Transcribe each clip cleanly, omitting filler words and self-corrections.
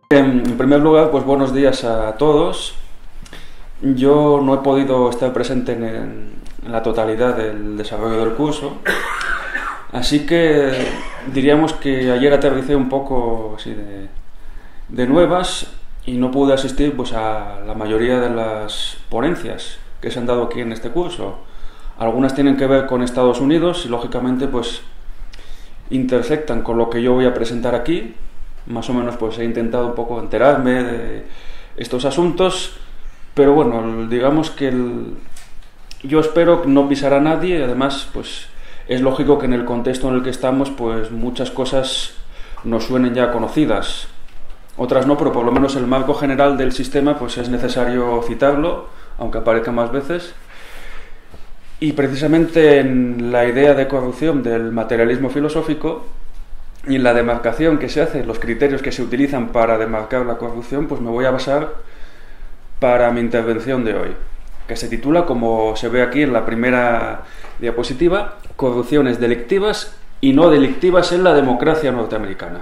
En primer lugar, pues buenos días a todos. Yo no he podido estar presente en la totalidad del desarrollo del curso, así que diríamos que ayer aterricé un poco así de nuevas y no pude asistir pues a la mayoría de las ponencias que se han dado aquí en este curso. Algunas tienen que ver con Estados Unidos y lógicamente pues intersectan con lo que yo voy a presentar aquí. Más o menos pues he intentado un poco enterarme de estos asuntos, pero bueno, digamos que yo espero no pisar a nadie. Además pues es lógico que en el contexto en el que estamos pues muchas cosas nos suenen ya conocidas, otras no, pero por lo menos el marco general del sistema pues es necesario citarlo, aunque aparezca más veces. Y precisamente en la idea de corrupción del materialismo filosófico y en la demarcación que se hace, los criterios que se utilizan para demarcar la corrupción, pues me voy a basar para mi intervención de hoy, que se titula, como se ve aquí en la primera diapositiva, Corrupciones delictivas y no delictivas en la democracia norteamericana.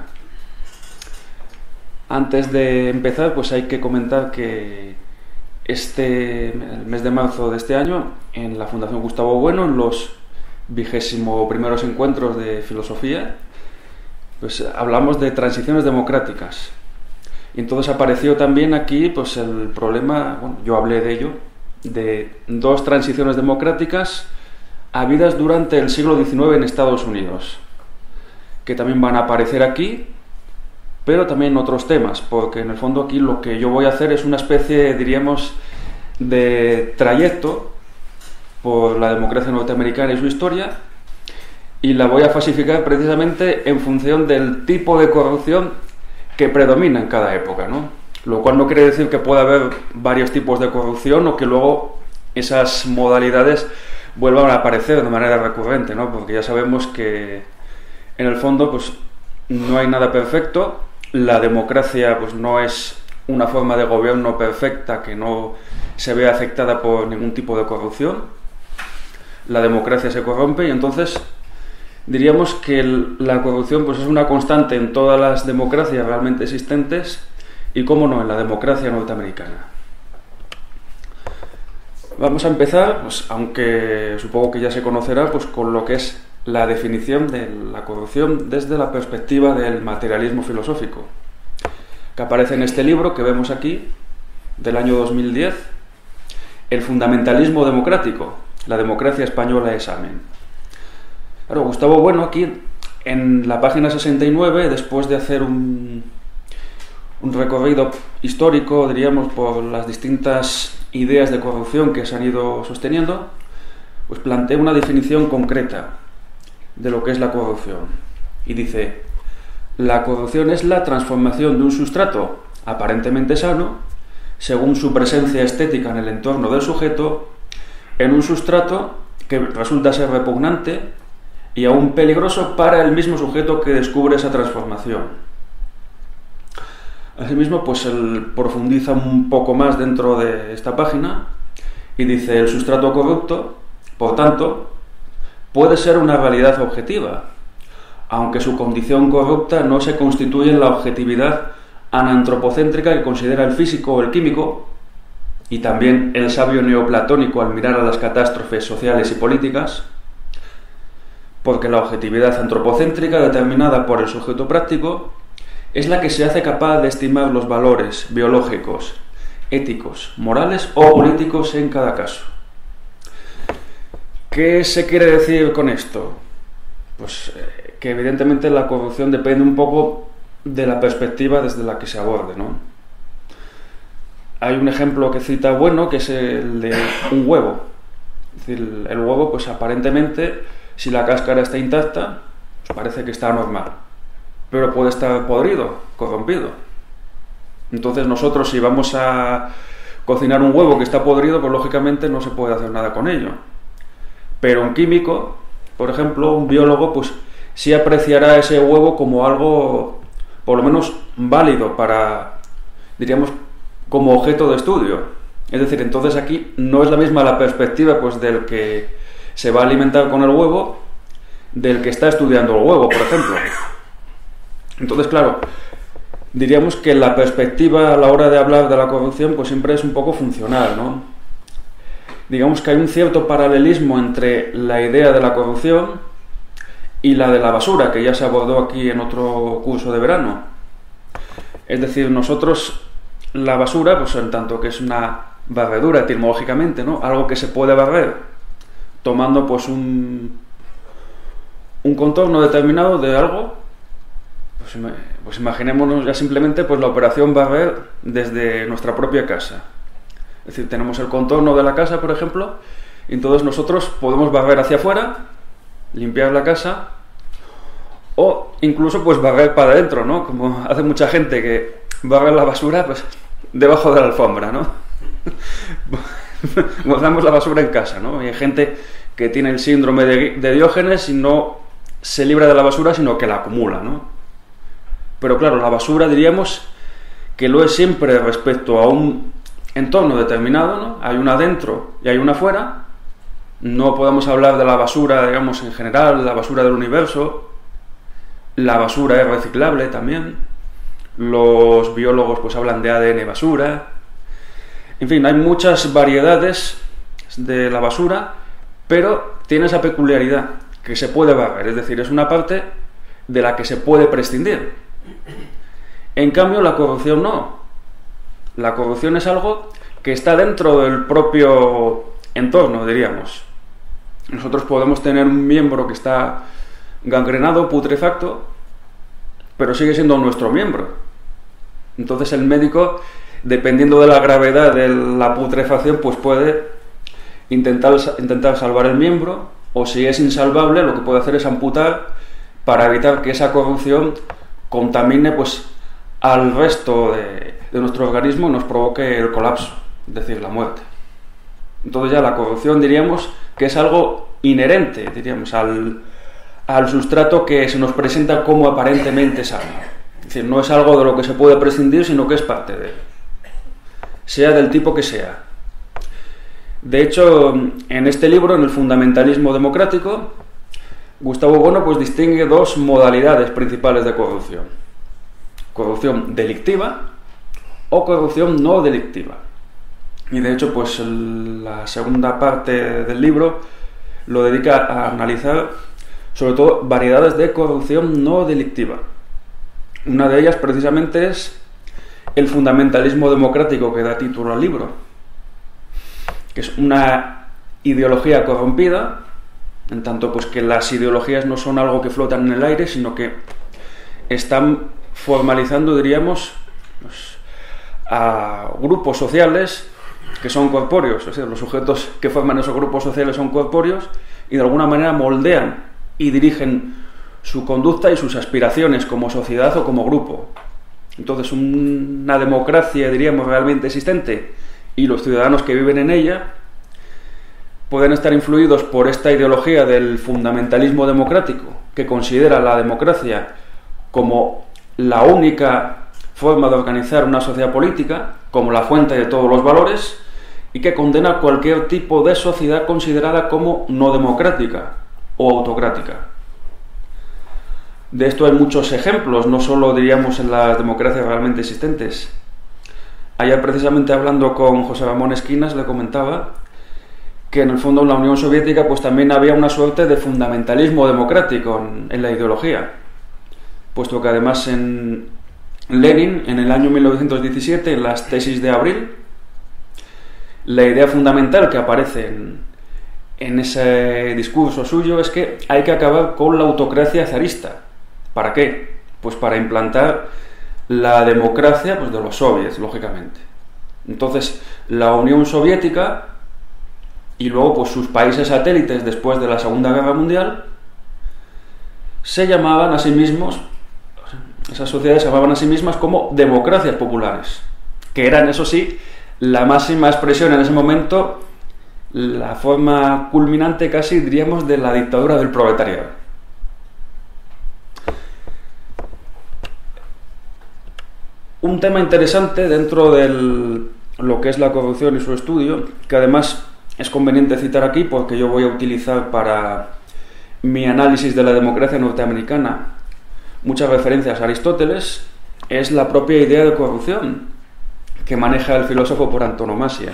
Antes de empezar, pues hay que comentar que el mes de marzo de este año, en la Fundación Gustavo Bueno, en los 21º encuentros de filosofía, pues hablamos de transiciones democráticas. Y entonces apareció también aquí pues el problema, bueno, yo hablé de ello, de dos transiciones democráticas habidas durante el siglo XIX en Estados Unidos, que también van a aparecer aquí, pero también otros temas, porque en el fondo aquí lo que yo voy a hacer es una especie, diríamos, de trayecto por la democracia norteamericana y su historia, y la voy a falsificar precisamente en función del tipo de corrupción que predomina en cada época, ¿no? Lo cual no quiere decir que pueda haber varios tipos de corrupción o que luego esas modalidades vuelvan a aparecer de manera recurrente, ¿no? Porque ya sabemos que en el fondo pues no hay nada perfecto. La democracia pues no es una forma de gobierno perfecta que no se vea afectada por ningún tipo de corrupción. La democracia se corrompe y entonces diríamos que la corrupción pues es una constante en todas las democracias realmente existentes y, cómo no, en la democracia norteamericana. Vamos a empezar, pues, aunque supongo que ya se conocerá, pues con lo que es la definición de la corrupción desde la perspectiva del materialismo filosófico, que aparece en este libro que vemos aquí, del año 2010, El fundamentalismo democrático, la democracia española examen. Claro, Gustavo Bueno aquí en la página 69, después de hacer un recorrido histórico, diríamos, por las distintas ideas de corrupción que se han ido sosteniendo, pues plantea una definición concreta de lo que es la corrupción. Y dice: la corrupción es la transformación de un sustrato aparentemente sano, según su presencia estética en el entorno del sujeto, en un sustrato que resulta ser repugnante y aún peligroso para el mismo sujeto que descubre esa transformación. Asimismo, pues él profundiza un poco más dentro de esta página y dice: el sustrato corrupto, por tanto, puede ser una realidad objetiva, aunque su condición corrupta no se constituye en la objetividad anantropocéntrica que considera el físico o el químico, y también el sabio neoplatónico al mirar a las catástrofes sociales y políticas, porque la objetividad antropocéntrica determinada por el sujeto práctico es la que se hace capaz de estimar los valores biológicos, éticos, morales o políticos en cada caso. ¿Qué se quiere decir con esto? Pues que evidentemente la corrupción depende un poco de la perspectiva desde la que se aborde, ¿no? Hay un ejemplo que cita Bueno, que es el de un huevo. Es decir, el huevo, pues aparentemente, si la cáscara está intacta, pues parece que está normal, pero puede estar podrido, corrompido. Entonces nosotros, si vamos a cocinar un huevo que está podrido, pues lógicamente no se puede hacer nada con ello. Pero un químico, por ejemplo, un biólogo, pues sí apreciará ese huevo como algo, por lo menos, válido para, diríamos, como objeto de estudio. Es decir, entonces aquí no es la misma la perspectiva pues del que se va a alimentar con el huevo del que está estudiando el huevo, por ejemplo. Entonces, claro, diríamos que la perspectiva a la hora de hablar de la corrupción pues siempre es un poco funcional, ¿no? Digamos que hay un cierto paralelismo entre la idea de la corrupción y la de la basura, que ya se abordó aquí en otro curso de verano. Es decir, nosotros la basura, pues en tanto que es una barredura etimológicamente, ¿no? Algo que se puede barrer tomando pues un contorno determinado de algo, pues imaginémonos ya simplemente pues la operación barrer desde nuestra propia casa. Es decir, tenemos el contorno de la casa, por ejemplo, y entonces nosotros podemos barrer hacia afuera, limpiar la casa, o incluso pues barrer para adentro, ¿no? Como hace mucha gente que barre la basura pues debajo de la alfombra, ¿no? Guardamos la basura en casa, ¿no? Y hay gente que tiene el síndrome de Diógenes y no se libra de la basura, sino que la acumula, ¿no? Pero claro, la basura diríamos que lo es siempre respecto a un entorno determinado, ¿no? Hay una dentro y hay una fuera. No podemos hablar de la basura, digamos, en general, la basura del universo. La basura es reciclable también. Los biólogos pues hablan de ADN basura. En fin, hay muchas variedades de la basura, pero tiene esa peculiaridad que se puede barrer, es decir, es una parte de la que se puede prescindir. En cambio, la corrupción no. La corrupción es algo que está dentro del propio entorno, diríamos. Nosotros podemos tener un miembro que está gangrenado, putrefacto, pero sigue siendo nuestro miembro. Entonces el médico, dependiendo de la gravedad de la putrefacción, pues puede intentar salvar el miembro, o si es insalvable, lo que puede hacer es amputar para evitar que esa corrupción contamine pues al resto de nuestro organismo y nos provoque el colapso, es decir, la muerte. Entonces ya la corrupción diríamos que es algo inherente, diríamos, al sustrato que se nos presenta como aparentemente sano. Es decir, no es algo de lo que se puede prescindir, sino que es parte de él, sea del tipo que sea. De hecho, en este libro, en el Fundamentalismo Democrático, Gustavo Bueno pues distingue dos modalidades principales de corrupción: corrupción delictiva o corrupción no delictiva. Y de hecho, pues la segunda parte del libro lo dedica a analizar sobre todo variedades de corrupción no delictiva. Una de ellas precisamente es el fundamentalismo democrático, que da título al libro, que es una ideología corrompida, en tanto pues que las ideologías no son algo que flotan en el aire, sino que están formalizando, diríamos, pues, a grupos sociales que son corpóreos. O sea, los sujetos que forman esos grupos sociales son corpóreos y de alguna manera moldean y dirigen su conducta y sus aspiraciones como sociedad o como grupo. Entonces, una democracia, diríamos, realmente existente, y los ciudadanos que viven en ella pueden estar influidos por esta ideología del fundamentalismo democrático, que considera la democracia como la única forma de organizar una sociedad política, como la fuente de todos los valores, y que condena cualquier tipo de sociedad considerada como no democrática o autocrática. De esto hay muchos ejemplos, no solo diríamos en las democracias realmente existentes. Ayer, precisamente hablando con José Ramón Esquinas, le comentaba que en el fondo en la Unión Soviética pues también había una suerte de fundamentalismo democrático en la ideología, puesto que además en Lenin, en el año 1917, en las tesis de abril, la idea fundamental que aparece en ese discurso suyo es que hay que acabar con la autocracia zarista. ¿Para qué? Pues para implantar la democracia pues de los soviets, lógicamente. Entonces, la Unión Soviética y luego pues sus países satélites después de la Segunda Guerra Mundial se llamaban a sí mismos, esas sociedades se llamaban a sí mismas como democracias populares, que eran, eso sí, la máxima expresión en ese momento, la forma culminante casi, diríamos, de la dictadura del proletariado. Un tema interesante dentro de lo que es la corrupción y su estudio, que además es conveniente citar aquí porque yo voy a utilizar para mi análisis de la democracia norteamericana muchas referencias a Aristóteles, es la propia idea de corrupción que maneja el filósofo por antonomasia.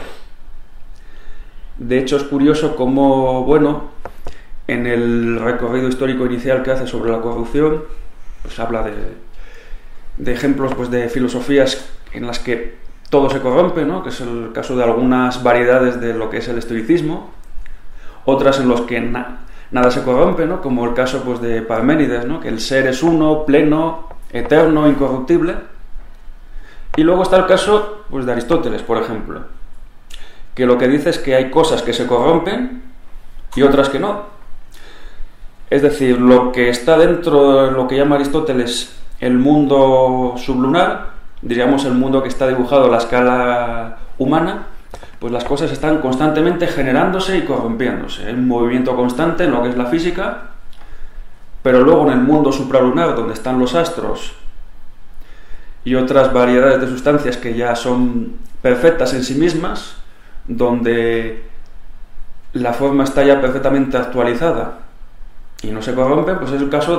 De hecho, es curioso cómo, en el recorrido histórico inicial que hace sobre la corrupción, pues habla de ejemplos pues, de filosofías en las que todo se corrompe, ¿no? Que es el caso de algunas variedades de lo que es el estoicismo, otras en los que nada se corrompe, ¿no? Como el caso pues, de Parménides, ¿no? Que el ser es uno, pleno, eterno, incorruptible. Y luego está el caso pues, de Aristóteles, por ejemplo, que lo que dice es que hay cosas que se corrompen y otras que no. Es decir, lo que está dentro de lo que llama Aristóteles el mundo sublunar, diríamos el mundo que está dibujado a la escala humana, pues las cosas están constantemente generándose y corrompiéndose. Hay un movimiento constante en lo que es la física, pero luego en el mundo supralunar, donde están los astros y otras variedades de sustancias que ya son perfectas en sí mismas, donde la forma está ya perfectamente actualizada y no se corrompe, pues es el caso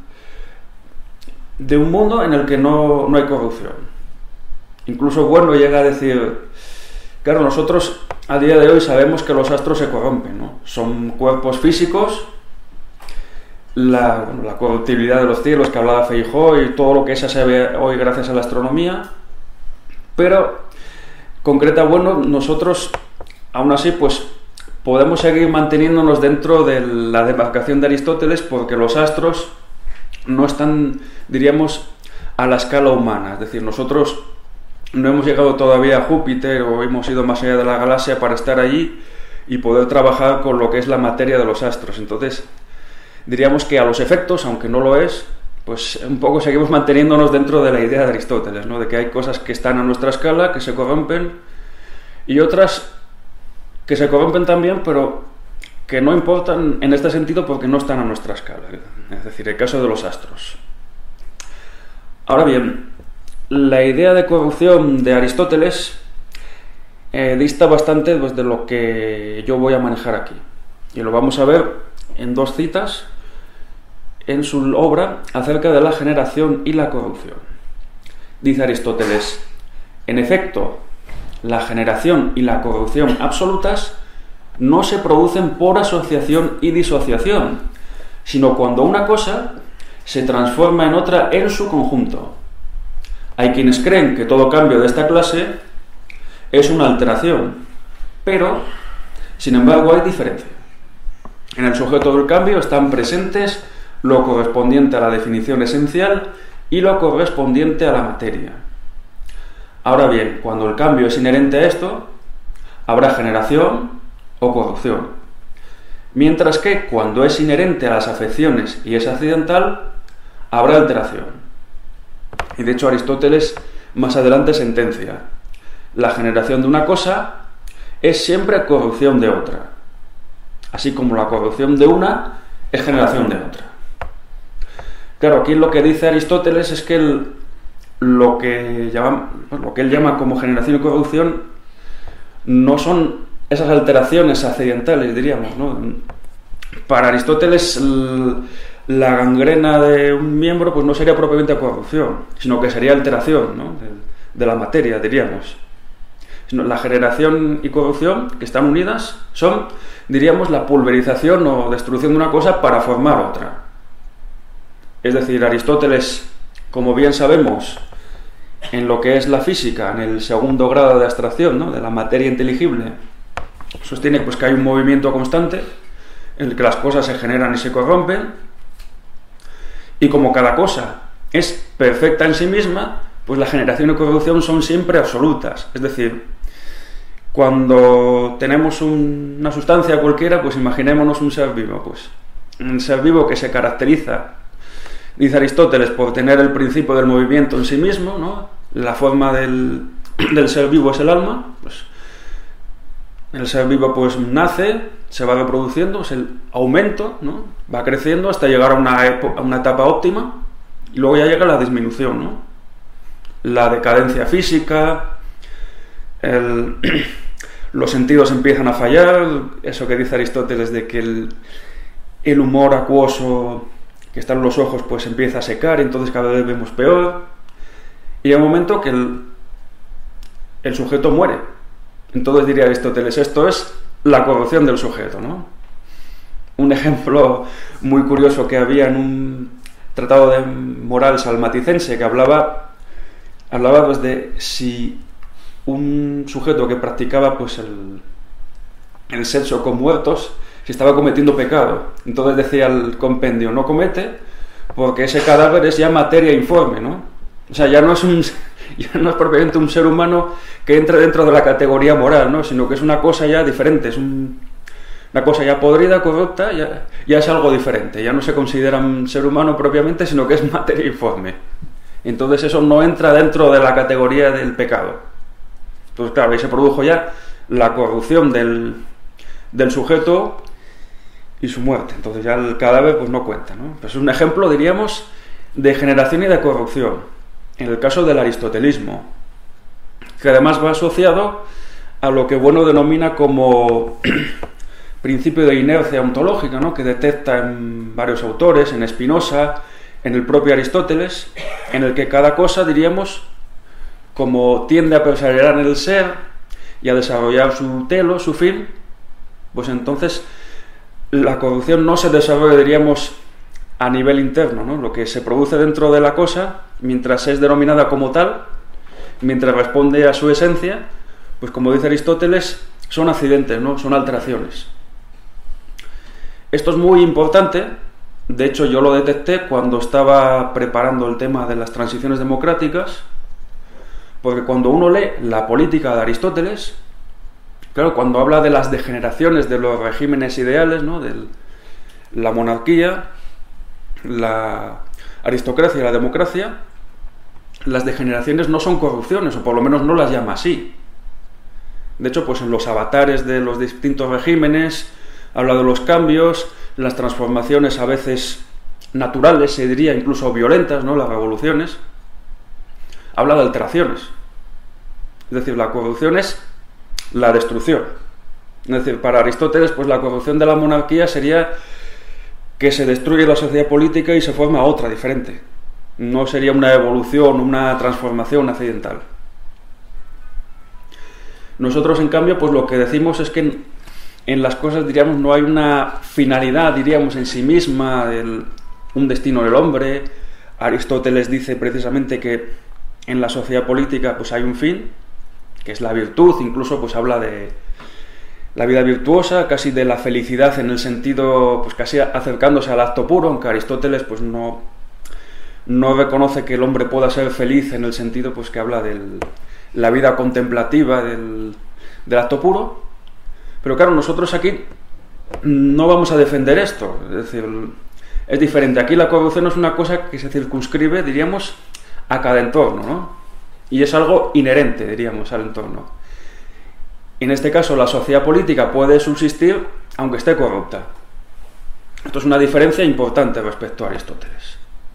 de un mundo en el que no hay corrupción. Incluso llega a decir, claro, nosotros a día de hoy sabemos que los astros se corrompen, ¿no? Son cuerpos físicos, la corruptibilidad de los cielos que hablaba Feijóo y todo lo que se ve hoy gracias a la astronomía, pero nosotros aún así pues podemos seguir manteniéndonos dentro de la demarcación de Aristóteles porque los astros no están, diríamos, a la escala humana. Es decir, nosotros no hemos llegado todavía a Júpiter o hemos ido más allá de la galaxia para estar allí y poder trabajar con lo que es la materia de los astros. Entonces, diríamos que a los efectos, aunque no lo es, pues un poco seguimos manteniéndonos dentro de la idea de Aristóteles, ¿no? De que hay cosas que están a nuestra escala, que se corrompen, y otras que se corrompen también, pero que no importan en este sentido porque no están a nuestra escala. Es decir, el caso de los astros. Ahora bien, la idea de corrupción de Aristóteles dista bastante pues, de lo que yo voy a manejar aquí. Y lo vamos a ver en dos citas en su obra acerca de la generación y la corrupción. Dice Aristóteles, en efecto, la generación y la corrupción absolutas no se producen por asociación y disociación, sino cuando una cosa se transforma en otra en su conjunto. Hay quienes creen que todo cambio de esta clase es una alteración, pero, sin embargo, hay diferencia. En el sujeto del cambio están presentes lo correspondiente a la definición esencial y lo correspondiente a la materia. Ahora bien, cuando el cambio es inherente a esto, habrá generación o corrupción. Mientras que cuando es inherente a las afecciones y es accidental, habrá alteración. Y de hecho Aristóteles más adelante sentencia: la generación de una cosa es siempre corrupción de otra, así como la corrupción de una es generación de otra. Claro, aquí lo que dice Aristóteles es que lo que él llama como generación y corrupción no son esas alteraciones accidentales, diríamos, ¿no? Para Aristóteles la gangrena de un miembro pues no sería propiamente corrupción, sino que sería alteración, ¿no? de la materia, diríamos. La generación y corrupción, que están unidas, son, diríamos, la pulverización o destrucción de una cosa para formar otra. Es decir, Aristóteles, como bien sabemos, en lo que es la física, en el segundo grado de abstracción, ¿no? de la materia inteligible, sostiene pues, que hay un movimiento constante en el que las cosas se generan y se corrompen, y como cada cosa es perfecta en sí misma, pues la generación y corrupción son siempre absolutas. Es decir, cuando tenemos una sustancia cualquiera, pues imaginémonos un ser vivo. Pues un ser vivo que se caracteriza, dice Aristóteles, por tener el principio del movimiento en sí mismo, ¿no? La forma del ser vivo es el alma. Pues el ser vivo pues nace, se va reproduciendo, es el aumento, ¿no? Va creciendo hasta llegar a una etapa óptima y luego ya llega la disminución, ¿no? La decadencia física, los sentidos empiezan a fallar, eso que dice Aristóteles de que el humor acuoso que está en los ojos pues empieza a secar, entonces cada vez vemos peor, y hay un momento que el sujeto muere. Entonces diría Aristóteles, esto es la corrupción del sujeto, ¿no? Un ejemplo muy curioso que había en un tratado de moral salmaticense que hablaba pues de si un sujeto que practicaba pues el sexo con muertos, si estaba cometiendo pecado. Entonces decía el compendio, no comete, porque ese cadáver es ya materia informe, ¿no? O sea, ya no es propiamente un ser humano que entra dentro de la categoría moral, ¿no? Sino que es una cosa ya diferente, es una cosa ya podrida, corrupta, ya es algo diferente, ya no se considera un ser humano propiamente, sino que es materia informe. Entonces eso no entra dentro de la categoría del pecado. Entonces, claro, ahí se produjo ya la corrupción del sujeto y su muerte. Entonces ya el cadáver pues no cuenta, ¿no? Pues es un ejemplo, diríamos, de generación y de corrupción. En el caso del aristotelismo, que además va asociado a lo que Bueno denomina como principio de inercia ontológica, ¿no? Que detecta en varios autores, en Spinoza, en el propio Aristóteles, en el que cada cosa, diríamos, como tiende a perseverar en el ser y a desarrollar su telo, su fin, pues entonces la corrupción no se desarrolla, diríamos, a nivel interno, ¿no? Lo que se produce dentro de la cosa, mientras es denominada como tal, mientras responde a su esencia, pues como dice Aristóteles, son accidentes, ¿no? Son alteraciones. Esto es muy importante. De hecho, yo lo detecté cuando estaba preparando el tema de las transiciones democráticas, porque cuando uno lee la política de Aristóteles, claro, cuando habla de las degeneraciones de los regímenes ideales, ¿no? De la monarquía, la aristocracia y la democracia, las degeneraciones no son corrupciones, o por lo menos no las llama así. De hecho, pues en los avatares de los distintos regímenes habla de los cambios, las transformaciones a veces naturales, se diría incluso violentas, ¿no? Las revoluciones. Habla de alteraciones. Es decir, la corrupción es la destrucción. Es decir, para Aristóteles, pues la corrupción de la monarquía sería que se destruye la sociedad política y se forma otra diferente. No sería una evolución, una transformación accidental. Nosotros, en cambio, pues lo que decimos es que en las cosas, diríamos, no hay una finalidad, diríamos, en sí misma, un destino del hombre. Aristóteles dice precisamente que en la sociedad política pues hay un fin, que es la virtud, incluso pues habla de la vida virtuosa, casi de la felicidad en el sentido, pues casi acercándose al acto puro, aunque Aristóteles pues no reconoce que el hombre pueda ser feliz en el sentido pues que habla de la vida contemplativa del acto puro. Pero claro, nosotros aquí no vamos a defender esto, es decir, es diferente. Aquí la corrupción es una cosa que se circunscribe, diríamos, a cada entorno, ¿no? Y es algo inherente, diríamos, al entorno. En este caso, la sociedad política puede subsistir aunque esté corrupta. Esto es una diferencia importante respecto a Aristóteles.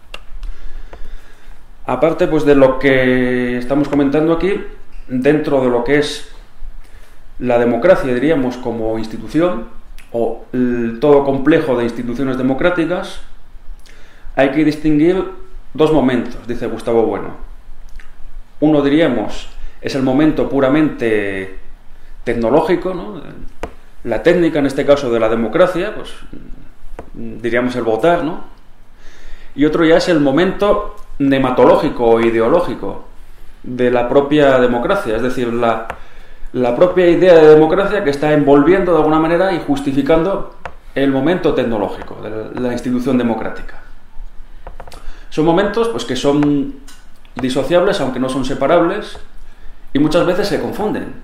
Aparte, pues, de lo que estamos comentando aquí, dentro de lo que es la democracia, diríamos, como institución, o el todo complejo de instituciones democráticas, hay que distinguir dos momentos, dice Gustavo Bueno. Uno, diríamos, es el momento puramente tecnológico, ¿no? La técnica, en este caso, de la democracia, pues diríamos el votar, ¿no? Y otro ya es el momento nematológico o ideológico de la propia democracia, es decir, la propia idea de democracia que está envolviendo de alguna manera y justificando el momento tecnológico de la institución democrática. Son momentos pues que son disociables, aunque no son separables, y muchas veces se confunden.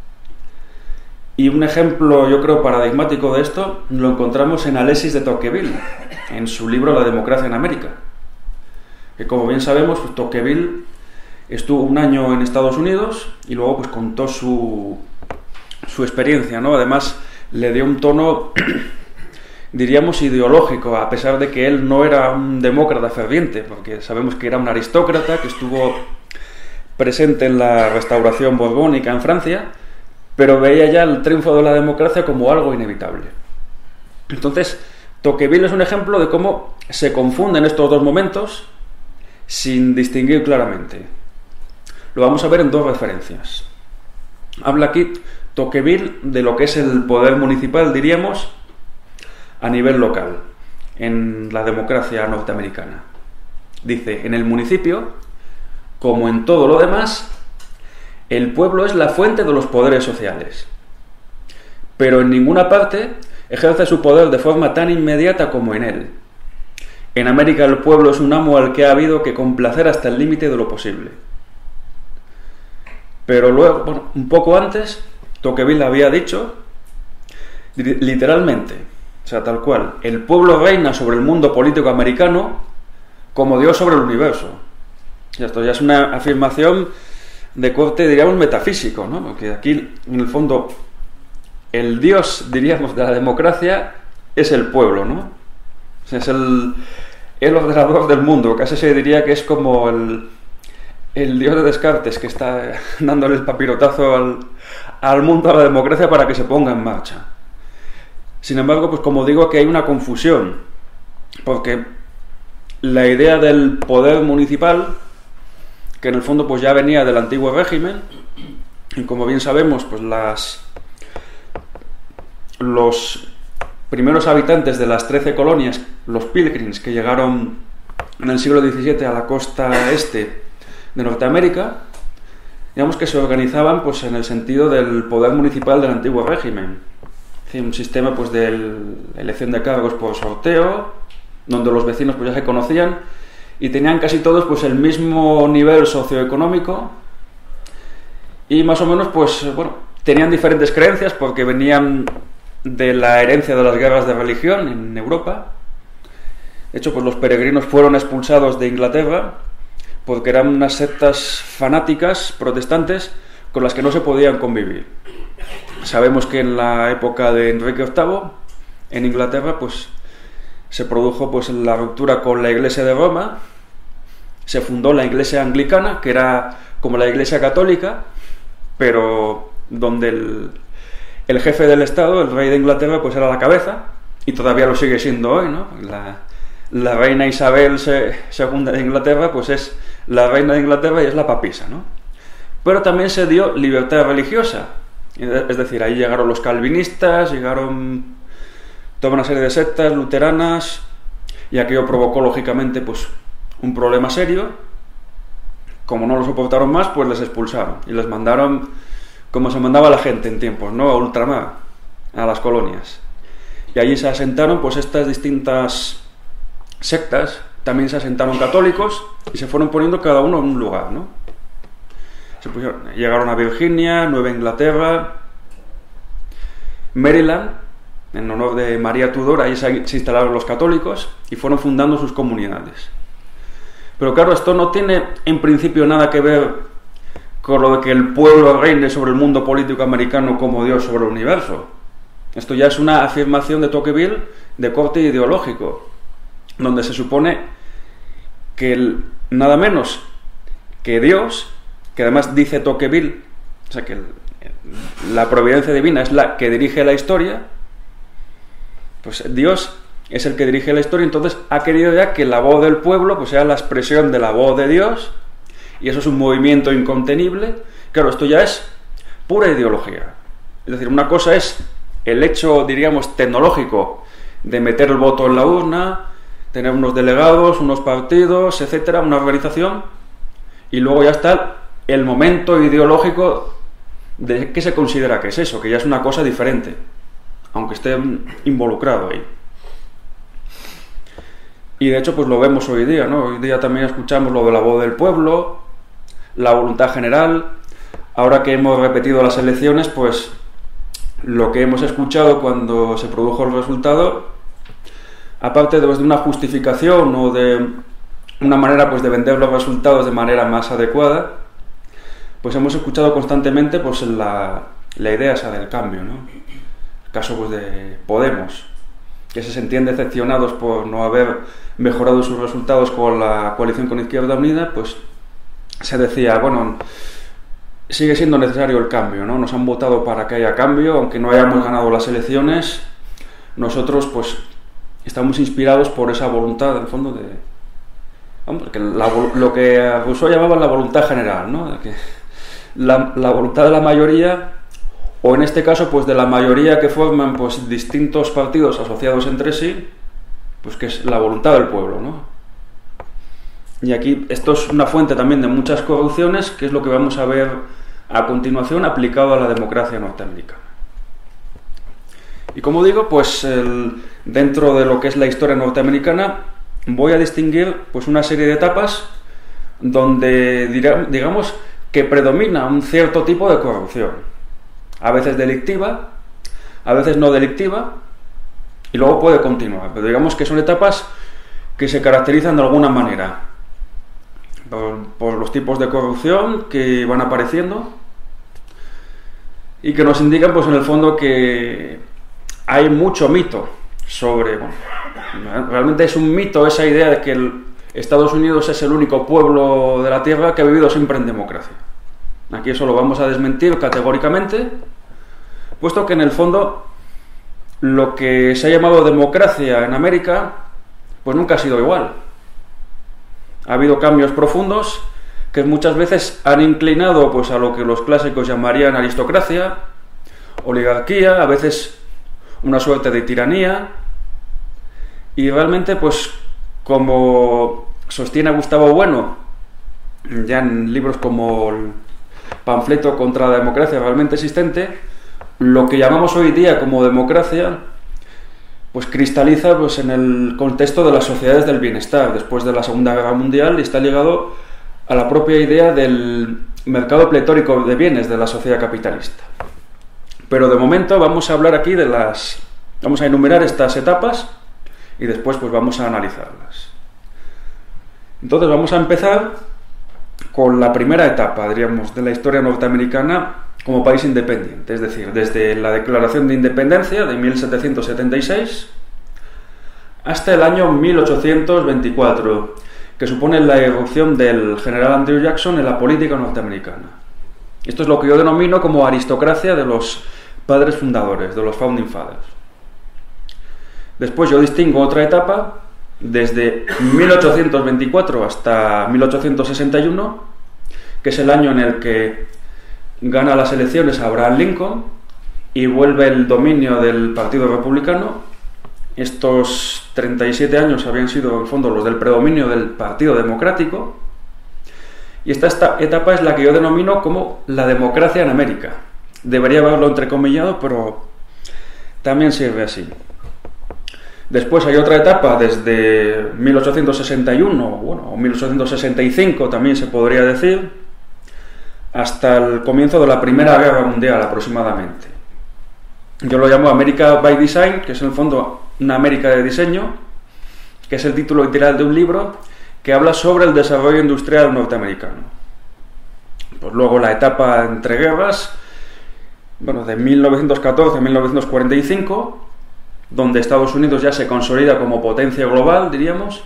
Y un ejemplo, yo creo, paradigmático de esto lo encontramos en Alexis de Tocqueville, en su libro La democracia en América. Que, como bien sabemos, pues Tocqueville estuvo un año en Estados Unidos y luego pues contó su experiencia, ¿no? Además, le dio un tono, diríamos, ideológico, a pesar de que él no era un demócrata ferviente, porque sabemos que era un aristócrata que estuvo presente en la restauración borbónica en Francia, pero veía ya el triunfo de la democracia como algo inevitable. Entonces, Tocqueville es un ejemplo de cómo se confunden estos dos momentos sin distinguir claramente. lo vamos a ver en dos referencias. Habla aquí Tocqueville de lo que es el poder municipal, diríamos, a nivel local, en la democracia norteamericana. Dice, en el municipio, como en todo lo demás, el pueblo es la fuente de los poderes sociales. Pero en ninguna parte ejerce su poder de forma tan inmediata como en él. En América el pueblo es un amo al que ha habido que complacer hasta el límite de lo posible. Pero luego, bueno, un poco antes, Tocqueville había dicho, literalmente, o sea, tal cual, el pueblo reina sobre el mundo político americano como Dios sobre el universo. Y esto ya es una afirmación de corte, diríamos, metafísico, ¿no? Porque aquí, en el fondo, el Dios, diríamos, de la democracia es el pueblo, ¿no? O sea, es el ordenador del mundo. Casi se diría que es como el Dios de Descartes, que está dándole el papirotazo al mundo, a la democracia, para que se ponga en marcha. Sin embargo, pues como digo, que hay una confusión, porque la idea del poder municipal, que en el fondo pues ya venía del antiguo régimen, y como bien sabemos, pues los primeros habitantes de las 13 colonias, los Pilgrims, que llegaron en el siglo XVII a la costa este de Norteamérica, digamos que se organizaban pues en el sentido del poder municipal del antiguo régimen. Es decir, un sistema pues de elección de cargos por sorteo, donde los vecinos pues ya se conocían y tenían casi todos pues el mismo nivel socioeconómico y más o menos pues bueno, tenían diferentes creencias porque venían de la herencia de las guerras de religión en Europa. De hecho, pues los peregrinos fueron expulsados de Inglaterra porque eran unas sectas fanáticas protestantes con las que no se podían convivir. Sabemos que en la época de Enrique VIII, en Inglaterra, pues se produjo pues la ruptura con la Iglesia de Roma, se fundó la Iglesia Anglicana, que era como la Iglesia Católica, pero donde el jefe del Estado, el rey de Inglaterra, pues era la cabeza, y todavía lo sigue siendo hoy, ¿no? La reina Isabel II de Inglaterra, pues es la reina de Inglaterra y es la papisa, ¿no? Pero también se dio libertad religiosa, es decir, ahí llegaron los calvinistas, llegaron toda una serie de sectas luteranas, y aquello provocó lógicamente pues un problema serio. Como no lo soportaron más, pues les expulsaron y les mandaron, como se mandaba a la gente en tiempos, ¿no?, a ultramar, a las colonias. Y allí se asentaron pues estas distintas sectas, también se asentaron católicos y se fueron poniendo cada uno en un lugar, ¿no? Llegaron a Virginia, Nueva Inglaterra, Maryland, en honor de María Tudor, ahí se instalaron los católicos y fueron fundando sus comunidades. Pero claro, esto no tiene en principio nada que ver con lo de que el pueblo reine sobre el mundo político americano como Dios sobre el universo. Esto ya es una afirmación de Tocqueville de corte ideológico, donde se supone que nada menos que Dios, que además dice Tocqueville, o sea que la providencia divina es la que dirige la historia, pues Dios es el que dirige la historia, entonces ha querido ya que la voz del pueblo pues sea la expresión de la voz de Dios, y eso es un movimiento incontenible. Claro, esto ya es pura ideología. Es decir, una cosa es el hecho, diríamos, tecnológico de meter el voto en la urna, tener unos delegados, unos partidos, etcétera, una organización, y luego ya está el momento ideológico de qué se considera que es eso, que ya es una cosa diferente, aunque esté involucrado ahí. Y de hecho pues lo vemos hoy día, ¿no? Hoy día también escuchamos lo de la voz del pueblo, la voluntad general. Ahora que hemos repetido las elecciones, pues lo que hemos escuchado cuando se produjo el resultado, aparte de una justificación o de una manera pues de vender los resultados de manera más adecuada, pues hemos escuchado constantemente pues la idea esa del cambio, ¿no? El caso pues de Podemos, que se sentían decepcionados por no haber mejorado sus resultados con la coalición con Izquierda Unida, pues se decía, bueno, sigue siendo necesario el cambio, ¿no? Nos han votado para que haya cambio, aunque no hayamos ganado las elecciones, nosotros pues estamos inspirados por esa voluntad, en el fondo, lo que Rousseau llamaba la voluntad general, ¿no? Que la voluntad de la mayoría, o en este caso pues de la mayoría que forman pues distintos partidos asociados entre sí, pues que es la voluntad del pueblo, ¿no? Y aquí esto es una fuente también de muchas corrupciones, que es lo que vamos a ver a continuación aplicado a la democracia norteamericana. Y como digo, pues dentro de lo que es la historia norteamericana voy a distinguir pues una serie de etapas donde digamos que predomina un cierto tipo de corrupción, a veces delictiva, a veces no delictiva, y luego puede continuar, pero digamos que son etapas que se caracterizan de alguna manera por los tipos de corrupción que van apareciendo y que nos indican pues en el fondo que hay mucho mito sobre, bueno, realmente es un mito esa idea de que Estados Unidos es el único pueblo de la Tierra que ha vivido siempre en democracia. Aquí eso lo vamos a desmentir categóricamente, puesto que en el fondo lo que se ha llamado democracia en América pues nunca ha sido igual. Ha habido cambios profundos que muchas veces han inclinado pues a lo que los clásicos llamarían aristocracia, oligarquía, a veces una suerte de tiranía, y realmente pues como sostiene Gustavo Bueno ya en libros como el panfleto contra la democracia realmente existente, lo que llamamos hoy día como democracia pues cristaliza pues en el contexto de las sociedades del bienestar después de la Segunda Guerra Mundial y está ligado a la propia idea del mercado pletórico de bienes de la sociedad capitalista. Pero de momento vamos a hablar aquí vamos a enumerar estas etapas y después pues vamos a analizarlas. Entonces vamos a empezar con la primera etapa, diríamos, de la historia norteamericana como país independiente, es decir, desde la Declaración de Independencia de 1776 hasta el año 1824, que supone la irrupción del general Andrew Jackson en la política norteamericana. Esto es lo que yo denomino como aristocracia de los padres fundadores, de los Founding Fathers. Después yo distingo otra etapa, desde 1824 hasta 1861, que es el año en el que gana las elecciones Abraham Lincoln y vuelve el dominio del Partido Republicano. Estos 37 años habían sido, en el fondo, los del predominio del Partido Democrático. Y esta etapa es la que yo denomino como la democracia en América. Debería haberlo entrecomillado, pero también sirve así. Después hay otra etapa desde 1861, o 1865 también se podría decir, hasta el comienzo de la Primera Guerra Mundial aproximadamente. Yo lo llamo America by Design, que es en el fondo una América de diseño, que es el título literal de un libro que habla sobre el desarrollo industrial norteamericano. Pues luego la etapa entre guerras, de 1914 a 1945, donde Estados Unidos ya se consolida como potencia global, diríamos.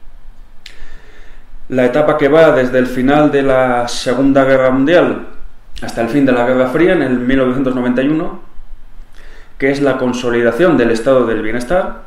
La etapa que va desde el final de la Segunda Guerra Mundial hasta el fin de la Guerra Fría, en el 1991, que es la consolidación del estado del bienestar.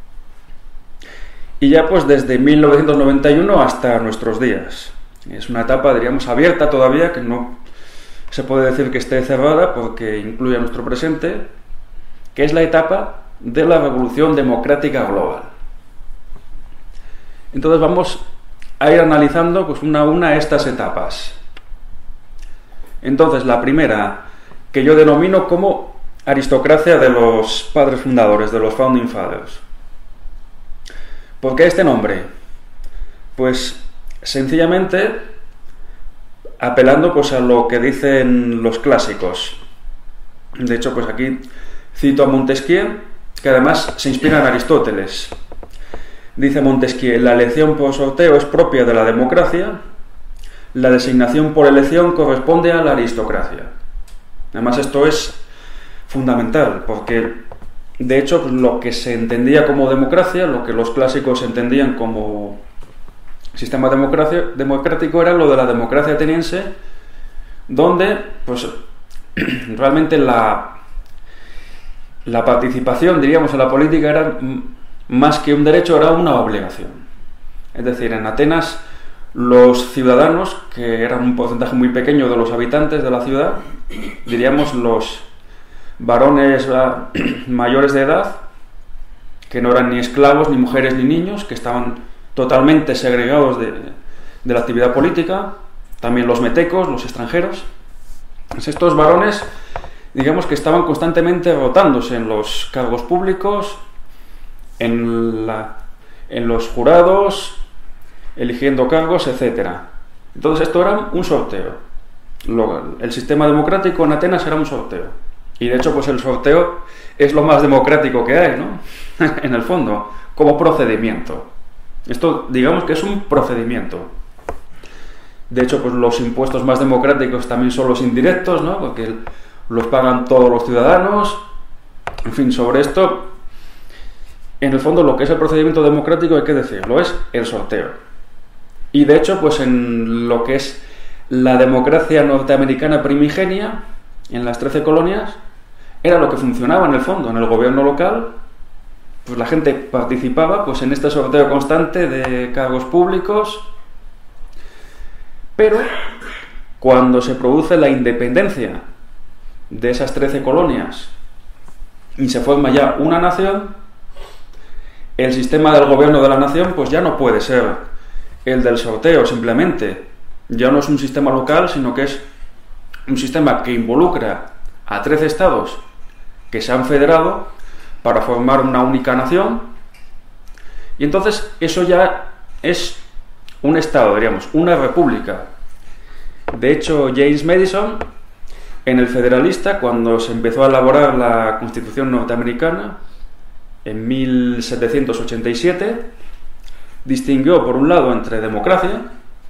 Y ya pues desde 1991 hasta nuestros días. Es una etapa, diríamos, abierta todavía, que no se puede decir que esté cerrada porque incluye a nuestro presente, que es la etapa de la revolución democrática global. Entonces vamos a ir analizando pues una a una estas etapas. Entonces la primera, que yo denomino como aristocracia de los padres fundadores, de los Founding Fathers. ¿Por qué este nombre? Pues sencillamente apelando pues a lo que dicen los clásicos. De hecho, pues aquí cito a Montesquieu, que además se inspira en Aristóteles. Dice Montesquieu: la elección por sorteo es propia de la democracia, la designación por elección corresponde a la aristocracia. Además esto es fundamental, porque de hecho lo que se entendía como democracia, lo que los clásicos entendían como sistema democrático, era lo de la democracia ateniense, donde pues realmente la participación, diríamos, en la política era más que un derecho, era una obligación. Es decir, en Atenas los ciudadanos, que eran un porcentaje muy pequeño de los habitantes de la ciudad, diríamos los varones mayores de edad, que no eran ni esclavos, ni mujeres, ni niños, que estaban totalmente segregados de la actividad política, también los metecos, los extranjeros. Pues estos varones, digamos que estaban constantemente rotándose en los cargos públicos, en los jurados, eligiendo cargos, etc. Entonces esto era un sorteo. El sistema democrático en Atenas era un sorteo. Y de hecho, pues el sorteo es lo más democrático que hay, ¿no? En el fondo, como procedimiento. Esto, digamos que es un procedimiento. De hecho, pues los impuestos más democráticos también son los indirectos, ¿no? Porque los pagan todos los ciudadanos. En fin, sobre esto, en el fondo, lo que es el procedimiento democrático, hay que decirlo, es el sorteo. Y de hecho, pues en lo que es la democracia norteamericana primigenia, en las 13 colonias, era lo que funcionaba en el fondo, en el gobierno local. Pues la gente participaba pues en este sorteo constante de cargos públicos, pero cuando se produce la independencia de esas 13 colonias y se forma ya una nación, el sistema del gobierno de la nación pues ya no puede ser el del sorteo simplemente. Ya no es un sistema local, sino que es un sistema que involucra a 13 estados que se han federado para formar una única nación, y entonces eso ya es un estado, diríamos, una república. De hecho, James Madison, en el Federalista, cuando se empezó a elaborar la Constitución norteamericana, en 1787, distinguió, por un lado, entre democracia,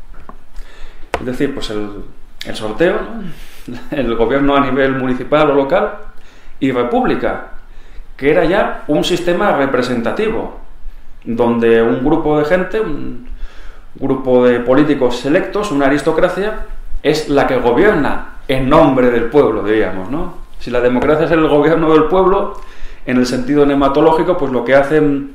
es decir, pues el sorteo, ¿no? El gobierno a nivel municipal o local, y república, que era ya un sistema representativo, donde un grupo de gente, un grupo de políticos selectos, una aristocracia, es la que gobierna en nombre del pueblo, diríamos, ¿no? Si la democracia es el gobierno del pueblo, en el sentido nematológico, pues lo que hacen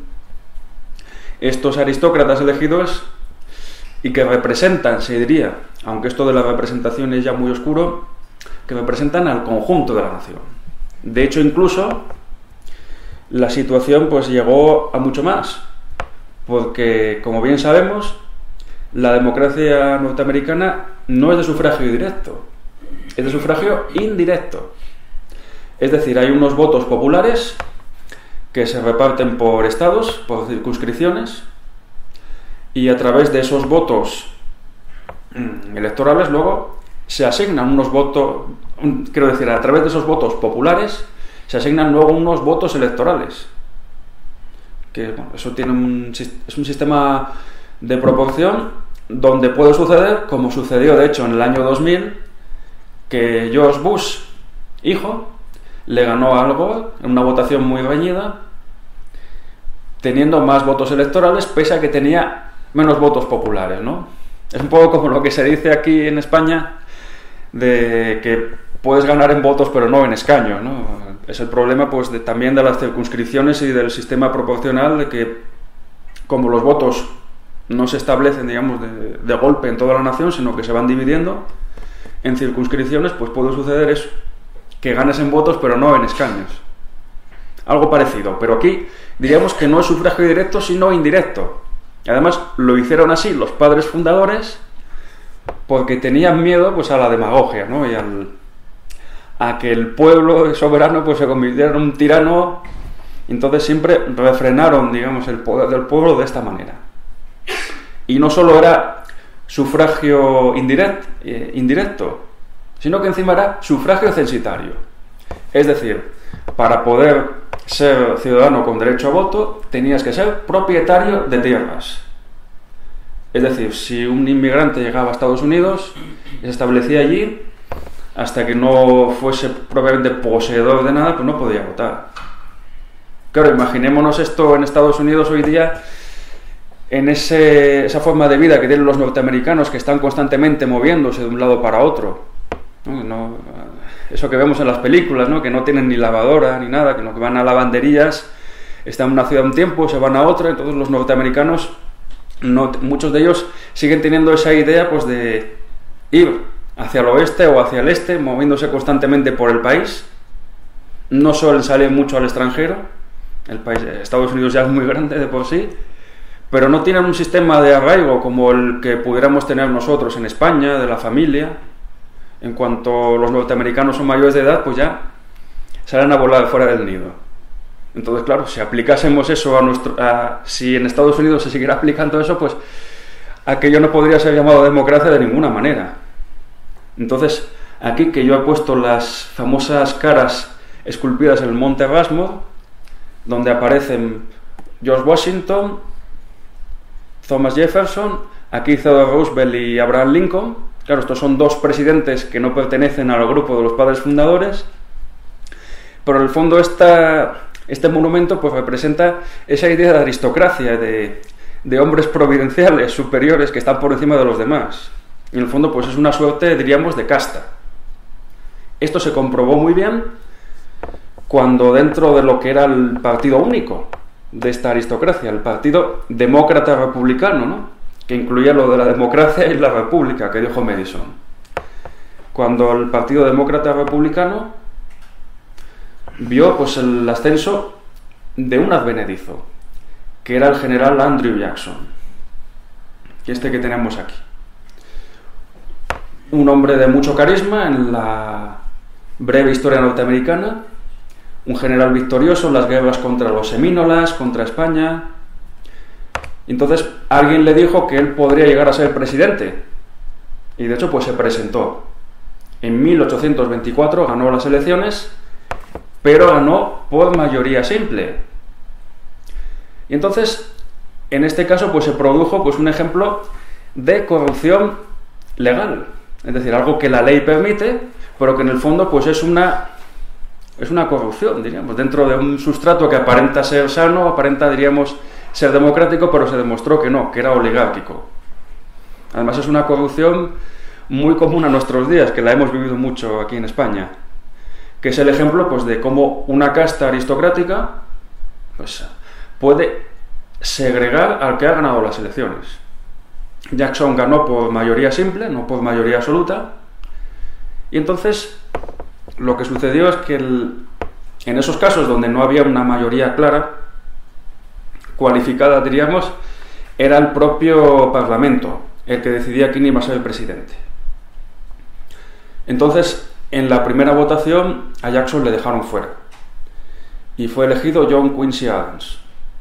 estos aristócratas elegidos y que representan, se diría, aunque esto de la representación es ya muy oscuro, que representan al conjunto de la nación. De hecho, incluso la situación pues llegó a mucho más, porque, como bien sabemos, la democracia norteamericana no es de sufragio directo, es de sufragio indirecto. Es decir, hay unos votos populares que se reparten por estados, por circunscripciones, y a través de esos votos electorales luego se asignan unos votos, quiero decir, a través de esos votos populares se asignan luego unos votos electorales. Que bueno, eso tiene es un sistema de proporción donde puede suceder, como sucedió de hecho en el año 2000, que George Bush, hijo, le ganó al Gore en una votación muy reñida, teniendo más votos electorales, pese a que tenía menos votos populares, ¿no? Es un poco como lo que se dice aquí en España, de que puedes ganar en votos pero no en escaños, ¿no? Es el problema pues también de las circunscripciones y del sistema proporcional, de que como los votos no se establecen, digamos, de golpe en toda la nación, sino que se van dividiendo en circunscripciones, pues puede suceder eso, que ganes en votos pero no en escaños. Algo parecido, pero aquí diríamos que no es sufragio directo sino indirecto. Además lo hicieron así los padres fundadores porque tenían miedo pues a la demagogia, ¿no? Y a que el pueblo soberano pues se convirtiera en un tirano. Entonces siempre refrenaron, digamos, el poder del pueblo de esta manera. Y no solo era sufragio indirecto, sino que encima era sufragio censitario. Es decir, para poder ser ciudadano con derecho a voto, tenías que ser propietario de tierras. Es decir, si un inmigrante llegaba a Estados Unidos y se establecía allí, hasta que no fuese propiamente poseedor de nada, pues no podía votar. Claro, imaginémonos esto en Estados Unidos hoy día, en esa forma de vida que tienen los norteamericanos, que están constantemente moviéndose de un lado para otro. Eso que vemos en las películas, ¿no? Que no tienen ni lavadora ni nada, que van a lavanderías, están en una ciudad un tiempo, se van a otra. Entonces los norteamericanos no, muchos de ellos siguen teniendo esa idea pues de ir hacia el oeste o hacia el este, moviéndose constantemente por el país. No suelen salir mucho al extranjero. El país, Estados Unidos ya es muy grande de por sí, pero no tienen un sistema de arraigo como el que pudiéramos tener nosotros en España, de la familia. En cuanto los norteamericanos son mayores de edad, pues ya salen a volar fuera del nido. Entonces, claro, si aplicásemos eso si en Estados Unidos se siguiera aplicando eso, pues aquello no podría ser llamado democracia de ninguna manera. Entonces, aquí que yo he puesto las famosas caras esculpidas en el Monte Rushmore, donde aparecen George Washington, Thomas Jefferson, aquí Theodore Roosevelt y Abraham Lincoln. Claro, estos son dos presidentes que no pertenecen al grupo de los padres fundadores, pero en el fondo este monumento pues representa esa idea de aristocracia, de hombres providenciales, superiores, que están por encima de los demás. En el fondo pues es una suerte, diríamos, de casta. Esto se comprobó muy bien cuando dentro de lo que era el partido único de esta aristocracia, el partido demócrata republicano, ¿no?, que incluía lo de la democracia y la república, que dijo Madison. Cuando el partido demócrata republicano vio pues el ascenso de un advenedizo, que era el general Andrew Jackson, que que tenemos aquí. Un hombre de mucho carisma en la breve historia norteamericana, un general victorioso en las guerras contra los semínolas, contra España. Entonces alguien le dijo que él podría llegar a ser presidente, y de hecho pues se presentó. En 1824 ganó las elecciones, pero ganó por mayoría simple. Y entonces, en este caso pues se produjo pues un ejemplo de corrupción legal, es decir, algo que la ley permite, pero que en el fondo pues es una corrupción, diríamos, dentro de un sustrato que aparenta ser sano, aparenta, diríamos, ser democrático, pero se demostró que no, que era oligárquico. Además es una corrupción muy común a nuestros días, que la hemos vivido mucho aquí en España, que es el ejemplo pues de cómo una casta aristocrática pues puede segregar al que ha ganado las elecciones. Jackson ganó por mayoría simple, no por mayoría absoluta, y entonces lo que sucedió es que en esos casos donde no había una mayoría clara, cualificada, diríamos, era el propio Parlamento el que decidía quién iba a ser el presidente. Entonces, en la primera votación a Jackson le dejaron fuera y fue elegido John Quincy Adams.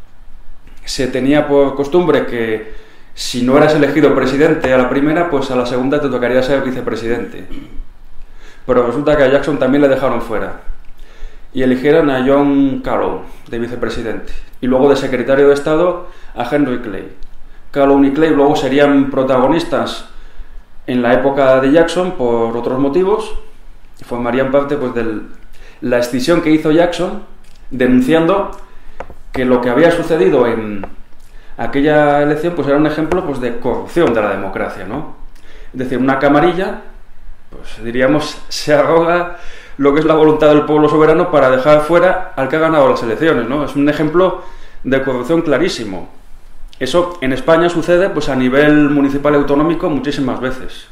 Se tenía por costumbre que si no eras elegido presidente a la primera, pues a la segunda te tocaría ser vicepresidente. Pero resulta que a Jackson también le dejaron fuera y eligieron a John Calhoun de vicepresidente y luego de secretario de Estado a Henry Clay. Calhoun y Clay luego serían protagonistas en la época de Jackson por otros motivos y formarían parte pues de la escisión que hizo Jackson, denunciando que lo que había sucedido en aquella elección pues era un ejemplo pues de corrupción de la democracia, ¿no? Es decir, una camarilla, pues diríamos, se arroga lo que es la voluntad del pueblo soberano para dejar fuera al que ha ganado las elecciones, ¿no? Es un ejemplo de corrupción clarísimo. Eso en España sucede pues a nivel municipal y autonómico muchísimas veces.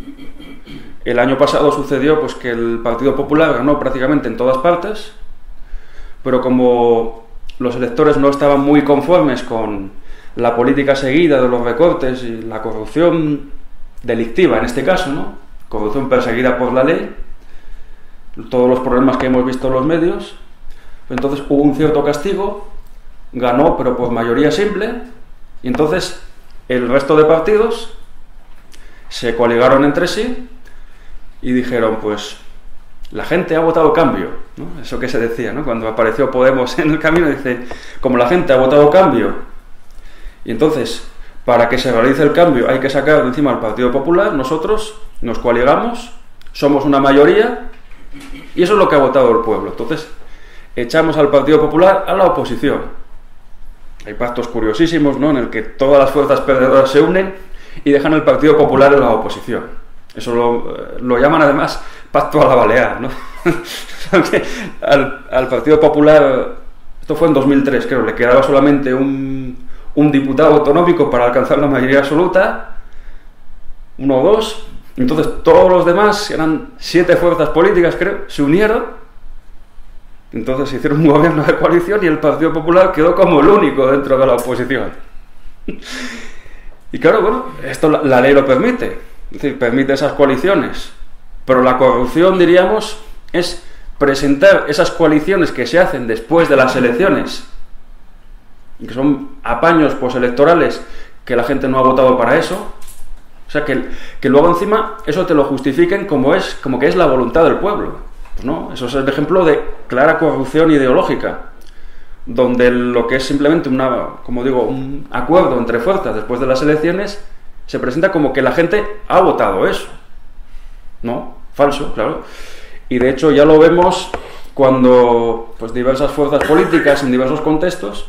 El año pasado sucedió pues que el Partido Popular ganó prácticamente en todas partes, pero como los electores no estaban muy conformes con la política seguida de los recortes y la corrupción delictiva en este caso, ¿no?, corrupción perseguida por la ley, todos los problemas que hemos visto en los medios, entonces hubo un cierto castigo, ganó pero por mayoría simple, y entonces el resto de partidos se coligaron entre sí y dijeron, pues la gente ha votado cambio, ¿no? Eso que se decía, ¿no?, cuando apareció Podemos en el camino, dice, como la gente ha votado cambio, y entonces para que se realice el cambio hay que sacar de encima al Partido Popular, nosotros nos coaligamos, somos una mayoría, y eso es lo que ha votado el pueblo. Entonces echamos al Partido Popular a la oposición. Hay pactos curiosísimos, ¿no?, en el que todas las fuerzas perdedoras se unen y dejan al Partido Popular en la oposición. Eso lo llaman además pacto a la balear, ¿no? al Partido Popular, esto fue en 2003, creo, le quedaba solamente un un diputado autonómico para alcanzar la mayoría absoluta, 1 o 2. Entonces todos los demás, eran 7 fuerzas políticas, creo, se unieron. Entonces se hicieron un gobierno de coalición y el Partido Popular quedó como el único dentro de la oposición. Y claro, bueno, esto la ley lo permite, es decir, permite esas coaliciones. Pero la corrupción, diríamos, es presentar esas coaliciones que se hacen después de las elecciones, que son apaños postelectorales que la gente no ha votado para eso. O sea, que luego encima eso te lo justifiquen como que es la voluntad del pueblo. Pues no, eso es el ejemplo de clara corrupción ideológica, donde lo que es simplemente un acuerdo entre fuerzas después de las elecciones se presenta como que la gente ha votado eso. No, falso, claro. Y de hecho ya lo vemos cuando pues diversas fuerzas políticas en diversos contextos,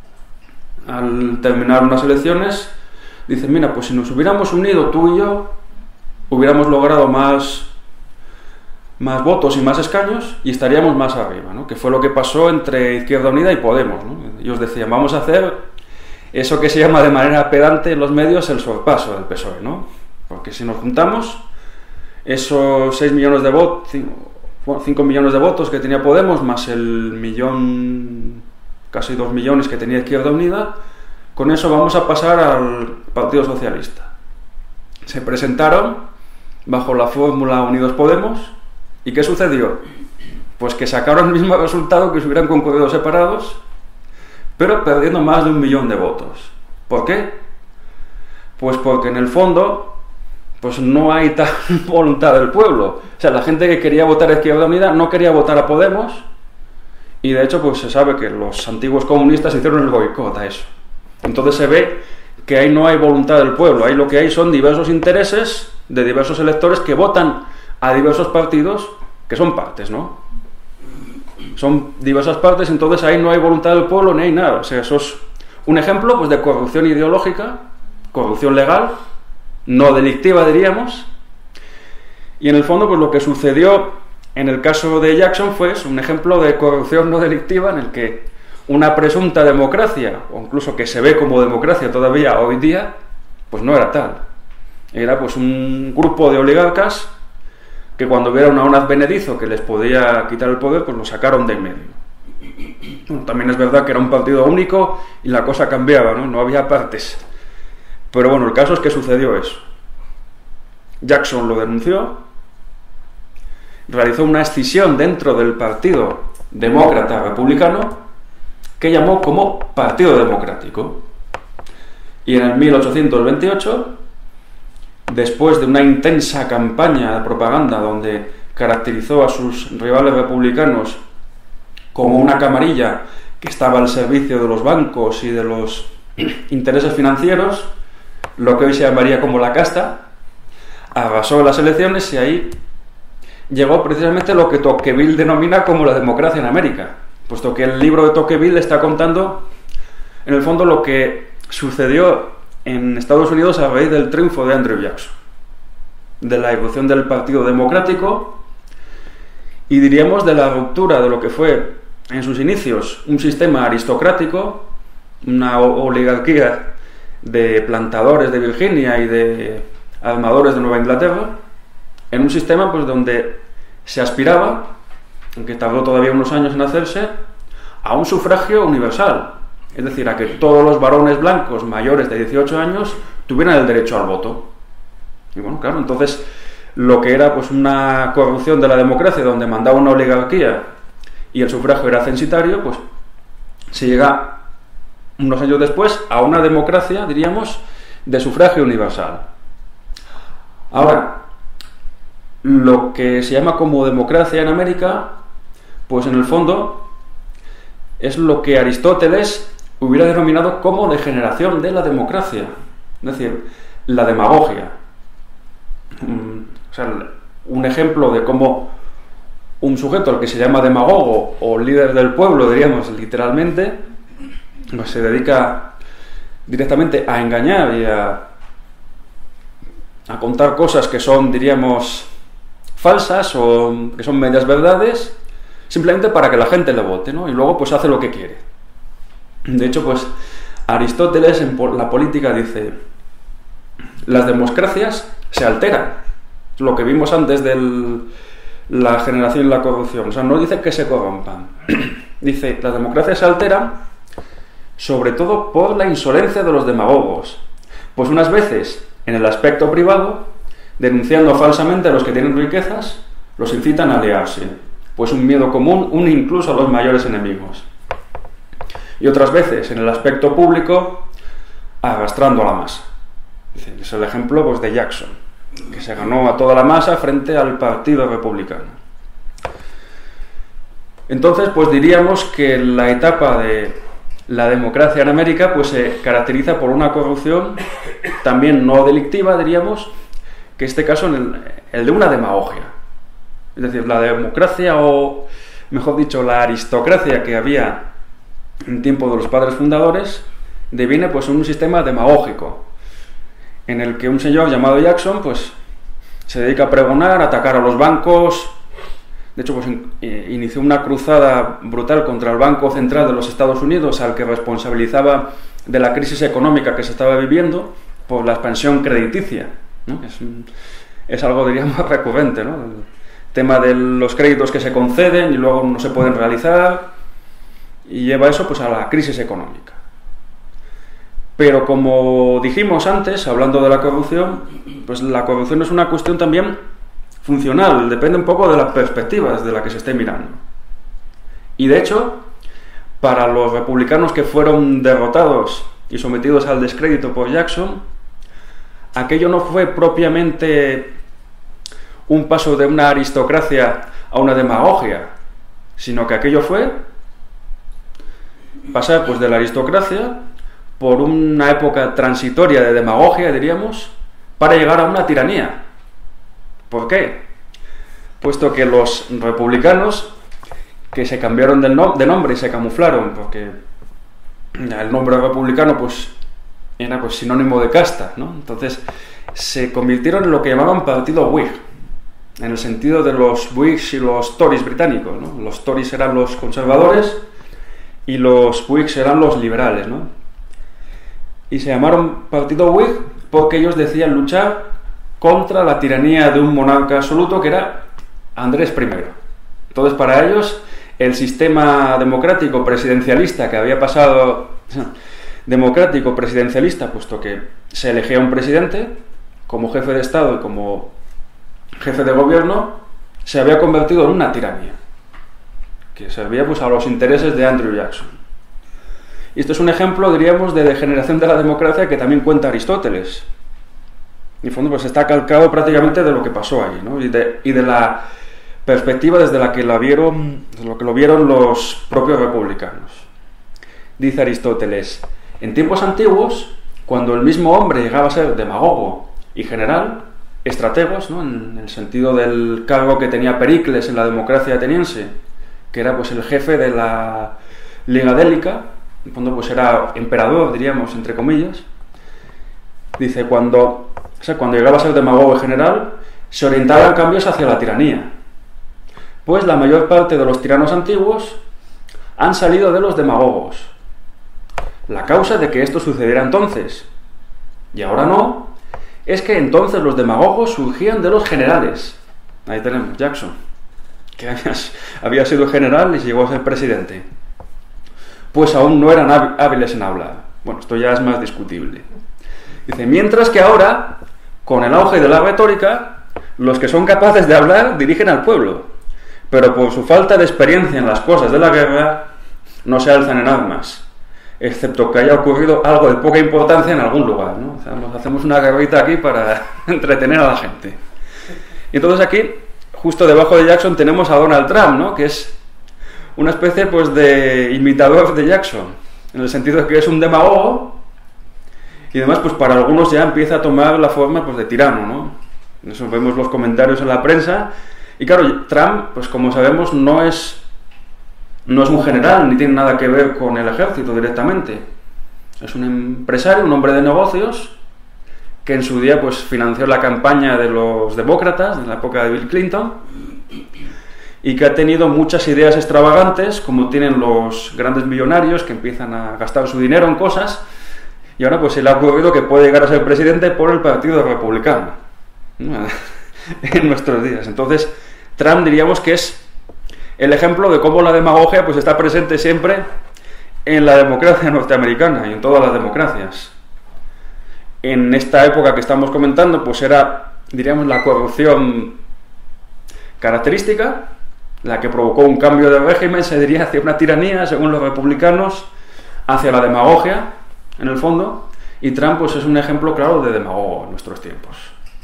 al terminar unas elecciones, dicen, mira, pues si nos hubiéramos unido tú y yo, hubiéramos logrado más votos y más escaños y estaríamos más arriba, ¿no? Que fue lo que pasó entre Izquierda Unida y Podemos, ¿no? Ellos decían, vamos a hacer eso que se llama de manera pedante en los medios el sorpaso del PSOE, ¿no? Porque si nos juntamos, esos 6 millones de votos, 5 millones de votos que tenía Podemos, más el millón, casi 2 millones que tenía Izquierda Unida, con eso vamos a pasar al Partido Socialista. Se presentaron bajo la fórmula Unidos Podemos. ¿Y qué sucedió? Pues que sacaron el mismo resultado que si hubieran concurrido separados, pero perdiendo más de 1 millón de votos. ¿Por qué? Pues porque en el fondo pues no hay tal voluntad del pueblo. O sea, la gente que quería votar a Izquierda Unida no quería votar a Podemos, y de hecho pues se sabe que los antiguos comunistas hicieron el boicot a eso. Entonces se ve que ahí no hay voluntad del pueblo, ahí lo que hay son diversos intereses de diversos electores que votan a diversos partidos, que son partes, ¿no? Son diversas partes, entonces ahí no hay voluntad del pueblo ni hay nada. O sea, eso es un ejemplo pues de corrupción ideológica, corrupción legal, no delictiva, diríamos. Y en el fondo pues lo que sucedió en el caso de Jackson fue un ejemplo de corrupción no delictiva, en el que una presunta democracia, o incluso que se ve como democracia todavía hoy día, pues no era tal. Era pues un grupo de oligarcas que cuando vieron a un advenedizo que les podía quitar el poder, pues lo sacaron de en medio. Bueno, también es verdad que era un partido único y la cosa cambiaba, ¿no? No había partes. Pero bueno, el caso es que sucedió eso. Jackson lo denunció, realizó una escisión dentro del Partido Demócrata Republicano, que llamó como Partido Democrático. Y en el 1828, después de una intensa campaña de propaganda donde caracterizó a sus rivales republicanos como una camarilla que estaba al servicio de los bancos y de los intereses financieros, lo que hoy se llamaría como la casta, arrasó las elecciones y ahí llegó precisamente lo que Tocqueville denomina como la democracia en América, puesto que el libro de Tocqueville está contando en el fondo lo que sucedió en Estados Unidos a raíz del triunfo de Andrew Jackson, de la irrupción del Partido Democrático y diríamos de la ruptura de lo que fue en sus inicios un sistema aristocrático, una oligarquía de plantadores de Virginia y de armadores de Nueva Inglaterra, en un sistema pues donde se aspiraba, aunque tardó todavía unos años en hacerse, a un sufragio universal. Es decir, a que todos los varones blancos mayores de 18 años tuvieran el derecho al voto. Y bueno, claro, entonces lo que era pues una corrupción de la democracia, donde mandaba una oligarquía y el sufragio era censitario, pues se llega unos años después a una democracia, diríamos, de sufragio universal. Ahora, lo que se llama como democracia en América, pues en el fondo es lo que Aristóteles hubiera denominado como degeneración de la democracia, es decir, la demagogia. O sea, un ejemplo de cómo un sujeto al que se llama demagogo o líder del pueblo, diríamos literalmente, pues se dedica directamente a engañar y a contar cosas que son, diríamos, falsas o que son medias verdades, simplemente para que la gente le vote, ¿no? Y luego pues hace lo que quiere. De hecho, pues Aristóteles en la política dice: las democracias se alteran. Lo que vimos antes de la generación y la corrupción. O sea, no dice que se corrompan. Dice: las democracias se alteran sobre todo por la insolencia de los demagogos. Pues unas veces, en el aspecto privado, denunciando falsamente a los que tienen riquezas, los incitan a aliarse, pues un miedo común une incluso a los mayores enemigos. Y otras veces, en el aspecto público, arrastrando a la masa. Es el ejemplo pues, de Jackson, que se ganó a toda la masa frente al Partido Republicano. Entonces, pues diríamos que la etapa de la democracia en América pues se caracteriza por una corrupción también no delictiva, diríamos, que en este caso el de una demagogia. Es decir, la democracia, o mejor dicho, la aristocracia que había en tiempo de los padres fundadores, deviene pues un sistema demagógico, en el que un señor llamado Jackson pues se dedica a pregonar, a atacar a los bancos. De hecho, pues inició una cruzada brutal contra el Banco Central de los Estados Unidos, al que responsabilizaba de la crisis económica que se estaba viviendo por la expansión crediticia, ¿no? Es algo, diríamos, recurrente, ¿no? El tema de los créditos que se conceden y luego no se pueden realizar, y lleva eso pues a la crisis económica. Pero como dijimos antes, hablando de la corrupción, pues la corrupción es una cuestión también funcional, depende un poco de las perspectivas de la que se esté mirando. Y de hecho, para los republicanos que fueron derrotados y sometidos al descrédito por Jackson, aquello no fue propiamente un paso de una aristocracia a una demagogia, sino que aquello fue pasar pues de la aristocracia por una época transitoria de demagogia, diríamos, para llegar a una tiranía. ¿Por qué? Puesto que los republicanos, que se cambiaron de nombre y se camuflaron, porque el nombre republicano pues era pues sinónimo de casta, ¿no? Entonces se convirtieron en lo que llamaban partido Whig, en el sentido de los Whigs y los Tories británicos, ¿no? Los Tories eran los conservadores y los Whigs eran los liberales, ¿no? Y se llamaron partido Whig porque ellos decían luchar contra la tiranía de un monarca absoluto que era Andrés I. Entonces, para ellos, el sistema democrático presidencialista que había pasado, democrático presidencialista, puesto que se elegía un presidente como jefe de Estado y como jefe de gobierno, se había convertido en una tiranía que servía pues a los intereses de Andrew Jackson. Y esto es un ejemplo, diríamos, de degeneración de la democracia que también cuenta Aristóteles. En el fondo pues está calcado prácticamente de lo que pasó ahí, ¿no? y de la perspectiva desde la que lo vieron los propios republicanos. Dice Aristóteles: en tiempos antiguos, cuando el mismo hombre llegaba a ser demagogo y general, estrategos, ¿no? En el sentido del cargo que tenía Pericles en la democracia ateniense, que era pues el jefe de la Liga Délica, en el fondo pues era emperador, diríamos, entre comillas. Dice, cuando llegaba a ser demagogo general, se orientaban cambios hacia la tiranía. Pues la mayor parte de los tiranos antiguos han salido de los demagogos. La causa de que esto sucediera entonces, y ahora no, es que entonces los demagogos surgían de los generales. Ahí tenemos Jackson, que había sido general y llegó a ser presidente. Pues aún no eran hábiles en hablar. Bueno, esto ya es más discutible. Dice, mientras que ahora, con el auge de la retórica, los que son capaces de hablar dirigen al pueblo, pero por su falta de experiencia en las cosas de la guerra, no se alzan en armas, excepto que haya ocurrido algo de poca importancia en algún lugar, ¿no? O sea, hacemos una guerrita aquí para entretener a la gente. Y entonces aquí, justo debajo de Jackson, tenemos a Donald Trump, ¿no? Que es una especie pues de imitador de Jackson, en el sentido de que es un demagogo. Y además, pues para algunos ya empieza a tomar la forma pues de tirano, ¿no? Eso vemos los comentarios en la prensa. Y claro, Trump, pues como sabemos, no es un general, ni tiene nada que ver con el ejército directamente. Es un empresario, un hombre de negocios, que en su día pues financió la campaña de los demócratas, en la época de Bill Clinton, y que ha tenido muchas ideas extravagantes, como tienen los grandes millonarios, que empiezan a gastar su dinero en cosas y ahora pues se le ha ocurrido que puede llegar a ser presidente por el Partido Republicano, ¿no? En nuestros días. Entonces, Trump diríamos que es el ejemplo de cómo la demagogia pues está presente siempre en la democracia norteamericana y en todas las democracias. En esta época que estamos comentando, pues era, diríamos, la corrupción característica, la que provocó un cambio de régimen, se diría, hacia una tiranía, según los republicanos, hacia la demagogia, en el fondo, y Trump pues es un ejemplo claro de demagogo en nuestros tiempos.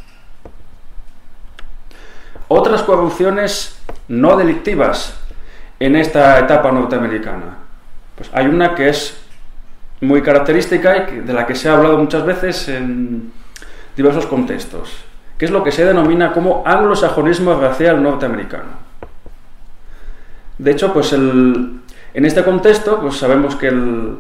Otras corrupciones no delictivas en esta etapa norteamericana. Pues hay una que es muy característica y de la que se ha hablado muchas veces en diversos contextos, que es lo que se denomina como anglosajonismo racial norteamericano. De hecho, pues en este contexto, pues sabemos que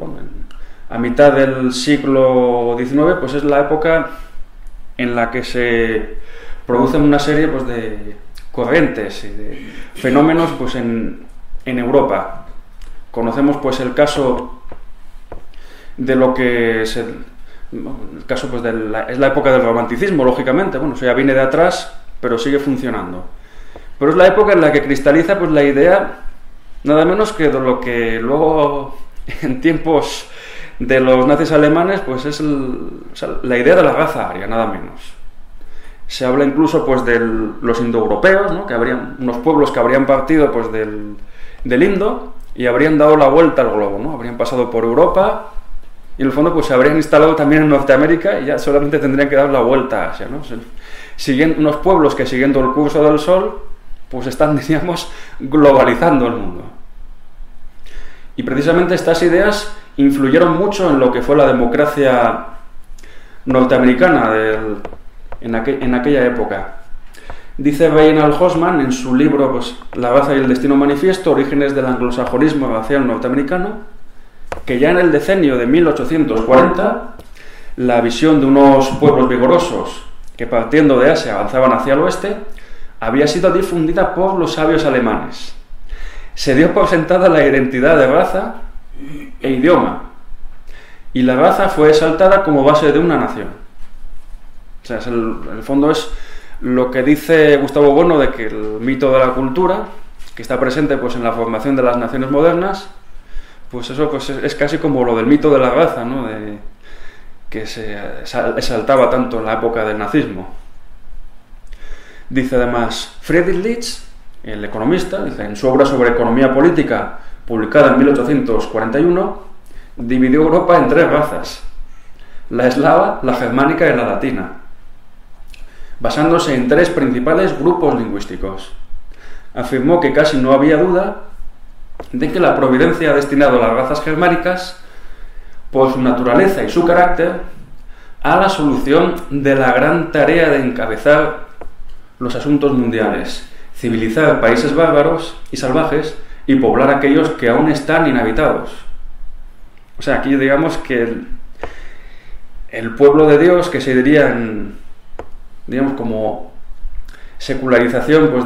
a mitad del siglo XIX, pues es la época en la que se producen una serie pues de corrientes y de fenómenos pues en Europa. Conocemos pues el caso de lo que es el caso pues es la época del romanticismo, lógicamente. Bueno, eso ya viene de atrás, pero sigue funcionando. Pero es la época en la que cristaliza pues la idea nada menos que de lo que luego en tiempos de los nazis alemanes pues es la idea de la raza aria, nada menos. Se habla incluso pues de los indoeuropeos, ¿no? Que habrían unos pueblos que habrían partido pues del Indo y habrían dado la vuelta al globo, ¿no? Habrían pasado por Europa y en el fondo pues se habrían instalado también en Norteamérica y ya solamente tendrían que dar la vuelta a Asia, ¿no? Siguiendo unos pueblos que siguiendo el curso del sol pues están, diríamos, globalizando el mundo. Y precisamente estas ideas influyeron mucho en lo que fue la democracia norteamericana en aquella época. Dice Reinald Hossmann en su libro pues, La raza y el destino manifiesto, orígenes del anglosajonismo racial norteamericano, que ya en el decenio de 1840 la visión de unos pueblos vigorosos que partiendo de Asia avanzaban hacia el oeste había sido difundida por los sabios alemanes. Se dio por sentada la identidad de raza e idioma, y la raza fue exaltada como base de una nación. O sea, en el fondo es lo que dice Gustavo Bueno de que el mito de la cultura, que está presente pues, en la formación de las naciones modernas, pues eso pues, es casi como lo del mito de la raza, ¿no? Que se exaltaba tanto en la época del nazismo. Dice además Friedrich List, el economista, dice, en su obra sobre economía política, publicada en 1841, dividió Europa en tres razas: la eslava, la germánica y la latina, basándose en tres principales grupos lingüísticos. Afirmó que casi no había duda de que la providencia ha destinado a las razas germánicas, por su naturaleza y su carácter, a la solución de la gran tarea de encabezar los asuntos mundiales, civilizar países bárbaros y salvajes y poblar aquellos que aún están inhabitados. O sea, aquí digamos que el pueblo de Dios, que se diría digamos como secularización pues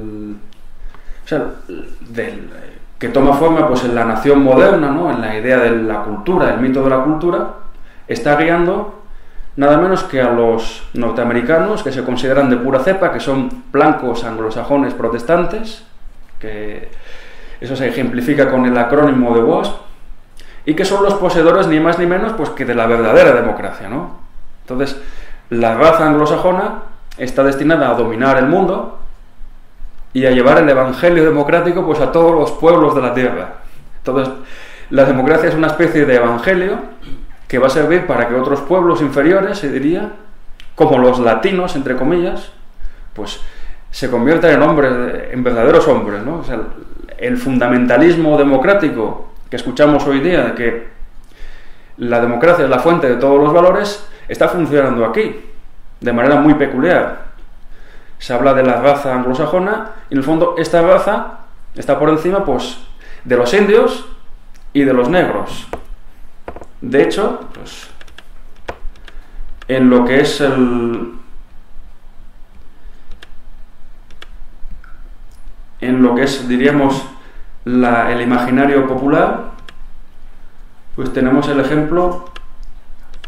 que toma forma pues en la nación moderna, ¿no? En la idea de la cultura, el mito de la cultura, está guiando nada menos que a los norteamericanos, que se consideran de pura cepa, que son blancos anglosajones protestantes, que eso se ejemplifica con el acrónimo de WASP, y que son los poseedores ni más ni menos pues que de la verdadera democracia, ¿no? Entonces, la raza anglosajona está destinada a dominar el mundo y a llevar el evangelio democrático pues a todos los pueblos de la tierra. Entonces, la democracia es una especie de evangelio que va a servir para que otros pueblos inferiores, se diría, como los latinos, entre comillas, pues se conviertan en hombres, en verdaderos hombres, ¿no? O sea, el fundamentalismo democrático que escuchamos hoy día, de que la democracia es la fuente de todos los valores, está funcionando aquí, de manera muy peculiar. Se habla de la raza anglosajona, y en el fondo esta raza está por encima, pues, de los indios y de los negros. De hecho, pues, en lo que es diríamos, el imaginario popular, pues tenemos el ejemplo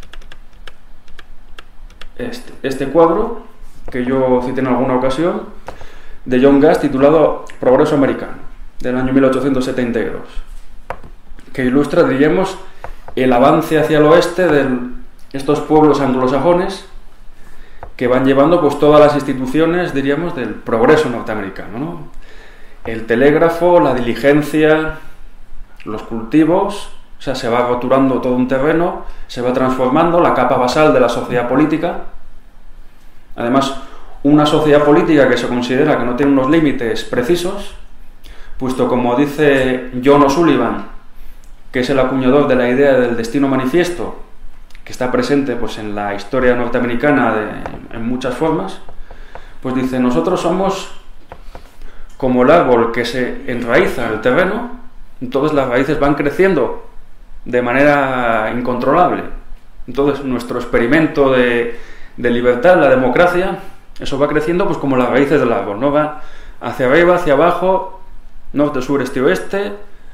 este cuadro, que yo cité en alguna ocasión, de John Gass, titulado Progreso Americano, del año 1872, que ilustra, diríamos, el avance hacia el oeste de estos pueblos anglosajones que van llevando pues todas las instituciones, diríamos, del progreso norteamericano, ¿no? El telégrafo, la diligencia, los cultivos, o sea, se va roturando todo un terreno, se va transformando la capa basal de la sociedad política. Además, una sociedad política que se considera que no tiene unos límites precisos, puesto, como dice John O'Sullivan, que es el acuñador de la idea del destino manifiesto, que está presente pues en la historia norteamericana en muchas formas, pues dice: nosotros somos como el árbol que se enraiza en el terreno, entonces las raíces van creciendo de manera incontrolable. Entonces nuestro experimento de libertad, la democracia, eso va creciendo pues como las raíces del árbol, ¿no? Va hacia arriba, hacia abajo, norte, sur, este, oeste,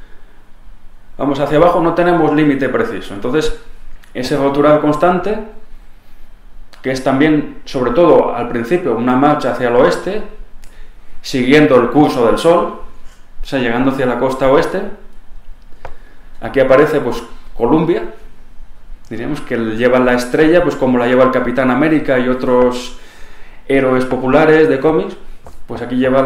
vamos hacia abajo, no tenemos límite preciso. Entonces, ese roturar constante, que es también, sobre todo al principio, una marcha hacia el oeste, siguiendo el curso del sol, o sea, llegando hacia la costa oeste. Aquí aparece pues Columbia, diríamos que lleva la estrella, pues como la lleva el Capitán América y otros héroes populares de cómics. Pues aquí lleva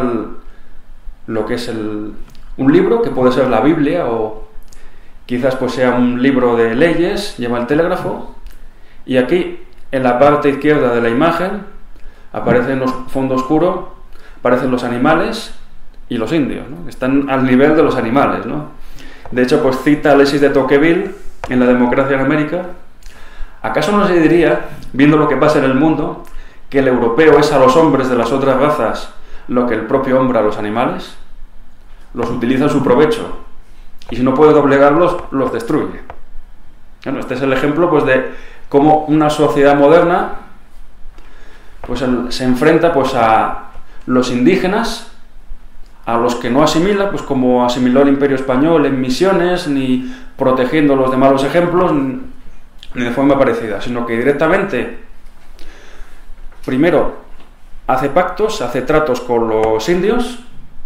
lo que es un libro, que puede ser la Biblia, o quizás pues sea un libro de leyes, lleva el telégrafo, y aquí en la parte izquierda de la imagen aparece en el fondo oscuro, aparecen los animales y los indios, ¿no? Están al nivel de los animales, ¿no? De hecho, pues cita a Alexis de Tocqueville en La democracia en América: ¿acaso no se diría, viendo lo que pasa en el mundo, que el europeo es a los hombres de las otras razas lo que el propio hombre a los animales? Los utiliza en su provecho, y si no puede doblegarlos, los destruye. Bueno, este es el ejemplo pues de cómo una sociedad moderna pues se enfrenta pues a los indígenas, a los que no asimila, pues como asimiló el Imperio Español en Misiones, ni protegiéndolos de malos ejemplos, ni de forma parecida, sino que directamente, primero, hace pactos, hace tratos con los indios,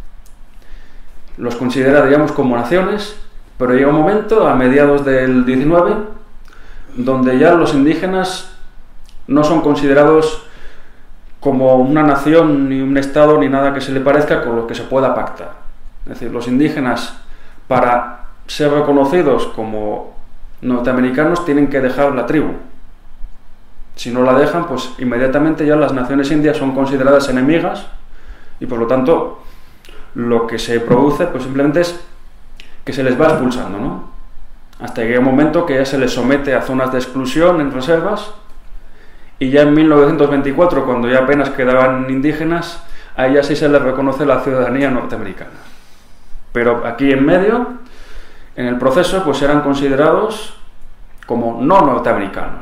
los considera, digamos, como naciones, pero llega un momento, a mediados del 19, donde ya los indígenas no son considerados como una nación, ni un estado, ni nada que se le parezca con lo que se pueda pactar. Es decir, los indígenas, para ser reconocidos como norteamericanos, tienen que dejar la tribu. Si no la dejan, pues inmediatamente ya las naciones indias son consideradas enemigas, y por lo tanto lo que se produce pues simplemente es que se les va expulsando, ¿no? Hasta que llega un momento que ya se les somete a zonas de exclusión en reservas, y ya en 1924, cuando ya apenas quedaban indígenas, a ellas sí se les reconoce la ciudadanía norteamericana. Pero aquí en medio, en el proceso, pues eran considerados como no norteamericanos.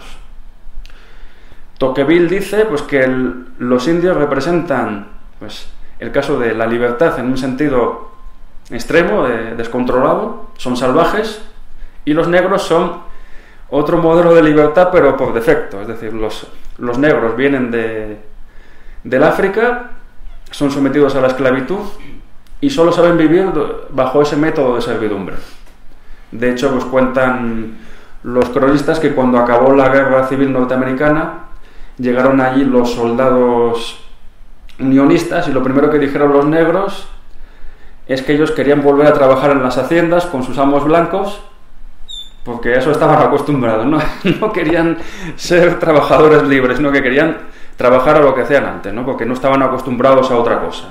Tocqueville dice pues que los indios representan pues el caso de la libertad en un sentido extremo, descontrolado, son salvajes, y los negros son otro modelo de libertad, pero por defecto. Es decir, los negros vienen del África, son sometidos a la esclavitud y solo saben vivir bajo ese método de servidumbre. De hecho, pues cuentan los cronistas que cuando acabó la guerra civil norteamericana, llegaron allí los soldados unionistas, y lo primero que dijeron los negros es que ellos querían volver a trabajar en las haciendas con sus amos blancos, porque a eso estaban acostumbrados, ¿no? No querían ser trabajadores libres, sino que querían trabajar a lo que hacían antes, ¿no? Porque no estaban acostumbrados a otra cosa.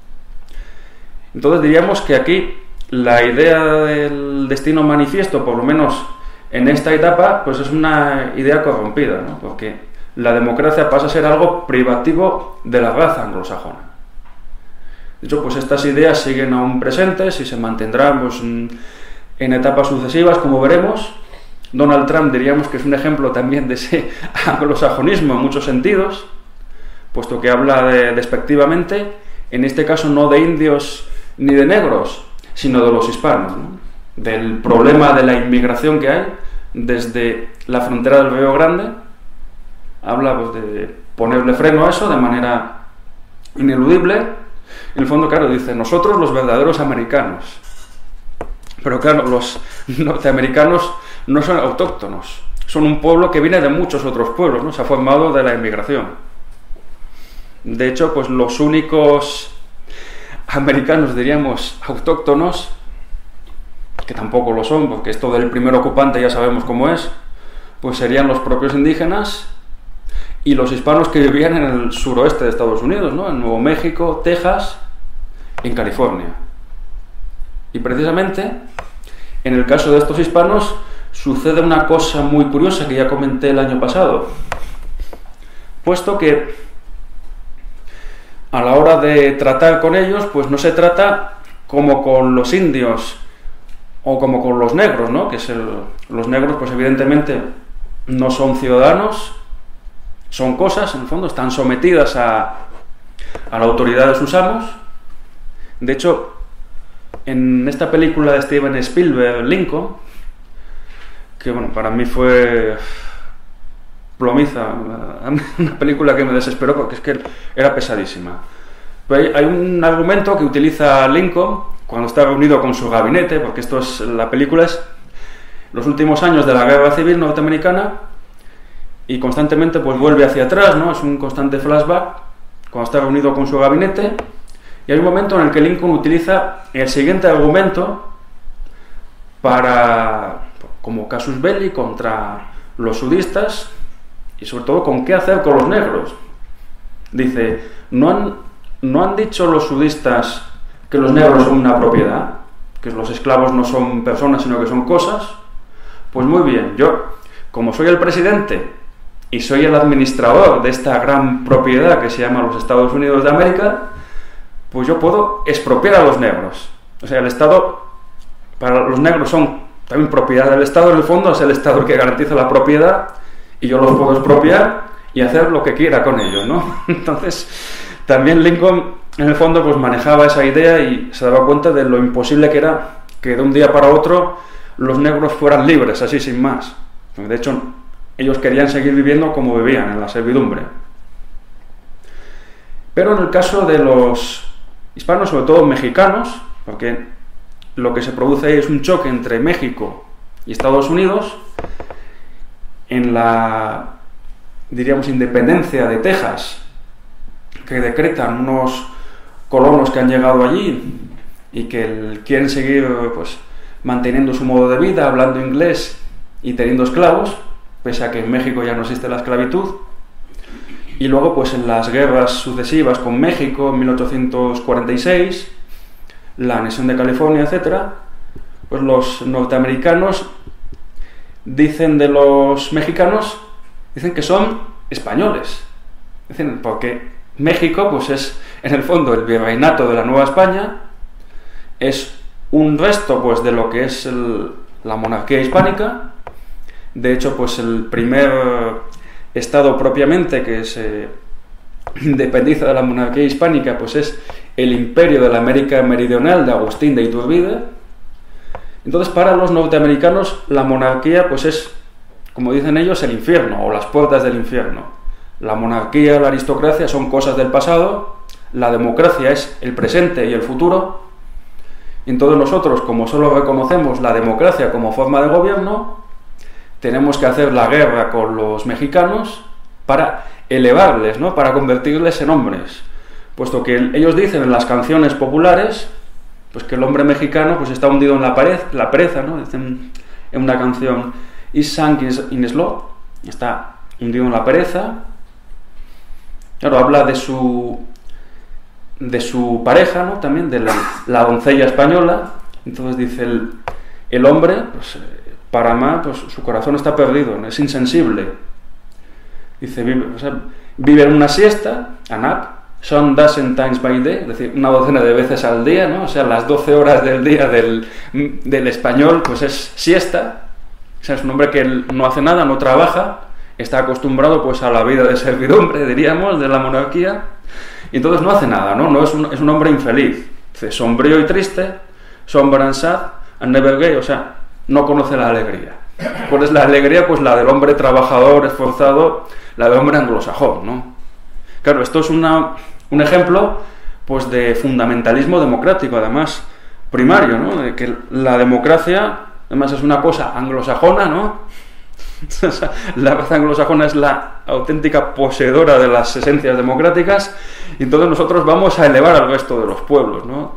Entonces diríamos que aquí la idea del destino manifiesto, por lo menos en esta etapa, pues es una idea corrompida, ¿no? Porque la democracia pasa a ser algo privativo de la raza anglosajona. De hecho, pues estas ideas siguen aún presentes y se mantendrán pues, en etapas sucesivas, como veremos. Donald Trump diríamos que es un ejemplo también de ese anglosajonismo en muchos sentidos, puesto que habla despectivamente, en este caso no de indios ni de negros, sino de los hispanos, ¿no? Del problema de la inmigración que hay desde la frontera del Río Grande habla pues, de ponerle freno a eso de manera ineludible. En el fondo, claro, dice, nosotros los verdaderos americanos. Pero claro, los norteamericanos no son autóctonos, son un pueblo que viene de muchos otros pueblos, ¿no? Se ha formado de la inmigración. De hecho, pues los únicos americanos, diríamos, autóctonos, que tampoco lo son, porque esto del primer ocupante ya sabemos cómo es, pues serían los propios indígenas y los hispanos que vivían en el suroeste de Estados Unidos, ¿no? En Nuevo México, Texas, en California. Y precisamente, en el caso de estos hispanos, sucede una cosa muy curiosa que ya comenté el año pasado, puesto que a la hora de tratar con ellos, pues no se trata como con los indios o como con los negros, ¿no? Los negros, pues evidentemente no son ciudadanos, son cosas, en el fondo, están sometidas a la autoridad de sus amos. De hecho, en esta película de Steven Spielberg, Lincoln, que bueno, para mí fue plomiza, una película que me desesperó porque es que era pesadísima. Pero hay un argumento que utiliza Lincoln cuando está reunido con su gabinete, porque la película es los últimos años de la Guerra Civil norteamericana y constantemente pues vuelve hacia atrás, ¿no? Es un constante flashback cuando está reunido con su gabinete, y hay un momento en el que Lincoln utiliza el siguiente argumento como casus belli contra los sudistas y sobre todo con qué hacer con los negros. Dice, ¿no han dicho los sudistas que los negros son una propiedad? Que los esclavos no son personas sino que son cosas. Pues muy bien, yo, como soy el presidente y soy el administrador de esta gran propiedad que se llama los Estados Unidos de América, pues yo puedo expropiar a los negros. O sea, el Estado, para los negros son también propiedad del Estado, en el fondo es el Estado el que garantiza la propiedad y yo los puedo expropiar y hacer lo que quiera con ellos, ¿no? Entonces, también Lincoln, en el fondo, pues manejaba esa idea y se daba cuenta de lo imposible que era que de un día para otro los negros fueran libres, así sin más. De hecho, ellos querían seguir viviendo como vivían, en la servidumbre. Pero en el caso de los hispanos, sobre todo mexicanos, porque lo que se produce ahí es un choque entre México y Estados Unidos, en la, diríamos, independencia de Texas, que decretan unos colonos que han llegado allí y que quieren seguir pues manteniendo su modo de vida, hablando inglés y teniendo esclavos, pese a que en México ya no existe la esclavitud. Y luego, pues en las guerras sucesivas con México, en 1846, la anexión de California, etcétera, pues los norteamericanos dicen de los mexicanos, dicen que son españoles. Dicen, porque México, pues es en el fondo el virreinato de la Nueva España, es un resto pues de lo que es la monarquía hispánica. De hecho, pues el primer estado propiamente que se independiza de la monarquía hispánica pues es el imperio de la América Meridional de Agustín de Iturbide. Entonces, para los norteamericanos la monarquía pues es, como dicen ellos, el infierno o las puertas del infierno. La monarquía, la aristocracia son cosas del pasado, la democracia es el presente y el futuro. Entonces nosotros, como solo reconocemos la democracia como forma de gobierno, tenemos que hacer la guerra con los mexicanos para elevarles, ¿no? Para convertirles en hombres, puesto que ellos dicen en las canciones populares pues que el hombre mexicano pues está hundido en la pereza, ¿no? Dicen en una canción, is sunk in sloth, está hundido en la pereza. Claro, habla de su pareja, ¿no? También de la doncella española. Entonces dice el hombre, pues para amar, pues su corazón está perdido, es insensible. Dice, vive en una siesta, a nap, son dozen times by day, es decir, una docena de veces al día, ¿no? O sea, las 12 horas del día del español, pues es siesta. O sea, es un hombre que no hace nada, no trabaja, está acostumbrado pues a la vida de servidumbre, diríamos, de la monarquía, y entonces no hace nada, ¿no? Es un hombre infeliz. Dice, sombrío y triste, somber and sad, and never gay, o sea, no conoce la alegría. ¿Cuál es la alegría? Pues la del hombre trabajador, esforzado, la del hombre anglosajón, ¿no? Claro, esto es un ejemplo pues de fundamentalismo democrático, además primario, ¿no? De que la democracia además es una cosa anglosajona, ¿no? La raza anglosajona es la auténtica poseedora de las esencias democráticas, y entonces nosotros vamos a elevar al resto de los pueblos, ¿no?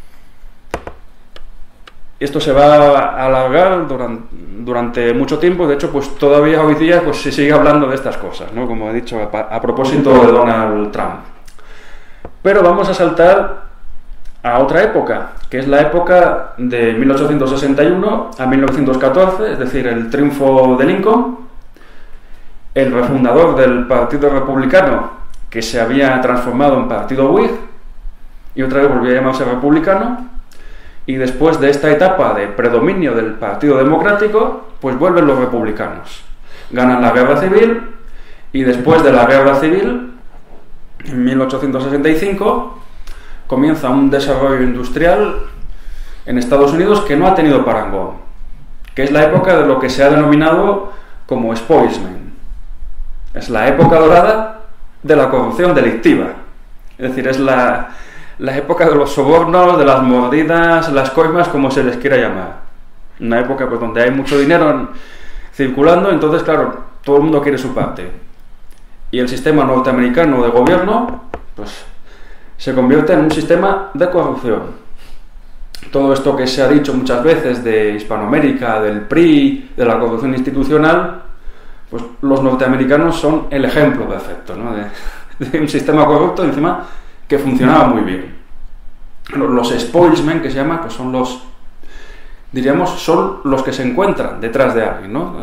Esto se va a alargar durante mucho tiempo. De hecho, pues todavía hoy día pues se sigue hablando de estas cosas, ¿no? Como he dicho, a propósito de Donald Trump. Pero vamos a saltar a otra época, que es la época de 1861 a 1914, es decir, el triunfo de Lincoln, el refundador del Partido Republicano, que se había transformado en Partido Whig, y otra vez volvió a llamarse republicano, y después de esta etapa de predominio del Partido Democrático, pues vuelven los republicanos. Ganan la Guerra Civil, y después de la Guerra Civil, en 1865, comienza un desarrollo industrial en Estados Unidos que no ha tenido parangón, que es la época de lo que se ha denominado como spoilsmen. Es la época dorada de la corrupción delictiva. Es decir, es la época de los sobornos, de las mordidas, las coimas, como se les quiera llamar. Una época pues donde hay mucho dinero circulando, entonces, claro, todo el mundo quiere su parte. Y el sistema norteamericano de gobierno, pues, se convierte en un sistema de corrupción. Todo esto que se ha dicho muchas veces de Hispanoamérica, del PRI, de la corrupción institucional, pues los norteamericanos son el ejemplo perfecto, ¿no? de un sistema corrupto, encima, que funcionaba muy bien. Los spoilsmen, que se llama, pues son los, diríamos, son los que se encuentran detrás de alguien, ¿no?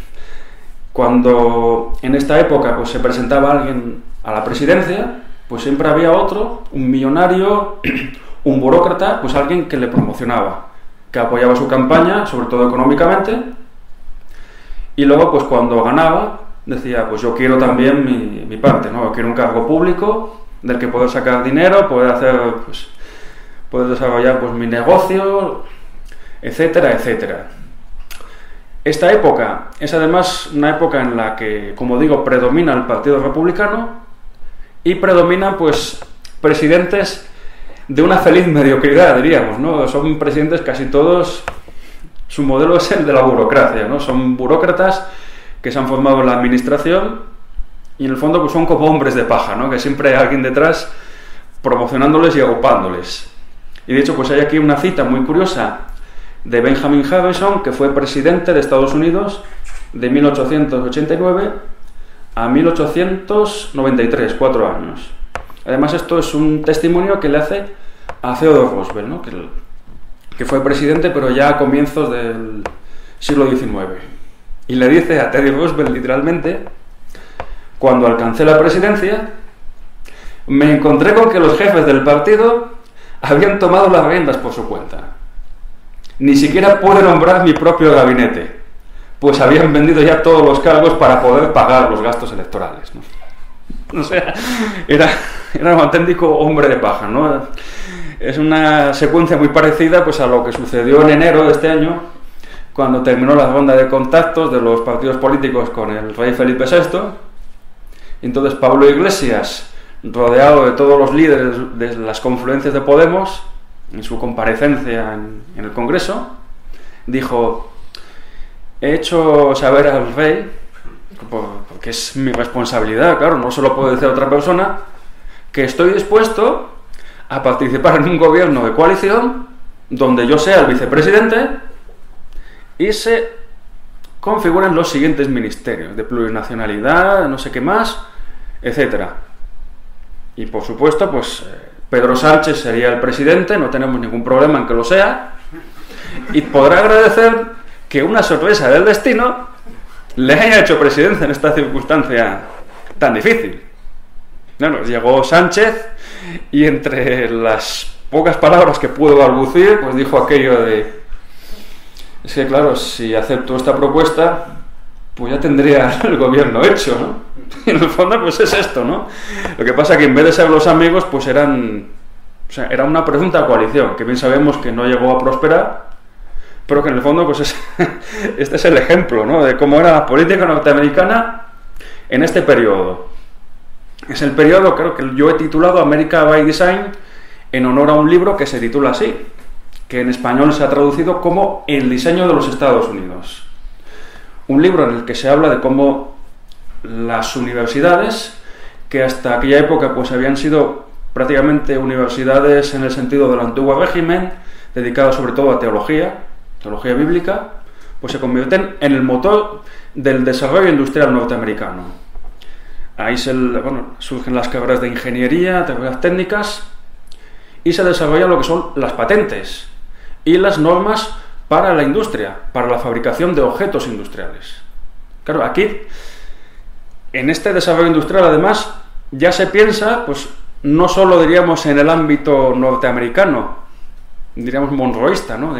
Cuando en esta época pues se presentaba alguien a la presidencia, pues siempre había otro, un millonario, un burócrata, pues alguien que le promocionaba, que apoyaba su campaña, sobre todo económicamente, y luego pues cuando ganaba decía, pues yo quiero también mi parte, ¿no? Yo quiero un cargo público del que poder sacar dinero, poder desarrollar pues mi negocio, etcétera, etcétera. Esta época es además una época en la que, como digo, predomina el Partido Republicano, y predominan pues presidentes de una feliz mediocridad, diríamos, ¿no? Son presidentes casi todos, su modelo es el de la burocracia, ¿no? Son burócratas que se han formado en la administración y en el fondo pues son como hombres de paja, ¿no? Que siempre hay alguien detrás promocionándoles y agrupándoles. Y de hecho pues hay aquí una cita muy curiosa de Benjamin Harrison, que fue presidente de Estados Unidos de 1889 a 1893, 4 años. Además, esto es un testimonio que le hace a Theodore Roosevelt, ¿no? que fue presidente, pero ya a comienzos del siglo XIX. Y le dice a Teddy Roosevelt, literalmente, cuando alcancé la presidencia, me encontré con que los jefes del partido habían tomado las riendas por su cuenta. Ni siquiera pude nombrar mi propio gabinete, pues habían vendido ya todos los cargos para poder pagar los gastos electorales, ¿no? O sea, era un auténtico hombre de paja, ¿no? Es una secuencia muy parecida pues a lo que sucedió en enero de este año, cuando terminó la ronda de contactos de los partidos políticos con el rey Felipe VI. Entonces Pablo Iglesias, rodeado de todos los líderes de las confluencias de Podemos, en su comparecencia en el Congreso, dijo: he hecho saber al rey, porque es mi responsabilidad, claro, no se lo puedo decir a otra persona, que estoy dispuesto a participar en un gobierno de coalición donde yo sea el vicepresidente y se configuren los siguientes ministerios de plurinacionalidad, no sé qué más, etcétera. Y por supuesto, pues Pedro Sánchez sería el presidente, no tenemos ningún problema en que lo sea, y podrá agradecer que una sorpresa del destino le haya hecho presidente en esta circunstancia tan difícil. Bueno, llegó Sánchez y entre las pocas palabras que pudo balbucir, pues dijo aquello de: es que claro, si acepto esta propuesta, pues ya tendría el gobierno hecho, ¿no? Y en el fondo pues es esto, ¿no? Lo que pasa es que en vez de ser los amigos, pues era una presunta coalición, que bien sabemos que no llegó a prosperar, pero que en el fondo pues este es el ejemplo, ¿no? De cómo era la política norteamericana en este periodo. Es el periodo, creo que yo he titulado America by Design en honor a un libro que se titula así, que en español se ha traducido como El diseño de los Estados Unidos. Un libro en el que se habla de cómo las universidades, que hasta aquella época pues habían sido prácticamente universidades en el sentido del antiguo régimen, dedicadas sobre todo a teología bíblica, pues se convierten en el motor del desarrollo industrial norteamericano. Ahí surgen las carreras de ingeniería, carreras técnicas, y se desarrollan lo que son las patentes y las normas para la industria, para la fabricación de objetos industriales. Claro, aquí, en este desarrollo industrial, además, ya se piensa, pues, no solo, diríamos, en el ámbito norteamericano, diríamos monroísta, ¿no?,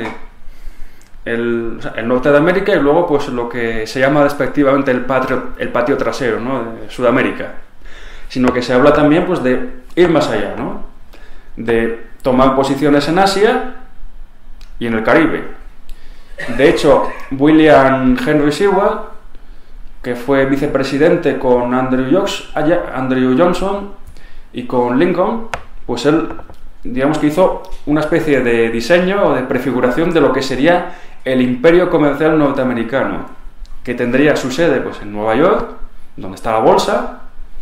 el norte de América, y luego pues lo que se llama despectivamente el patio trasero, ¿no?, de Sudamérica, sino que se habla también pues de ir más allá, ¿no?, de tomar posiciones en Asia y en el Caribe. De hecho, William Henry Seward, que fue vicepresidente con Andrew Johnson y con Lincoln, pues él, digamos que hizo una especie de diseño o de prefiguración de lo que sería el imperio comercial norteamericano, que tendría su sede pues en Nueva York, donde está la bolsa.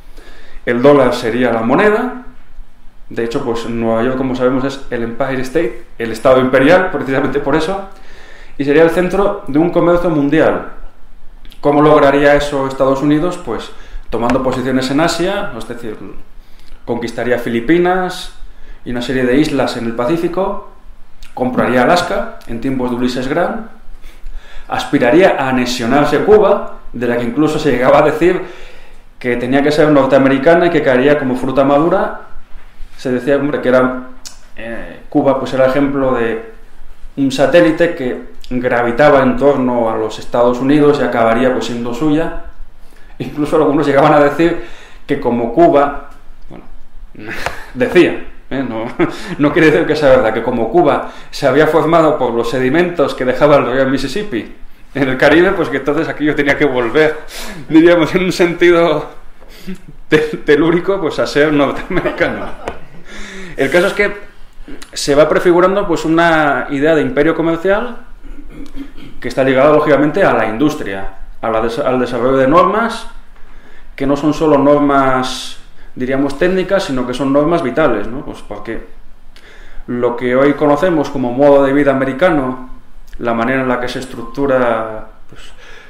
El dólar sería la moneda. De hecho, pues Nueva York, como sabemos, es el Empire State, el Estado imperial, precisamente por eso, y sería el centro de un comercio mundial. ¿Cómo lograría eso Estados Unidos? Pues tomando posiciones en Asia, es decir, conquistaría Filipinas y una serie de islas en el Pacífico, compraría Alaska en tiempos de Ulysses Grant, aspiraría a anexionarse Cuba, de la que incluso se llegaba a decir que tenía que ser norteamericana y que caería como fruta madura. Se decía, hombre, que era Cuba pues era ejemplo de un satélite que gravitaba en torno a los Estados Unidos y acabaría pues siendo suya. Incluso algunos llegaban a decir que como Cuba, bueno, decía, no quiere decir que sea verdad, que como Cuba se había formado por los sedimentos que dejaba el río Mississippi en el Caribe, pues que entonces aquello tenía que volver, diríamos, en un sentido telúrico, pues a ser norteamericano. El caso es que se va prefigurando pues una idea de imperio comercial que está ligada lógicamente a la industria, al desarrollo de normas que no son solo normas, diríamos, técnicas, sino que son normas vitales, ¿no? Pues porque lo que hoy conocemos como modo de vida americano, la manera en la que se estructura pues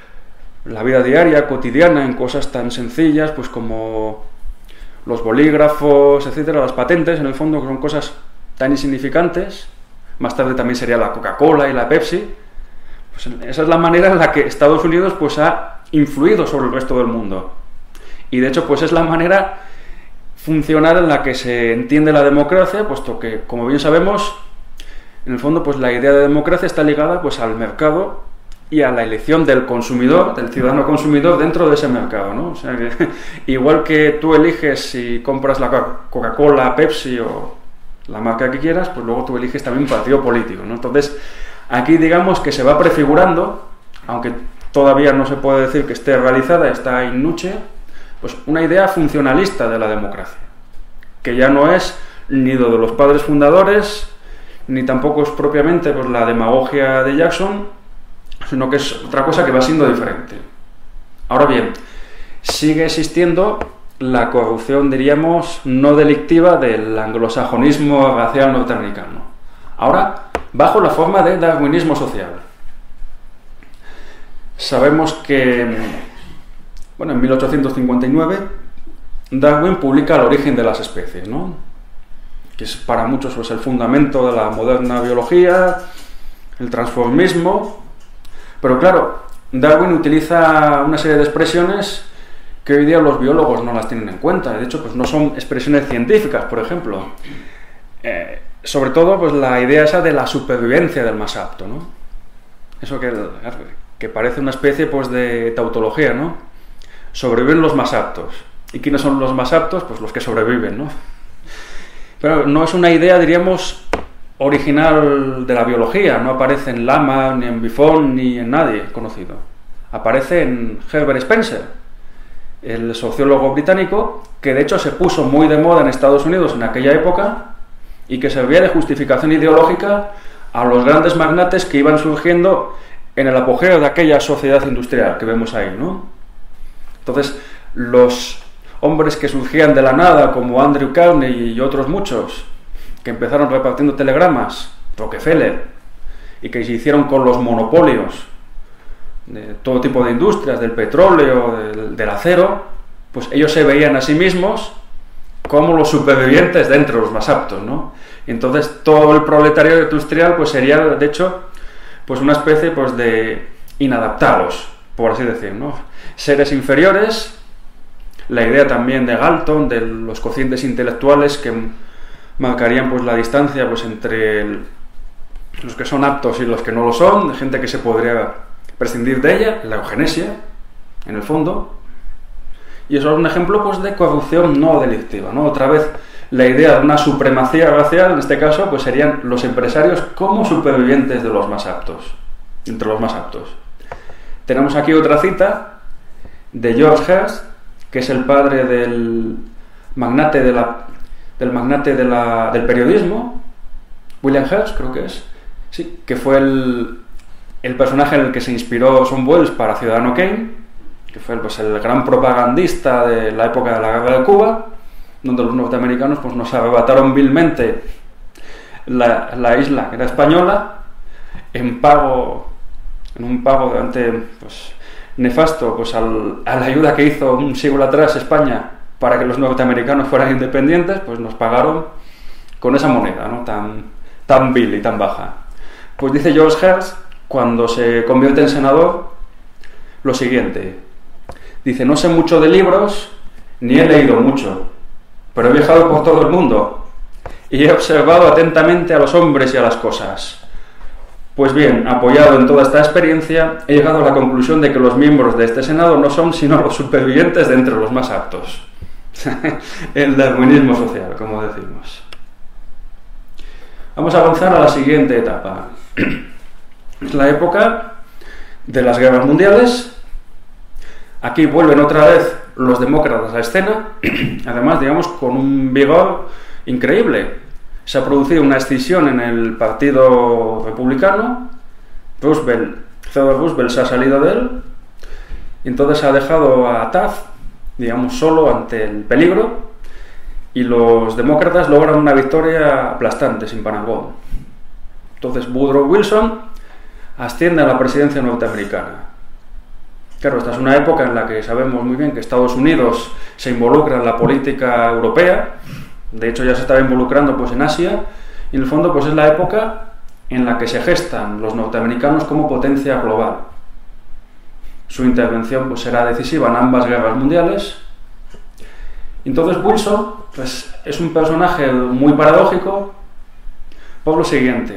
la vida diaria, cotidiana, en cosas tan sencillas pues como los bolígrafos, etcétera, las patentes, en el fondo, que son cosas tan insignificantes. Más tarde también sería la Coca-Cola y la Pepsi. Pues esa es la manera en la que Estados Unidos pues ha influido sobre el resto del mundo. Y de hecho pues es la manera funcional en la que se entiende la democracia, puesto que, como bien sabemos, en el fondo pues la idea de democracia está ligada pues al mercado y a la elección del consumidor, del ciudadano consumidor dentro de ese mercado, ¿no? O sea que igual que tú eliges si compras la Coca-Cola, Pepsi o la marca que quieras, pues luego tú eliges también un partido político, ¿no? Entonces, aquí digamos que se va prefigurando, aunque todavía no se puede decir que esté realizada, está in nuce, pues una idea funcionalista de la democracia, que ya no es ni lo de los padres fundadores, ni tampoco es propiamente pues la demagogia de Jackson, sino que es otra cosa que va siendo diferente. Ahora bien, sigue existiendo la corrupción, diríamos, no delictiva del anglosajonismo racial norteamericano. Ahora, bajo la forma de darwinismo social. Sabemos que, bueno, en 1859 Darwin publica El origen de las especies, ¿no?, que es para muchos pues el fundamento de la moderna biología, el transformismo. Pero claro, Darwin utiliza una serie de expresiones que hoy día los biólogos no las tienen en cuenta. De hecho, pues no son expresiones científicas, por ejemplo. Sobre todo, pues la idea esa de la supervivencia del más apto, ¿no? Eso que parece una especie pues de tautología, ¿no? Sobreviven los más aptos. ¿Y quiénes son los más aptos? Pues los que sobreviven, ¿no? Pero no es una idea, diríamos, original de la biología. No aparece en Lamarck, ni en Buffon, ni en nadie conocido. Aparece en Herbert Spencer, el sociólogo británico, que de hecho se puso muy de moda en Estados Unidos en aquella época y que servía de justificación ideológica a los grandes magnates que iban surgiendo en el apogeo de aquella sociedad industrial que vemos ahí, ¿no? Entonces, los hombres que surgían de la nada, como Andrew Carnegie y otros muchos, que empezaron repartiendo telegramas, Rockefeller, y que se hicieron con los monopolios de todo tipo de industrias, del petróleo, del acero, pues ellos se veían a sí mismos como los supervivientes de entre los más aptos, ¿no? Y entonces todo el proletariado industrial pues sería, de hecho, pues una especie pues de inadaptados, por así decir, ¿no? Seres inferiores. La idea también de Galton, de los cocientes intelectuales que marcarían pues la distancia pues entre los que son aptos y los que no lo son, de gente que se podría prescindir de ella, la eugenesia, en el fondo. Y eso es un ejemplo pues de corrupción no delictiva, ¿no? Otra vez la idea de una supremacía racial, en este caso, pues serían los empresarios como supervivientes de los más aptos, entre los más aptos. Tenemos aquí otra cita de George Hearst, que es el padre del magnate del periodismo, William Hearst, creo que es, sí, que fue el personaje en el que se inspiró Orson Welles para Ciudadano Kane, que fue pues, el gran propagandista de la época de la Guerra de Cuba, donde los norteamericanos pues, nos arrebataron vilmente la isla, que era española, en un pago pues, nefasto pues, a la ayuda que hizo un siglo atrás España para que los norteamericanos fueran independientes, pues nos pagaron con esa moneda, ¿no? tan vil y tan baja. Pues dice George Hearst, cuando se convierte en senador, lo siguiente. Dice, no sé mucho de libros, ni he leído mucho, pero he viajado por todo el mundo y he observado atentamente a los hombres y a las cosas. Pues bien, apoyado en toda esta experiencia, he llegado a la conclusión de que los miembros de este Senado no son sino los supervivientes de entre los más aptos. El darwinismo social, como decimos. Vamos a avanzar a la siguiente etapa. Es la época de las guerras mundiales. Aquí vuelven otra vez los demócratas a escena, además, digamos, con un vigor increíble. Se ha producido una escisión en el Partido Republicano. Theodore Roosevelt se ha salido de él, y entonces ha dejado a Taft, digamos, solo ante el peligro, y los demócratas logran una victoria aplastante, sin parangón. Entonces Woodrow Wilson asciende a la presidencia norteamericana. Claro, esta es una época en la que sabemos muy bien que Estados Unidos se involucra en la política europea. De hecho, ya se estaba involucrando pues, en Asia, y en el fondo pues, es la época en la que se gestan los norteamericanos como potencia global. Su intervención pues, será decisiva en ambas guerras mundiales. Entonces Wilson pues, es un personaje muy paradójico por lo siguiente.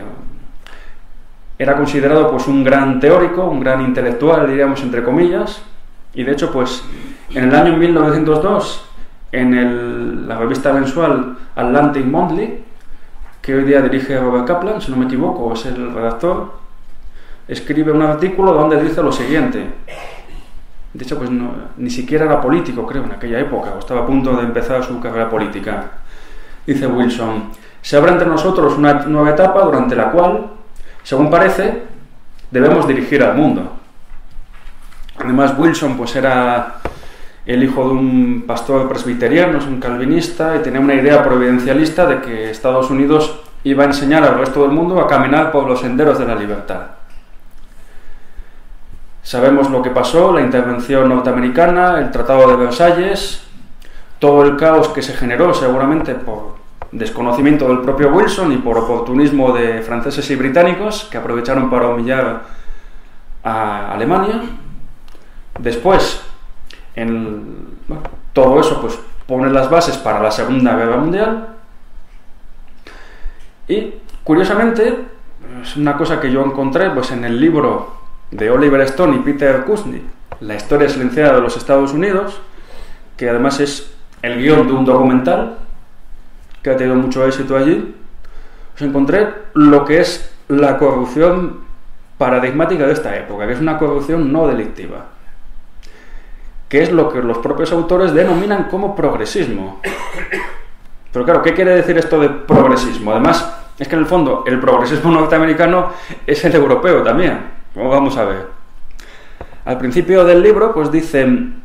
Era considerado pues, un gran teórico, un gran intelectual, diríamos entre comillas, y de hecho pues, en el año 1902, en la revista mensual Atlantic Monthly, que hoy día dirige Robert Kaplan, si no me equivoco, es el redactor, escribe un artículo donde dice lo siguiente. De hecho, pues ni siquiera era político, creo, en aquella época, o estaba a punto de empezar su carrera política. Dice Wilson, se abre entre nosotros una nueva etapa durante la cual, según parece, debemos dirigir al mundo. Además, Wilson pues era el hijo de un pastor presbiteriano, es un calvinista, y tenía una idea providencialista de que Estados Unidos iba a enseñar al resto del mundo a caminar por los senderos de la libertad. Sabemos lo que pasó, la intervención norteamericana, el Tratado de Versalles, todo el caos que se generó seguramente por desconocimiento del propio Wilson y por oportunismo de franceses y británicos que aprovecharon para humillar a Alemania. Después, todo eso pues, pone las bases para la Segunda Guerra Mundial. Y, curiosamente, es una cosa que yo encontré pues, en el libro de Oliver Stone y Peter Kuznick, La historia silenciada de los Estados Unidos, que además es el guión de un documental que ha tenido mucho éxito allí. Os encontré lo que es la corrupción paradigmática de esta época, que es una corrupción no delictiva, que es lo que los propios autores denominan como progresismo. Pero claro, ¿qué quiere decir esto de progresismo? Además, es que en el fondo el progresismo norteamericano es el europeo también. Como vamos a ver. Al principio del libro, pues dicen,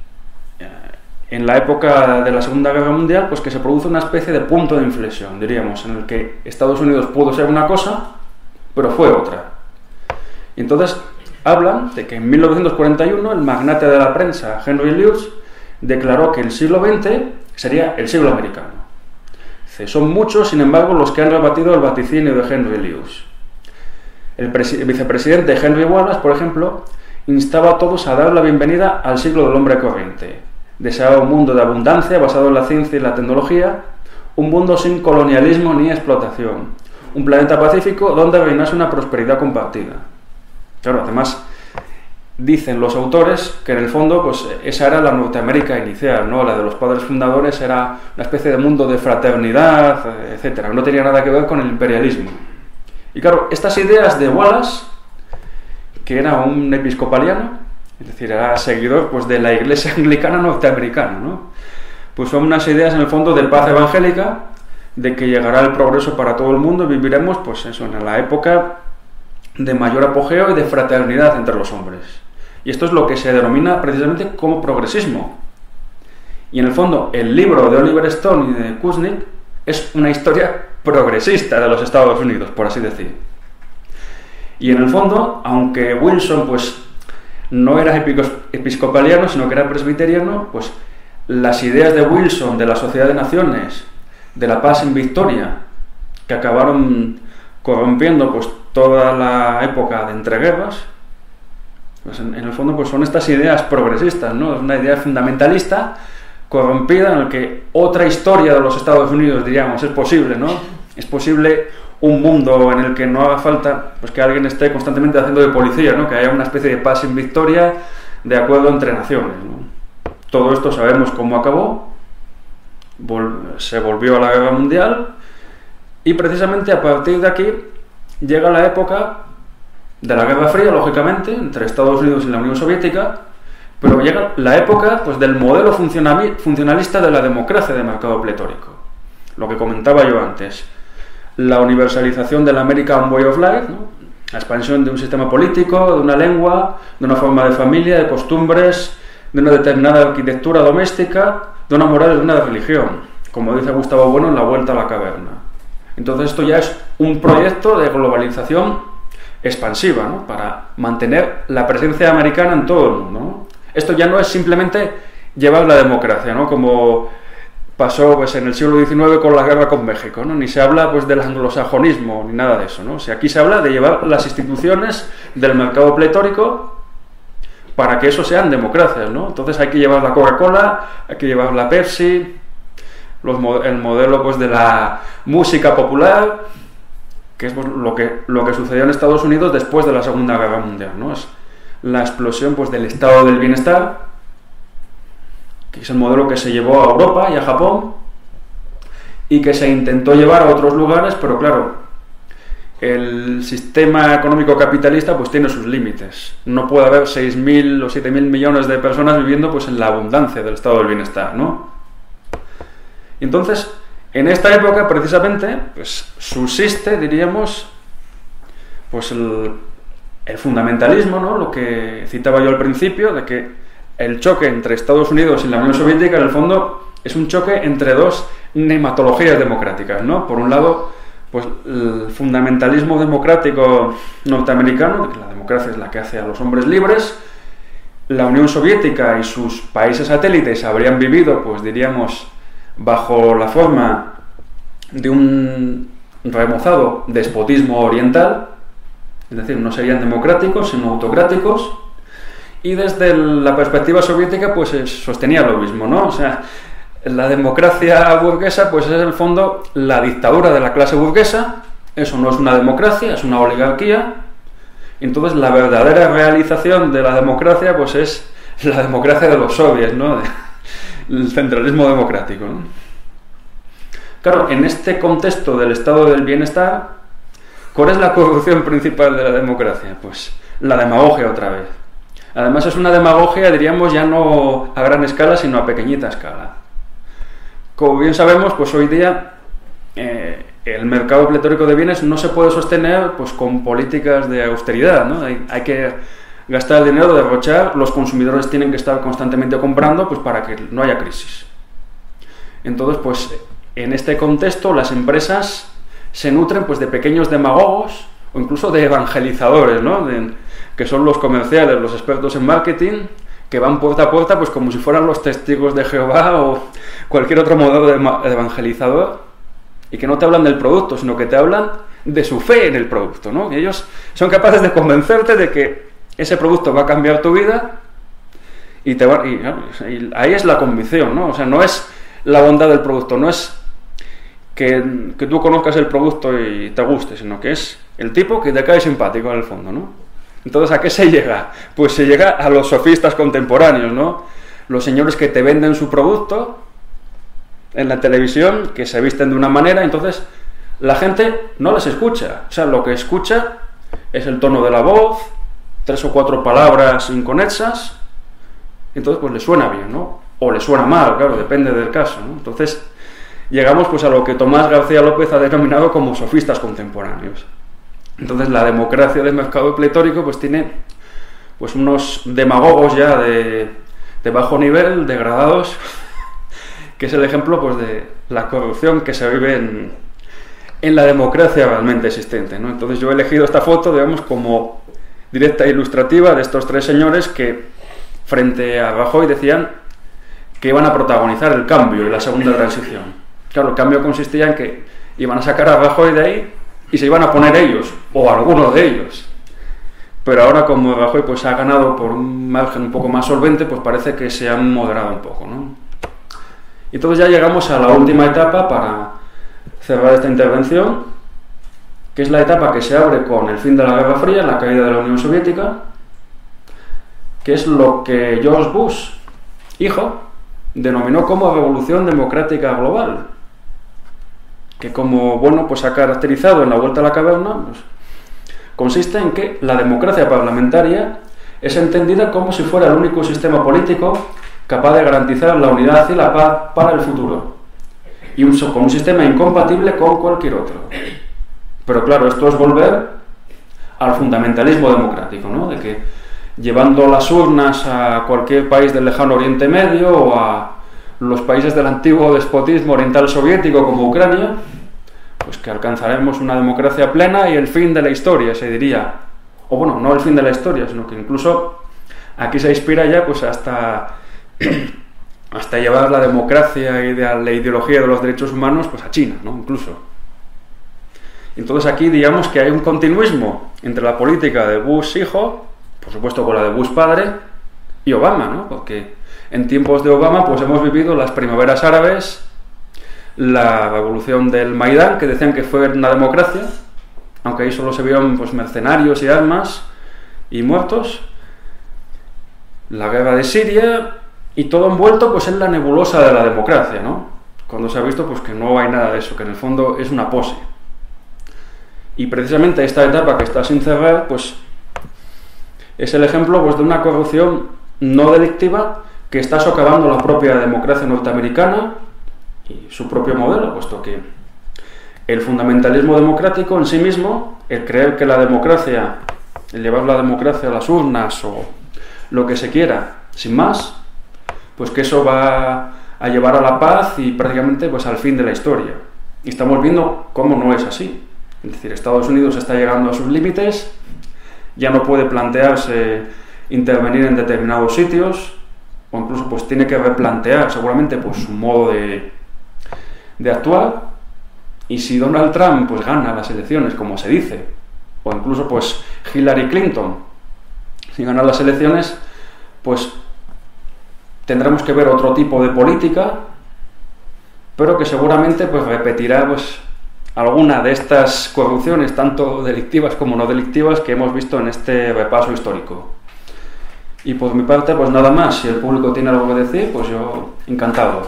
en la época de la Segunda Guerra Mundial, pues que se produce una especie de punto de inflexión, diríamos, en el que Estados Unidos pudo ser una cosa, pero fue otra. Y entonces hablan de que en 1941 el magnate de la prensa, Henry Luce, declaró que el siglo XX sería el siglo americano. Son muchos, sin embargo, los que han rebatido el vaticinio de Henry Luce. El vicepresidente Henry Wallace, por ejemplo, instaba a todos a dar la bienvenida al siglo del hombre corriente. Deseaba un mundo de abundancia basado en la ciencia y la tecnología, un mundo sin colonialismo ni explotación, un planeta pacífico donde reinase una prosperidad compartida. Claro, además, dicen los autores que en el fondo pues esa era la Norteamérica inicial, ¿no? La de los padres fundadores era una especie de mundo de fraternidad, etcétera. No tenía nada que ver con el imperialismo. Y claro, estas ideas de Wallace, que era un episcopaliano, es decir, era seguidor pues de la Iglesia Anglicana norteamericana, ¿no? Pues son unas ideas en el fondo de paz evangélica, de que llegará el progreso para todo el mundo y viviremos pues eso, en la época de mayor apogeo y de fraternidad entre los hombres. Y esto es lo que se denomina precisamente como progresismo. Y en el fondo, el libro de Oliver Stone y de Kuznick es una historia progresista de los Estados Unidos, por así decir. Y en el fondo, aunque Wilson pues no era episcopaliano, sino que era presbiteriano, pues las ideas de Wilson, de la Sociedad de Naciones, de la paz en Victoria, que acabaron corrompiendo pues toda la época de entreguerras, pues en el fondo pues son estas ideas progresistas, ¿no? Es una idea fundamentalista corrompida en la que otra historia de los Estados Unidos, diríamos, es posible, ¿no? Es posible un mundo en el que no haga falta pues que alguien esté constantemente haciendo de policía, ¿no? Que haya una especie de paz en Victoria de acuerdo entre naciones, ¿no? Todo esto sabemos cómo acabó, se volvió a la Guerra Mundial y precisamente a partir de aquí llega la época de la Guerra Fría, lógicamente, entre Estados Unidos y la Unión Soviética, pero llega la época pues, del modelo funcionalista de la democracia de mercado pletórico. Lo que comentaba yo antes. La universalización del American Way of Life, ¿no? La expansión de un sistema político, de una lengua, de una forma de familia, de costumbres, de una determinada arquitectura doméstica, de una moral y de una religión. Como dice Gustavo Bueno en La Vuelta a la Caverna. Entonces esto ya es un proyecto de globalización expansiva, ¿no? Para mantener la presencia americana en todo el mundo, ¿no? Esto ya no es simplemente llevar la democracia, ¿no? Como pasó pues, en el siglo XIX con la guerra con México, ¿no? Ni se habla pues, del anglosajonismo ni nada de eso, ¿no? O sea, aquí se habla de llevar las instituciones del mercado pletórico para que eso sean democracias, ¿no? Entonces hay que llevar la Coca-Cola, hay que llevar la Pepsi, el modelo pues, de la música popular, que es pues, lo que sucedió en Estados Unidos después de la Segunda Guerra Mundial, ¿no? Es la explosión pues, del estado del bienestar, que es el modelo que se llevó a Europa y a Japón y que se intentó llevar a otros lugares, pero claro, el sistema económico capitalista pues tiene sus límites. No puede haber 6.000 o 7.000 millones de personas viviendo pues en la abundancia del estado del bienestar, ¿no? Y entonces, en esta época precisamente pues subsiste, diríamos, pues el fundamentalismo, ¿no? Lo que citaba yo al principio, de que el choque entre Estados Unidos y la Unión Soviética, en el fondo, es un choque entre dos nematologías democráticas, ¿no? Por un lado, pues el fundamentalismo democrático norteamericano, que la democracia es la que hace a los hombres libres. La Unión Soviética y sus países satélites habrían vivido, pues diríamos, bajo la forma de un remozado despotismo oriental, es decir, no serían democráticos, sino autocráticos. Y desde la perspectiva soviética pues sostenía lo mismo, ¿no? O sea, la democracia burguesa pues es en el fondo la dictadura de la clase burguesa, eso no es una democracia, es una oligarquía. Entonces la verdadera realización de la democracia pues es la democracia de los soviets, ¿no? El centralismo democrático, ¿no? Claro, en este contexto del estado del bienestar, ¿cuál es la corrupción principal de la democracia? Pues la demagogia otra vez. Además es una demagogia, diríamos, ya no a gran escala, sino a pequeñita escala. Como bien sabemos, pues hoy día el mercado pletórico de bienes no se puede sostener pues con políticas de austeridad, ¿no? Hay que gastar el dinero, derrochar, los consumidores tienen que estar constantemente comprando pues para que no haya crisis. Entonces, pues en este contexto las empresas se nutren pues de pequeños demagogos o incluso de evangelizadores, ¿no? Que son los comerciales, los expertos en marketing, que van puerta a puerta pues como si fueran los testigos de Jehová o cualquier otro modelo de evangelizador, y que no te hablan del producto, sino que te hablan de su fe en el producto, ¿no? Y ellos son capaces de convencerte de que ese producto va a cambiar tu vida y ahí es la convicción, ¿no? O sea, no es la bondad del producto, no es que tú conozcas el producto y te guste, sino que es el tipo que te cae simpático en el fondo, ¿no? Entonces, ¿a qué se llega? Pues se llega a los sofistas contemporáneos, ¿no? Los señores que te venden su producto en la televisión, que se visten de una manera, entonces la gente no les escucha. O sea, lo que escucha es el tono de la voz, 3 o 4 palabras inconexas, entonces pues le suena bien, ¿no? O le suena mal, claro, depende del caso, ¿no? Entonces llegamos pues a lo que Tomás García López ha denominado como sofistas contemporáneos. Entonces la democracia del mercado pletórico pues tiene pues unos demagogos ya de bajo nivel, degradados, que es el ejemplo pues de la corrupción que se vive en la democracia realmente existente, ¿no? Entonces yo he elegido esta foto, digamos, como directa e ilustrativa de estos 3 señores que frente a Rajoy decían que iban a protagonizar el cambio y la segunda transición. Claro, el cambio consistía en que iban a sacar a Rajoy de ahí y se iban a poner ellos, o algunos de ellos. Pero ahora, como Rajoy pues ha ganado por un margen un poco más solvente, pues parece que se han moderado un poco, ¿no? Y entonces ya llegamos a la última etapa para cerrar esta intervención, que es la etapa que se abre con el fin de la Guerra Fría, la caída de la Unión Soviética, que es lo que George Bush, hijo, denominó como Revolución Democrática Global, que como bueno pues ha caracterizado en la Vuelta a la Caverna, pues, consiste en que la democracia parlamentaria es entendida como si fuera el único sistema político capaz de garantizar la unidad y la paz para el futuro, y con un sistema incompatible con cualquier otro. Pero claro, esto es volver al fundamentalismo democrático, ¿no? De que llevando las urnas a cualquier país del lejano Oriente Medio o a los países del antiguo despotismo oriental soviético como Ucrania, pues que alcanzaremos una democracia plena y el fin de la historia, se diría. O bueno, no el fin de la historia, sino que incluso aquí se inspira ya pues hasta llevar la democracia y la ideología de los derechos humanos pues a China, ¿no? Incluso. Entonces aquí digamos que hay un continuismo entre la política de Bush hijo, por supuesto con la de Bush padre, y Obama, ¿no? Porque en tiempos de Obama pues hemos vivido las primaveras árabes, la revolución del Maidán, que decían que fue una democracia, aunque ahí solo se vieron pues mercenarios y armas y muertos, la guerra de Siria, y todo envuelto pues en la nebulosa de la democracia, ¿no? Cuando se ha visto pues que no hay nada de eso, que en el fondo es una pose. Y precisamente esta etapa que está sin cerrar pues es el ejemplo pues de una corrupción no delictiva que está socavando la propia democracia norteamericana y su propio modelo, puesto que el fundamentalismo democrático en sí mismo, el creer que la democracia, el llevar la democracia a las urnas o lo que se quiera, sin más, pues que eso va a llevar a la paz y prácticamente pues al fin de la historia. Y estamos viendo cómo no es así. Es decir, Estados Unidos está llegando a sus límites, ya no puede plantearse intervenir en determinados sitios, o incluso pues tiene que replantear seguramente pues su modo de actuar. Y si Donald Trump pues gana las elecciones, como se dice, o incluso pues Hillary Clinton, si gana las elecciones, pues tendremos que ver otro tipo de política, pero que seguramente pues repetirá pues alguna de estas corrupciones, tanto delictivas como no delictivas, que hemos visto en este repaso histórico. Y por mi parte, pues nada más. Si el público tiene algo que decir, pues yo encantado.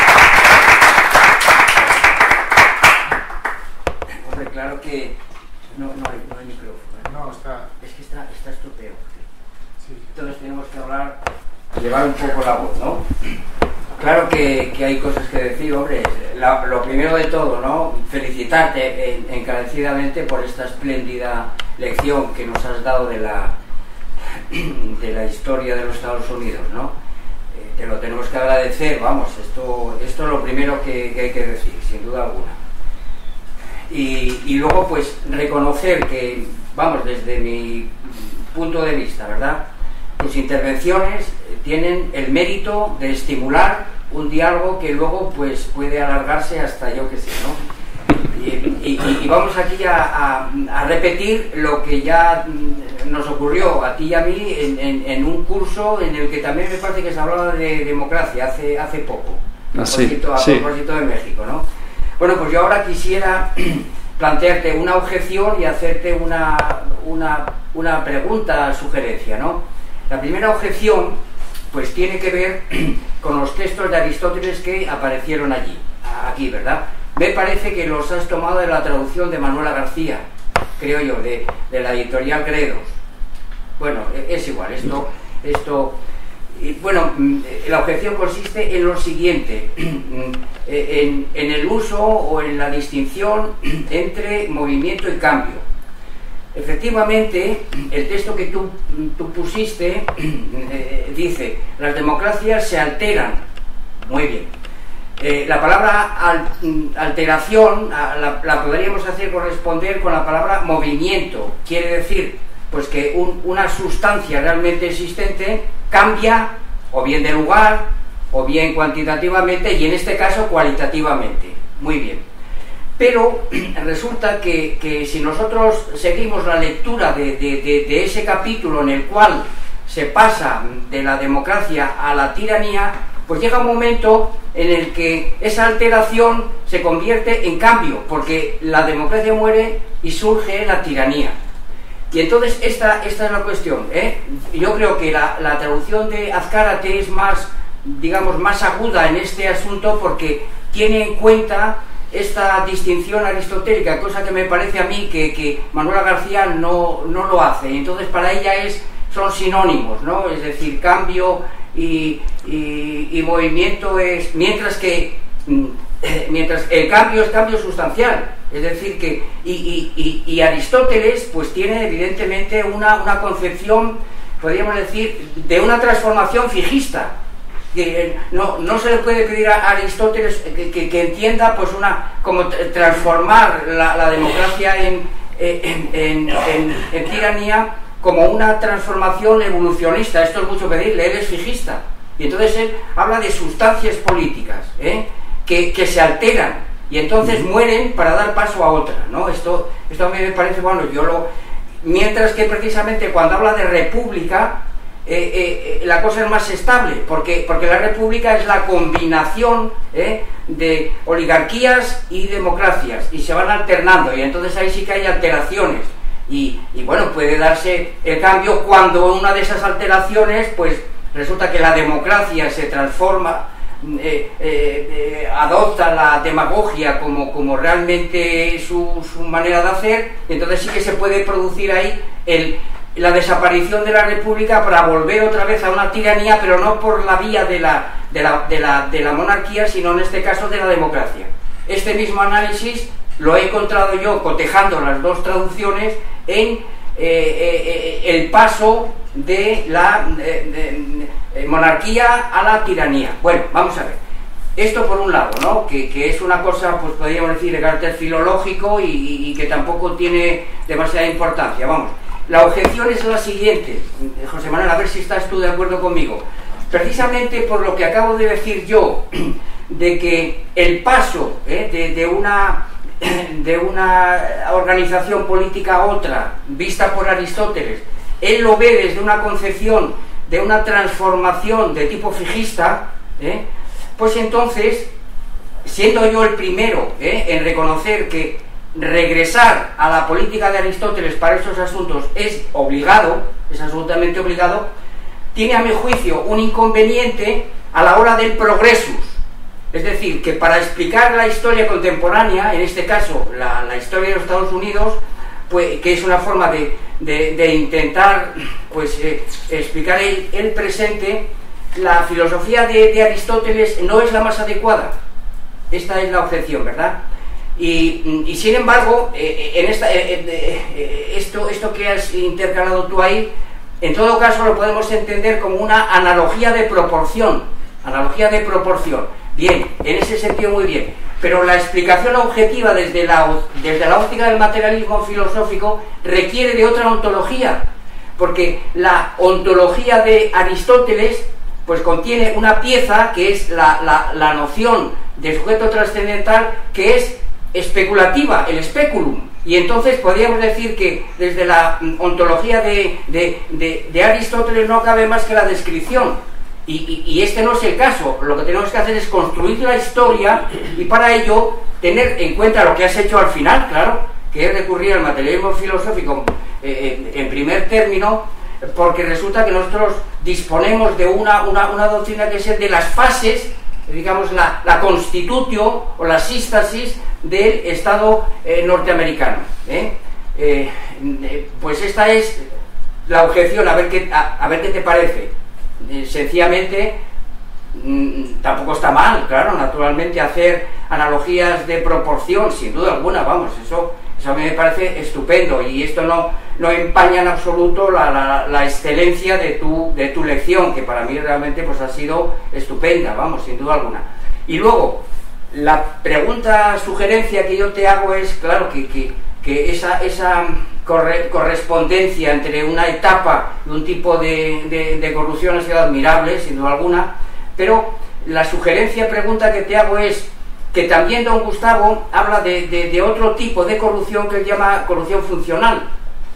Hombre, claro que No hay micrófono. No, está... Es que está estropeado. Sí. Entonces tenemos que hablar, llevar un poco la voz, ¿no? Claro que hay cosas que decir, hombre. Lo primero de todo, ¿no? Felicitarte encarecidamente por esta espléndida lección que nos has dado de la historia de los Estados Unidos, ¿no? Te lo tenemos que agradecer, vamos, esto es lo primero que hay que decir, sin duda alguna. Y luego, pues, reconocer que, vamos, desde mi punto de vista, ¿verdad?, tus intervenciones tienen el mérito de estimular un diálogo que luego, pues, puede alargarse hasta yo que sé, ¿no? Y vamos aquí a repetir lo que ya nos ocurrió a ti y a mí en un curso en el que también me parece que se hablaba de democracia hace poco, a propósito de México, ¿no? Bueno, pues yo ahora quisiera plantearte una objeción y hacerte una pregunta, sugerencia, ¿no? La primera objeción, pues, tiene que ver con los textos de Aristóteles que aparecieron aquí, ¿verdad? Me parece que los has tomado de la traducción de Manuela García, creo yo, de la editorial Gredos. Bueno, es igual, bueno, la objeción consiste en lo siguiente, en el uso o en la distinción entre movimiento y cambio. Efectivamente, el texto que tú pusiste dice: las democracias se alteran. Muy bien. La palabra alteración la podríamos hacer corresponder con la palabra movimiento. Quiere decir, pues, que una sustancia realmente existente cambia, o bien de lugar, o bien cuantitativamente, y en este caso cualitativamente. Muy bien. Pero resulta que si nosotros seguimos la lectura de ese capítulo en el cual se pasa de la democracia a la tiranía, pues llega un momento en el que esa alteración se convierte en cambio, porque la democracia muere y surge la tiranía. Y entonces esta es la cuestión, ¿eh? Yo creo que la traducción de Azcárate es más, digamos, más aguda en este asunto, porque tiene en cuenta esta distinción aristotélica, cosa que me parece a mí que Manuela García no lo hace. Y entonces para ella son sinónimos, ¿no? Es decir, cambio y movimiento es... Mientras el cambio es cambio sustancial. Es decir, que y Aristóteles, pues, tiene evidentemente una concepción, podríamos decir, de una transformación fijista. Que no se le puede pedir a Aristóteles que entienda, pues, como transformar la democracia en tiranía como una transformación evolucionista. Esto es mucho pedirle, él es fijista. Y entonces él habla de sustancias políticas, que se alteran y entonces mueren para dar paso a otra, ¿no? Esto a mí me parece, bueno, mientras que precisamente cuando habla de república, la cosa es más estable, porque la república es la combinación de oligarquías y democracias, y se van alternando, y entonces ahí sí que hay alteraciones, y bueno, puede darse el cambio cuando una de esas alteraciones, pues, resulta que la democracia se transforma, adopta la demagogia como realmente su manera de hacer. Entonces sí que se puede producir ahí la desaparición de la república para volver otra vez a una tiranía, pero no por la vía de la monarquía, sino en este caso de la democracia. Este mismo análisis lo he encontrado yo cotejando las dos traducciones en el paso de la monarquía a la tiranía. Bueno, vamos a ver. Esto por un lado, ¿no? Que es una cosa, pues, podríamos decir, de carácter filológico y que tampoco tiene demasiada importancia. Vamos. La objeción es la siguiente, José Manuel, a ver si estás tú de acuerdo conmigo. Precisamente por lo que acabo de decir yo, de que el paso de una organización política a otra, vista por Aristóteles, él lo ve desde una concepción de una transformación de tipo fijista, pues entonces, siendo yo el primero en reconocer que regresar a la política de Aristóteles para estos asuntos es obligado, es absolutamente obligado, tiene a mi juicio un inconveniente a la hora del progresus. Es decir, que para explicar la historia contemporánea, en este caso la historia de los Estados Unidos, pues, que es una forma de intentar pues, explicar el presente, la filosofía de Aristóteles no es la más adecuada. Esta es la objeción, ¿verdad? Y sin embargo, esto que has intercalado tú ahí, en todo caso lo podemos entender como una analogía de proporción. Analogía de proporción. Bien, en ese sentido muy bien. Pero la explicación objetiva desde la óptica del materialismo filosófico requiere de otra ontología. Porque la ontología de Aristóteles pues contiene una pieza que es la noción de sujeto trascendental, que es especulativa, el speculum. Y entonces podríamos decir que desde la ontología de Aristóteles no cabe más que la descripción. Y este no es el caso. Lo que tenemos que hacer es construir la historia, y para ello tener en cuenta lo que has hecho al final, claro, que es recurrir al materialismo filosófico en primer término, porque resulta que nosotros disponemos de una doctrina que es el de las fases, digamos la constitutio o la sístasis del Estado norteamericano. Pues esta es la objeción, a ver qué te parece. Sencillamente, tampoco está mal, claro, naturalmente, hacer analogías de proporción, sin duda alguna, vamos, eso a mí me parece estupendo, y esto no empaña en absoluto la excelencia de tu lección, que para mí realmente pues ha sido estupenda, vamos, sin duda alguna. Y luego, la sugerencia que yo te hago es, claro, que esa correspondencia entre una etapa y un tipo de corrupción ha sido admirable, sin duda alguna, pero la pregunta que te hago es que también don Gustavo habla de otro tipo de corrupción que él llama corrupción funcional,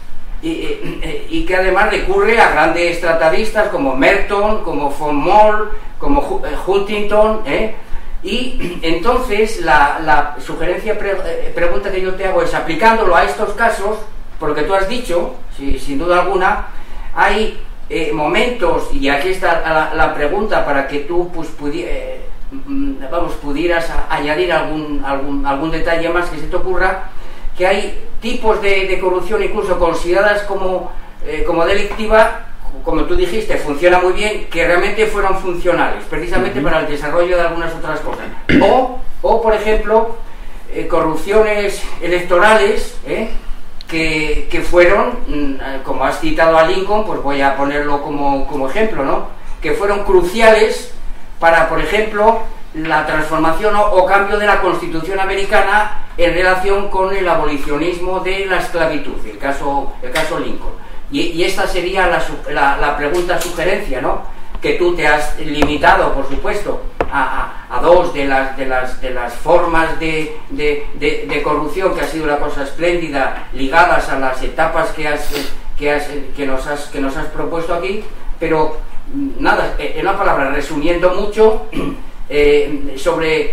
y que además recurre a grandes tratadistas como Merton, como von Moll, como Huntington, y entonces la pregunta que yo te hago es, aplicándolo a estos casos, por lo que tú has dicho, sin duda alguna, hay momentos, y aquí está la pregunta para que tú pues, pudieras añadir algún detalle más que se te ocurra, que hay tipos de corrupción incluso consideradas como delictiva, como tú dijiste, funciona muy bien, que realmente fueron funcionales, precisamente para el desarrollo de algunas otras cosas. O por ejemplo, corrupciones electorales, que fueron, como has citado a Lincoln, pues voy a ponerlo como ejemplo, ¿no? Que fueron cruciales para, por ejemplo, la transformación o cambio de la Constitución americana en relación con el abolicionismo de la esclavitud, el caso Lincoln. Y esta sería la pregunta sugerencia, ¿no? Que tú te has limitado, por supuesto, a dos de las formas de corrupción, que ha sido una cosa espléndida, ligadas a las etapas que nos has propuesto aquí, pero nada, en una palabra, resumiendo mucho, sobre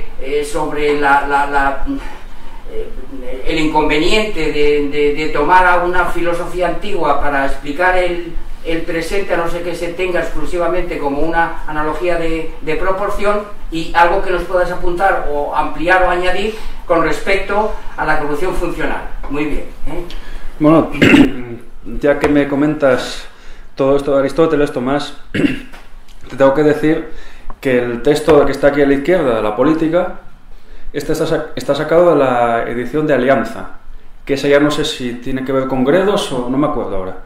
el inconveniente de tomar a una filosofía antigua para explicar el presente, a no ser que se tenga exclusivamente como una analogía de proporción, y algo que nos puedas apuntar o ampliar o añadir con respecto a la corrupción funcional. Muy bien. Bueno, ya que me comentas todo esto de Aristóteles, Tomás, te tengo que decir que el texto que está aquí a la izquierda, de la política, está sacado de la edición de Alianza, que esa ya no sé si tiene que ver con Gredos o no me acuerdo ahora.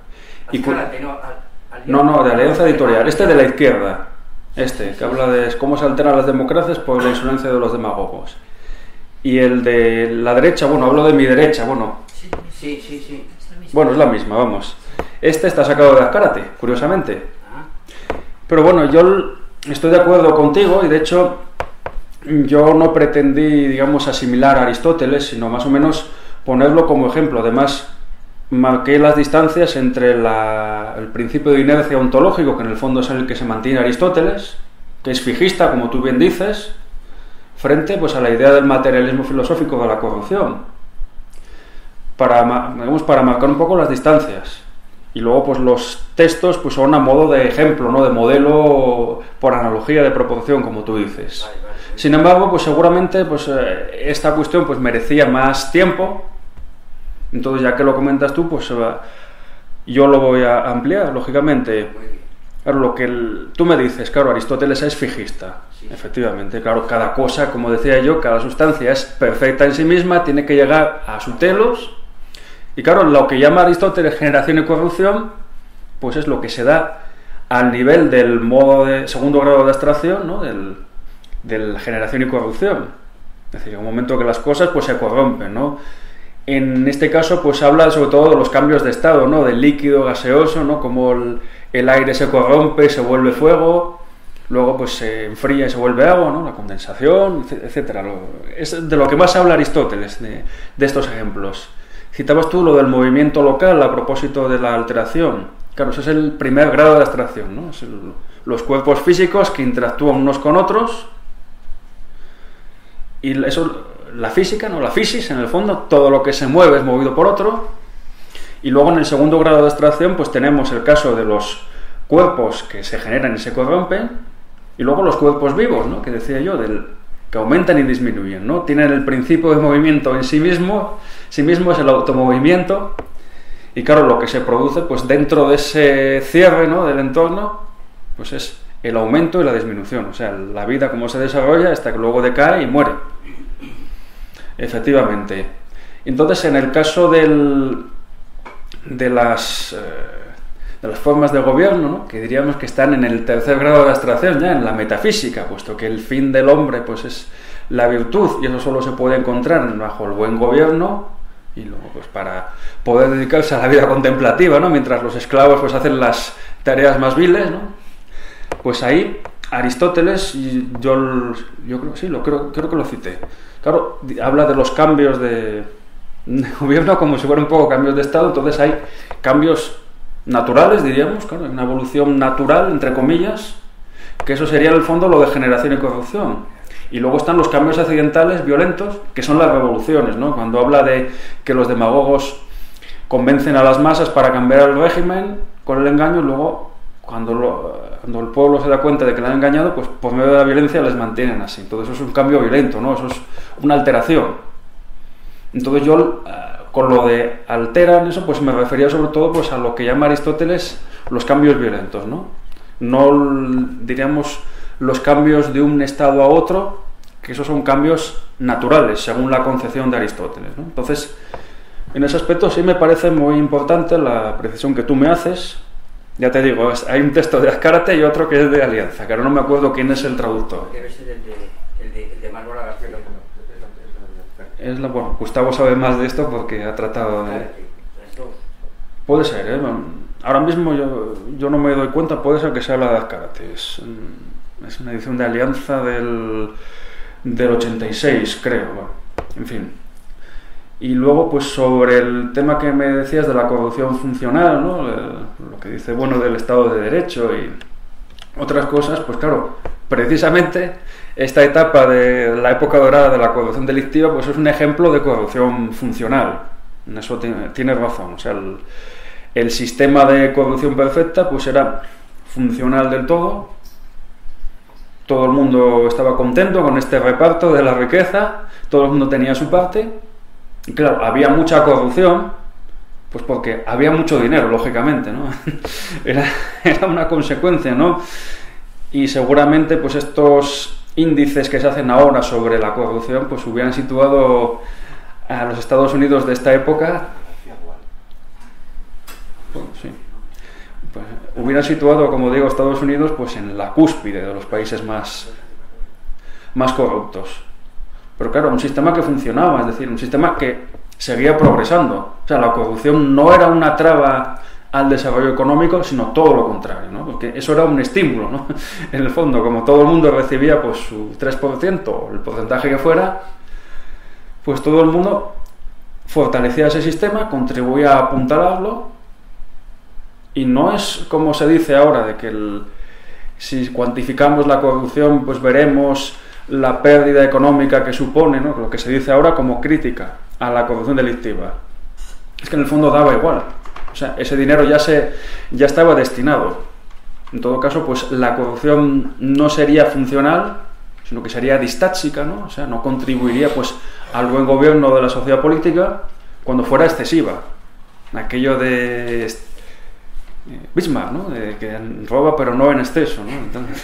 No, de Alianza Editorial. Este de la izquierda, que habla de cómo se alteran las democracias por la insolencia de los demagogos. Y el de la derecha, bueno, hablo de mi derecha, bueno. Sí. Bueno, es la misma, vamos. Este está sacado de Azcárate, curiosamente. Pero bueno, yo estoy de acuerdo contigo, y de hecho yo no pretendí, digamos, asimilar a Aristóteles, sino más o menos ponerlo como ejemplo. Además, marqué las distancias entre el principio de inercia ontológico, que en el fondo es el que se mantiene Aristóteles, que es fijista, como tú bien dices, frente pues a la idea del materialismo filosófico de la corrupción, para marcar un poco las distancias. Y luego pues los textos pues son a modo de ejemplo, ¿no? De modelo por analogía de proporción, como tú dices. Vale. Sin embargo, pues seguramente pues esta cuestión pues merecía más tiempo, Entonces, ya que lo comentas tú, pues yo lo voy a ampliar, lógicamente. Claro, lo que tú me dices, claro, Aristóteles es fijista, sí. Efectivamente, claro, cada cosa, como decía yo, cada sustancia es perfecta en sí misma, tiene que llegar a su telos, y claro, lo que llama Aristóteles generación y corrupción, pues es lo que se da al nivel del modo de segundo grado de abstracción, ¿no? Del generación y corrupción. Es decir, en un momento que las cosas pues se corrompen, ¿no? En este caso pues habla sobre todo de los cambios de estado, ¿no? Del líquido gaseoso, ¿no? Como el aire se corrompe y se vuelve fuego, luego pues se enfría y se vuelve agua, ¿no? La condensación, etcétera. Es de lo que más habla Aristóteles, de estos ejemplos. Citabas tú lo del movimiento local a propósito de la alteración. Claro, ese es el primer grado de abstracción, ¿no? Es los cuerpos físicos que interactúan unos con otros, y eso, la física, ¿no? La fisis, en el fondo, todo lo que se mueve es movido por otro. Y luego en el segundo grado de abstracción pues tenemos el caso de los cuerpos que se generan y se corrompen, y luego los cuerpos vivos, ¿no? Que decía yo, que aumentan y disminuyen, ¿no? Tienen el principio de movimiento en sí mismo es el automovimiento, y claro, lo que se produce pues dentro de ese cierre, ¿no? Del entorno, pues es el aumento y la disminución, o sea, la vida como se desarrolla hasta que luego decae y muere. Efectivamente. Entonces, en el caso de las formas de gobierno, ¿no? Que diríamos que están en el tercer grado de abstracción, ya en la metafísica, puesto que el fin del hombre pues es la virtud, y eso solo se puede encontrar bajo el buen gobierno, y luego pues para poder dedicarse a la vida contemplativa, ¿no? Mientras los esclavos pues hacen las tareas más viles, ¿no? Pues ahí Aristóteles, yo creo, sí, creo que lo cité. Claro, habla de los cambios de gobierno como si fueran un poco cambios de estado. Entonces hay cambios naturales, diríamos, claro, una evolución natural, entre comillas, que eso sería en el fondo lo de generación y corrupción. Y luego están los cambios accidentales violentos, que son las revoluciones, ¿no? Cuando habla de que los demagogos convencen a las masas para cambiar el régimen con el engaño, y luego cuando el pueblo se da cuenta de que le han engañado, pues por medio de la violencia les mantienen así. Entonces eso es un cambio violento, ¿no? Eso es una alteración. Entonces yo, con lo de alteran, eso pues me refería sobre todo pues a lo que llama Aristóteles los cambios violentos, ¿no? No diríamos los cambios de un estado a otro, que esos son cambios naturales, según la concepción de Aristóteles, ¿no? Entonces, en ese aspecto sí me parece muy importante la precisión que tú me haces. Ya te digo, hay un texto de Azcárate y otro que es de Alianza, que ahora no me acuerdo quién es el traductor. Debe ser el de Mármol García. Bueno, Gustavo sabe más de esto porque ha tratado de... Puede ser, ¿eh? Ahora mismo yo no me doy cuenta, puede ser que sea la de Azcárate. Es una edición de Alianza del 86, creo. Bueno, en fin. Y luego, pues sobre el tema que me decías de la corrupción funcional, ¿no? Lo que dice, bueno, del Estado de Derecho y otras cosas, pues claro, precisamente esta etapa de la época dorada de la corrupción delictiva, pues es un ejemplo de corrupción funcional. En eso tienes razón. O sea, el sistema de corrupción perfecta, pues era funcional del todo. Todo el mundo estaba contento con este reparto de la riqueza, todo el mundo tenía su parte. Y claro, había mucha corrupción, pues porque había mucho dinero, lógicamente, ¿no? Era una consecuencia, ¿no? Y seguramente, pues estos índices que se hacen ahora sobre la corrupción, pues hubieran situado a los Estados Unidos de esta época, pues, sí, pues hubieran situado, como digo, Estados Unidos, pues en la cúspide de los países más corruptos. Pero claro, un sistema que funcionaba, es decir, un sistema que seguía progresando. O sea, la corrupción no era una traba al desarrollo económico, sino todo lo contrario, ¿no? Porque eso era un estímulo, ¿no? En el fondo, como todo el mundo recibía pues su 3%, o el porcentaje que fuera, pues todo el mundo fortalecía ese sistema, contribuía a apuntalarlo, y no es como se dice ahora, de que si cuantificamos la corrupción, pues veremos la pérdida económica que supone, ¿no? Lo que se dice ahora como crítica a la corrupción delictiva. Es que en el fondo daba igual. O sea, ese dinero ya estaba destinado. En todo caso, pues la corrupción no sería funcional, sino que sería distáxica, ¿no? O sea, no contribuiría pues al buen gobierno de la sociedad política, cuando fuera excesiva. Aquello de Bismarck, ¿no? De que roba pero no en exceso, ¿no? Entonces,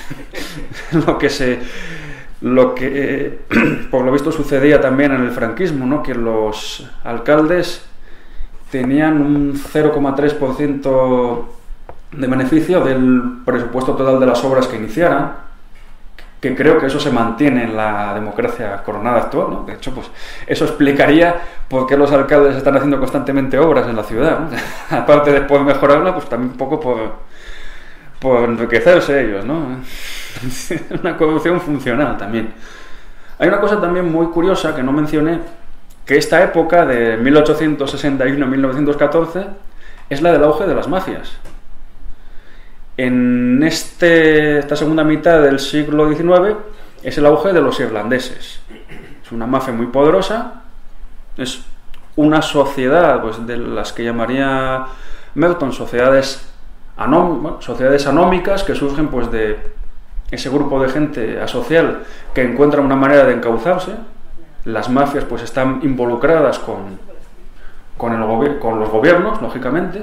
lo que por lo visto sucedía también en el franquismo, ¿no? Que los alcaldes tenían un 0,3% de beneficio del presupuesto total de las obras que iniciaran, que creo que eso se mantiene en la democracia coronada actual, ¿no? De hecho, pues eso explicaría por qué los alcaldes están haciendo constantemente obras en la ciudad, ¿no? Aparte de poder mejorarla, pues también un poco por enriquecerse ellos, ¿no? Una corrupción funcional también. Hay una cosa también muy curiosa que no mencioné, que esta época de 1861-1914 es la del auge de las mafias. En esta segunda mitad del siglo XIX es el auge de los irlandeses. Es una mafia muy poderosa, es una sociedad, pues, de las que llamaría Merton sociedades anómicas, que surgen, pues, de ese grupo de gente asocial que encuentra una manera de encauzarse. Las mafias, pues, están involucradas con los gobiernos, lógicamente.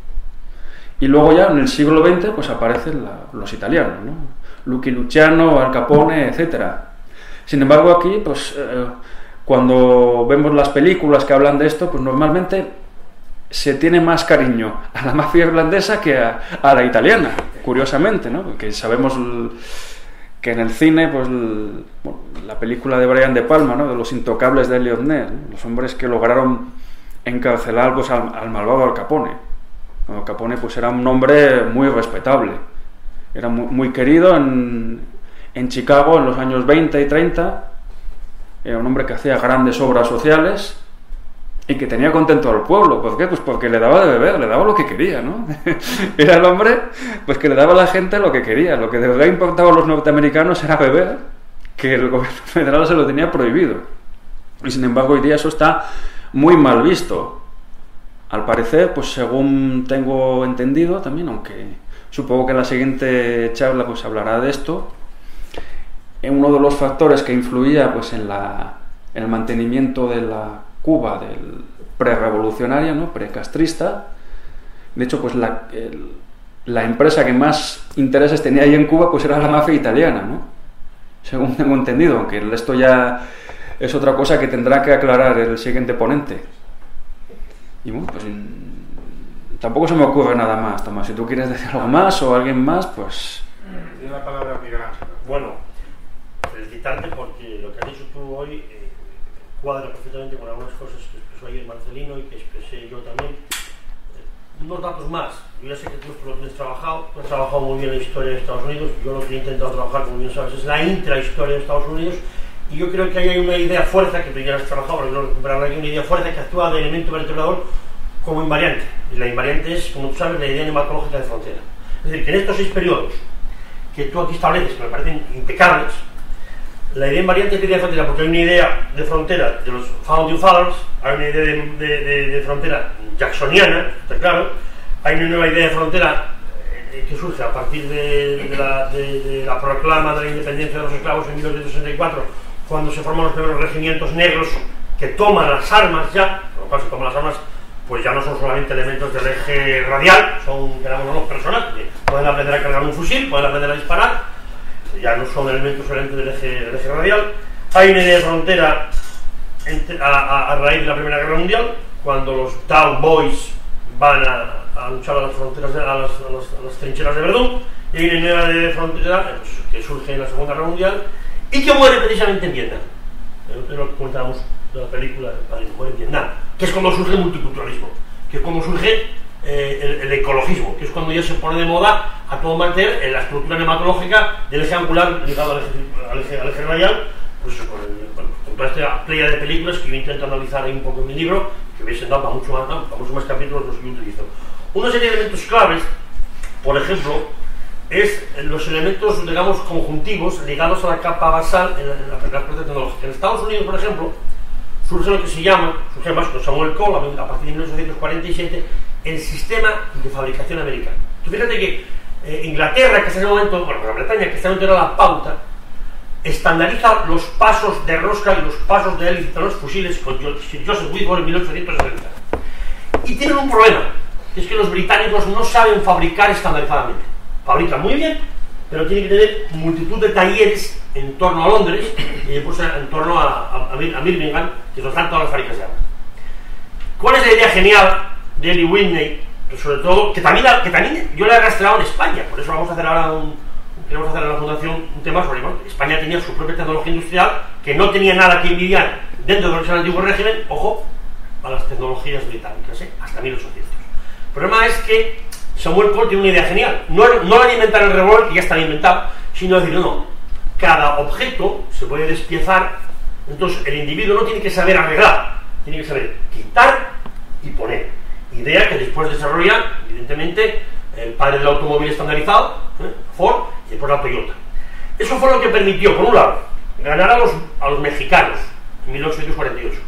Y luego ya en el siglo XX pues aparecen los italianos, ¿no? Lucky Luciano, Al Capone, etcétera. Sin embargo, aquí, pues cuando vemos las películas que hablan de esto, pues normalmente se tiene más cariño a la mafia irlandesa que a la italiana, curiosamente, ¿no? Porque sabemos que en el cine, pues la película de Brian De Palma, ¿no? De Los Intocables de Elliot Ness, ¿no? Los hombres que lograron encarcelar, pues, al malvado Al Capone. Al Capone, pues, era un hombre muy respetable, era muy querido en Chicago en los años 20 y 30, era un hombre que hacía grandes obras sociales y que tenía contento al pueblo. ¿Por qué? Pues porque le daba de beber, le daba lo que quería, ¿no? Era el hombre, pues, que le daba a la gente lo que quería. Lo que de verdad importaba a los norteamericanos era beber, que el gobierno federal se lo tenía prohibido. Y sin embargo hoy día eso está muy mal visto. Al parecer, pues según tengo entendido también, aunque supongo que en la siguiente charla pues hablará de esto, uno de los factores que influía, pues, en el mantenimiento de la Cuba del pre-revolucionaria, ¿no? Pre-castrista, de hecho, pues la empresa que más intereses tenía ahí en Cuba, pues era la mafia italiana, ¿no? Según tengo entendido, aunque esto ya es otra cosa que tendrá que aclarar el siguiente ponente. Y bueno, pues tampoco se me ocurre nada más, Tomás. Si tú quieres decir algo más o alguien más, pues... Tiene la palabra Miguel Ángel. Bueno, felicitarte porque lo que has dicho tú hoy cuadra perfectamente con algunas cosas que expresó ayer Marcelino y que expresé yo también. Unos datos más. Yo ya sé que tú lo tienes trabajado, tú has trabajado muy bien la historia de Estados Unidos. Yo lo que he intentado trabajar, como bien sabes, es la intrahistoria de Estados Unidos. Y yo creo que ahí hay una idea fuerza, que tú ya has trabajado, pero quiero recuperar aquí, una idea fuerza que actúa de elemento vertebrador como invariante. Y la invariante es, como tú sabes, la idea nematológica de frontera. Es decir, que en estos 6 periodos que tú aquí estableces, que me parecen impecables, la idea invariante es la idea de frontera, porque hay una idea de frontera de los Founding Fathers, hay una idea de frontera jacksoniana, está claro, hay una nueva idea de frontera que surge a partir de la proclama de la independencia de los esclavos en 1864, cuando se forman los primeros regimientos negros que toman las armas ya, con lo cual se toman las armas, pues ya no son solamente elementos del eje radial, son, queramos o no, personas que pueden aprender a cargar un fusil, pueden aprender a disparar, ya no son elementos solamente del eje radial. Hay una idea de frontera a raíz de la Primera Guerra Mundial, cuando los Down Boys van a luchar a las fronteras, a las trincheras de Verdún, y hay una nueva idea de frontera que surge en la Segunda Guerra Mundial y que muere precisamente en Vietnam. Es lo que comentábamos de la película muere en Vietnam, que es cuando surge el multiculturalismo, que es cuando surge el ecologismo, que es cuando ya se pone de moda a todo mantener en la estructura nematológica del eje angular ligado al eje radial, pues con toda esta playa de películas que yo intento analizar ahí un poco en mi libro, que hubiesen dado para mucho más capítulos los que yo utilizo. Una serie de elementos claves, por ejemplo, es los elementos, digamos, conjuntivos ligados a la capa basal en la parte tecnológica. En Estados Unidos, por ejemplo, surge lo que se llama, surge más con Samuel Cole a partir de 1847, el sistema de fabricación americano. Tú fíjate que Inglaterra, que en ese momento, bueno, Gran Bretaña, que en ese momento era la pauta, estandariza los pasos de rosca y los pasos de hélice de los fusiles con Joseph Whitworth en 1870. Y tienen un problema, que es que los británicos no saben fabricar estandarizadamente. Fabrican muy bien, pero tienen que tener multitud de talleres en torno a Londres y después en torno a Birmingham, que nos dan todas las fábricas de armas. ¿Cuál es la idea genial de Eli Whitney? Pues sobre todo, que también yo la he rastreado en España, por eso vamos a hacer ahora queremos hacer en la Fundación un tema sobre, bueno, España tenía su propia tecnología industrial que no tenía nada que envidiar dentro de lo que es el antiguo régimen, ojo, a las tecnologías británicas, hasta 1800. El problema es que Samuel Cole tiene una idea genial, no la de inventar el revólver, que ya estaba inventado, sino decir, no, cada objeto se puede despiezar, entonces el individuo no tiene que saber arreglar, tiene que saber quitar y poner. Idea que después desarrolla, evidentemente, el padre del automóvil estandarizado, Ford, y después la Toyota. Eso fue lo que permitió, por un lado, ganar a los mexicanos en 1848.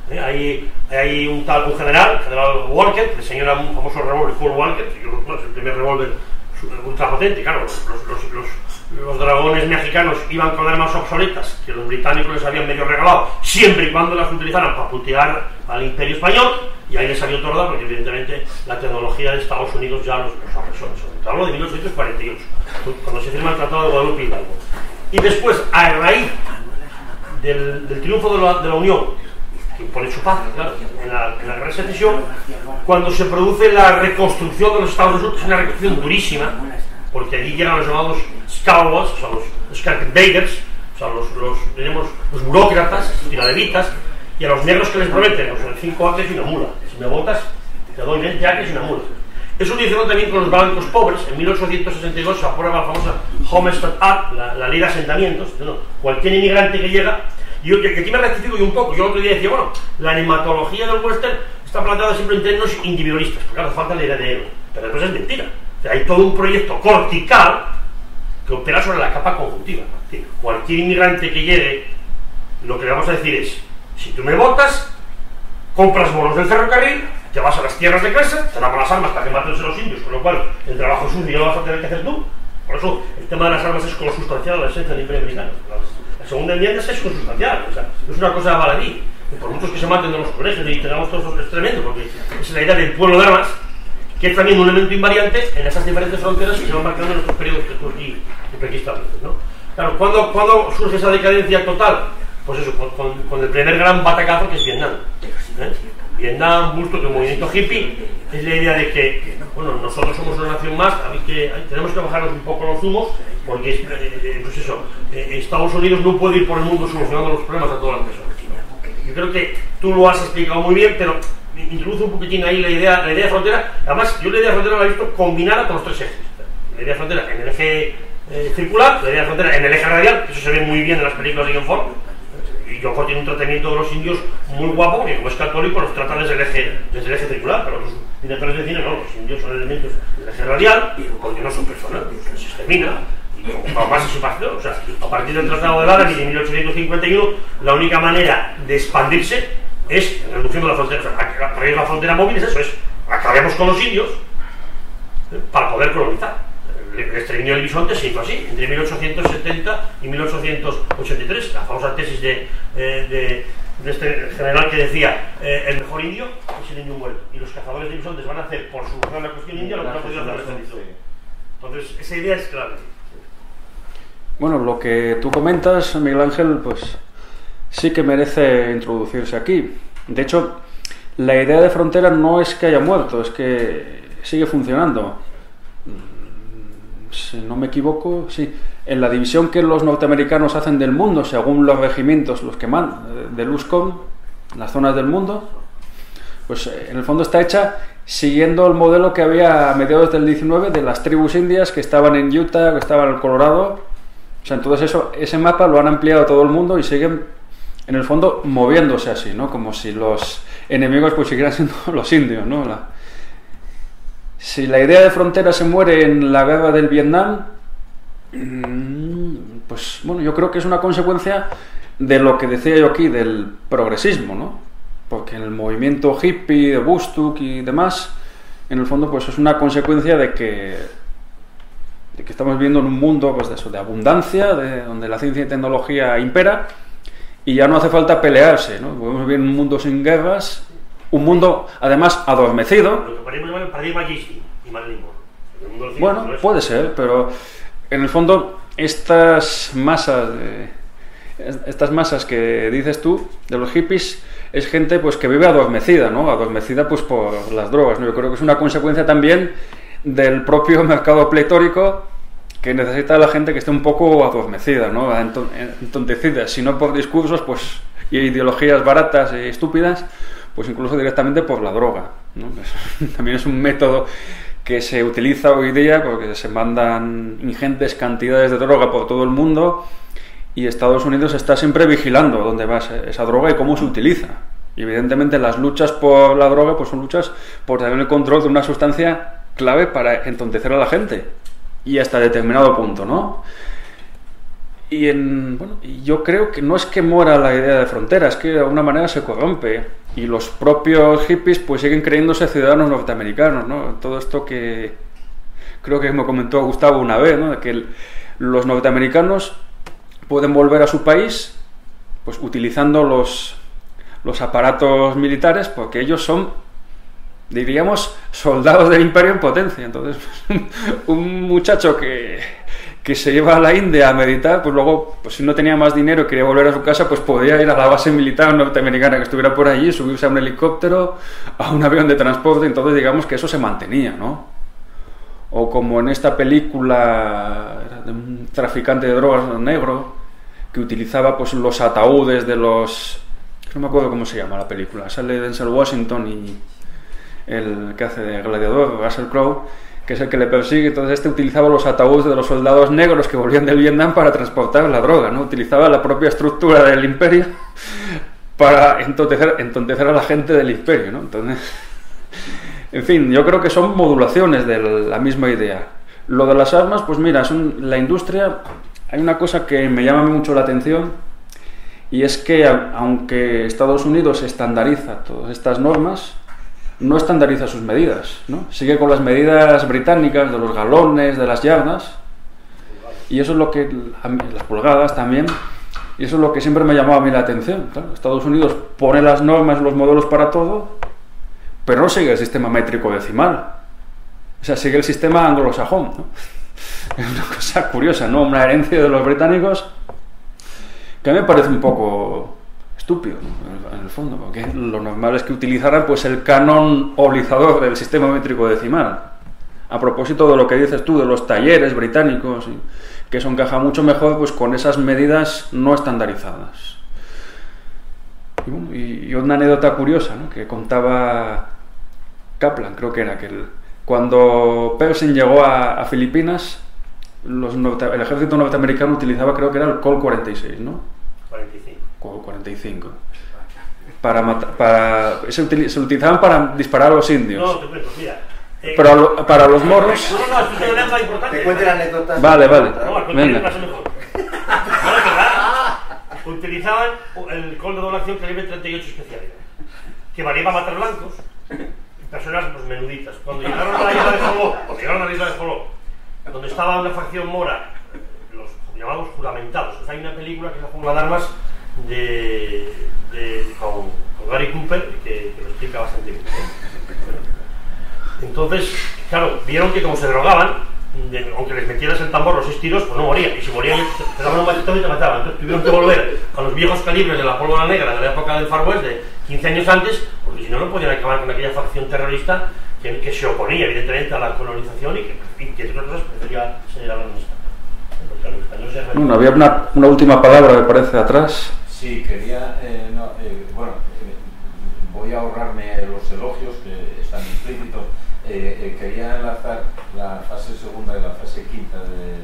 Hay un general Walker, que diseñó un famoso revólver Ford Walker, que es el primer revólver ultrapotente. Claro, los dragones mexicanos iban con armas obsoletas que los británicos les habían medio regalado, siempre y cuando las utilizaran para putear al Imperio Español, y ahí les salió torda porque evidentemente la tecnología de Estados Unidos ya los apresó. Hablo de 1848, cuando se firma el Tratado de Guadalupe Hidalgo. Y después, a raíz del triunfo de la Unión, que impone su paz, claro, en la Guerra de Secesión, cuando se produce la reconstrucción de los Estados Unidos, es una reconstrucción durísima, porque allí llegan los llamados scoundrels, o sea, los carpetbaggers, o sea, los burócratas, tiradevitas, y a los negros que les prometen, pues en 5 acres y una mula. Si me votas, te doy 20 acres y una mula. Eso lo hicieron también con los blancos pobres. En 1862 se aprueba la famosa Homestead Act, la ley de asentamientos. Cualquier inmigrante que llega, y aquí me rectifico yo un poco. Yo el otro día decía, bueno, la nematología del western está planteada siempre en términos individualistas, porque hace falta la idea de héroe, pero después es mentira. O sea, hay todo un proyecto cortical que opera sobre la capa conjuntiva. Cualquier inmigrante que llegue, lo que le vamos a decir es, si tú me votas, compras bonos del ferrocarril, te vas a las tierras de casa, te damos las armas para que maten los indios, con lo cual el trabajo sucio lo vas a tener que hacer tú. Por eso el tema de las armas es consustancial a la esencia del Imperio Americano. La segunda enmienda es consustancial, o sea, no es una cosa baladí. Y por muchos que se maten de los colegios y tengamos todo eso, es tremendo, porque es la idea del pueblo de armas, que es también un elemento invariante en esas diferentes fronteras que se van marcando en estos periodos que tú aquí estableces, ¿no? Claro, ¿cuándo surge esa decadencia total? Pues eso, con el primer gran batacazo que es Vietnam. Vietnam, justo que el movimiento hippie es la idea de que, bueno, nosotros somos una nación más, tenemos que bajarnos un poco los humos, porque pues eso, Estados Unidos no puede ir por el mundo solucionando los problemas a todas las personas. Yo creo que tú lo has explicado muy bien, pero introduce un poquitín ahí la idea de frontera. Además, yo la idea de frontera la he visto combinada con los 3 ejes. La idea de frontera en el eje circular, la idea de frontera en el eje radial, eso se ve muy bien en las películas de John Ford. Y John Ford tiene un tratamiento de los indios muy guapo, porque como es católico los trata desde el eje circular, pero los directores de cine no, los indios son elementos del eje radial, porque no son personas, se extermina. Más emancipación, o sea, a partir del Tratado de Laramie de 1851, la única manera de expandirse es reduciendo la frontera. O sea, a través de la frontera móvil es eso, es acabemos con los indios para poder colonizar. El exterminio del bisonte se hizo así, entre 1870 y 1883, la famosa tesis de este general que decía el mejor indio es el indio muerto, y los cazadores de bisontes van a hacer por solucionar la cuestión india lo que no ha podido hacer la expedición. Entonces, esa idea es clave. Bueno, lo que tú comentas, Miguel Ángel, pues sí que merece introducirse aquí. De hecho, la idea de frontera no es que haya muerto, es que sigue funcionando. Si no me equivoco, sí. En la división que los norteamericanos hacen del mundo, según los regimientos, los que mandan, de Luscom, las zonas del mundo, pues en el fondo está hecha siguiendo el modelo que había a mediados del 19 de las tribus indias que estaban en Utah, que estaban en el Colorado. O sea, entonces ese mapa lo han ampliado a todo el mundo y siguen, en el fondo, moviéndose así, ¿no? Como si los enemigos pues siguieran siendo los indios, ¿no? Si la idea de frontera se muere en la guerra del Vietnam, pues bueno, yo creo que es una consecuencia de lo que decía yo aquí, del progresismo, ¿no? Porque en el movimiento hippie de Woodstock y demás, en el fondo pues es una consecuencia de que de que estamos viviendo en un mundo pues, de abundancia, donde la ciencia y tecnología impera, y ya no hace falta pelearse, ¿no? Podemos vivir en un mundo sin guerras, un mundo además adormecido. Lo que podemos llamar el paradigma Gisli y Marilyn Monroe. Bueno, puede ser, pero en el fondo estas masas que dices tú, de los hippies, es gente pues que vive adormecida, ¿no? Adormecida pues por las drogas, ¿no? Yo creo que es una consecuencia también del propio mercado pletórico, que necesita la gente que esté un poco adormecida, ¿no? Entontecida, si no por discursos pues, y ideologías baratas y estúpidas, pues incluso directamente por la droga, ¿no? También es un método que se utiliza hoy día porque se mandan ingentes cantidades de droga por todo el mundo, y Estados Unidos está siempre vigilando dónde va esa droga y cómo se utiliza. Y evidentemente las luchas por la droga pues son luchas por tener el control de una sustancia clave para entontecer a la gente, y hasta determinado punto, ¿no? Y yo creo que no es que muera la idea de frontera, es que de alguna manera se corrompe, y los propios hippies pues siguen creyéndose ciudadanos norteamericanos, ¿no? Todo esto que creo que me comentó Gustavo una vez, ¿no? De que los norteamericanos pueden volver a su país pues utilizando los aparatos militares, porque ellos son, diríamos, soldados del imperio en potencia. Entonces, un muchacho que se iba a la India a meditar, pues luego, pues si no tenía más dinero y quería volver a su casa, pues podía ir a la base militar norteamericana que estuviera por allí, subirse a un helicóptero, a un avión de transporte. Entonces digamos que eso se mantenía, ¿no? O como en esta película de un traficante de drogas negro que utilizaba pues los ataúdes de los... no me acuerdo cómo se llama la película, sale Denzel Washington y el que hace de gladiador, Russell Crowe, que es el que le persigue. Entonces utilizaba los ataúdes de los soldados negros que volvían del Vietnam para transportar la droga, ¿no? Utilizaba la propia estructura del imperio para entontecer a la gente del imperio, ¿no? Entonces, en fin, yo creo que son modulaciones de la misma idea. Lo de las armas, pues mira, la industria, hay una cosa que me llama mucho la atención, y es que aunque Estados Unidos estandariza todas estas normas, no estandariza sus medidas, ¿no? Sigue con las medidas británicas de los galones, de las yardas, y eso es lo que, las pulgadas también, y eso es lo que siempre me llamaba a mí la atención, ¿claro? Estados Unidos pone las normas, los modelos para todo, pero no sigue el sistema métrico decimal, o sea, sigue el sistema anglosajón, ¿no? Es una cosa curiosa, ¿no? Una herencia de los británicos que a mí me parece un poco estúpido, ¿no? En el fondo, porque lo normal es que utilizaran pues el canon oblizador del sistema métrico decimal. A propósito de lo que dices tú de los talleres británicos, que eso encaja mucho mejor pues con esas medidas no estandarizadas. Y una anécdota curiosa, ¿no? Que contaba Kaplan, creo que era que cuando Pershing llegó a Filipinas, el ejército norteamericano utilizaba, creo que era el Colt 46, ¿no? 45. Colt 45. Se utilizaban para disparar a los indios. No, te cuento, mira. Pero para los moros... No, te cuento la anécdota. Vale. No, venga. Mejor. No, es verdad. Utilizaban el Colt de doble acción calibre 38 especial, que valía para matar blancos, personas pues, menuditas. Cuando llegaron a la isla de Joló, donde estaba una facción mora, los llamados juramentados. Pues hay una película que es La Jungla de Armas con Gary Cooper que lo explica bastante bien, ¿eh? Entonces, claro, vieron que como se drogaban, aunque les metieras el tambor los 6 tiros, pues no morían, y si morían te daban un machetón y te mataban. Entonces tuvieron que volver a los viejos calibres de la pólvora negra de la época del Far West, de 15 años antes, porque si no, no podían acabar con aquella facción terrorista que se oponía evidentemente a la colonización y que otras cosas prefería ser alanista. Bueno, había una última palabra, me parece, atrás. Sí, quería, voy a ahorrarme los elogios que están implícitos. Quería enlazar la fase segunda y la fase quinta de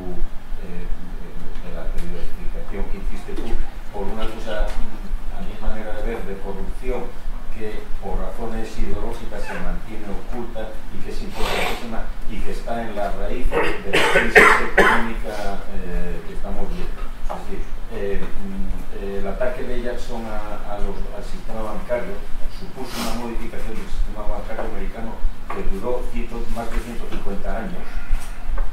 la explicación que hiciste tú por una cosa, a mi manera de ver, de corrupción que por razones ideológicas se mantiene oculta y que es importantísima y que está en la raíz de la crisis económica que estamos viendo. Es decir, el ataque de Jackson al sistema bancario supuso una modificación del sistema bancario americano que duró más de 150 años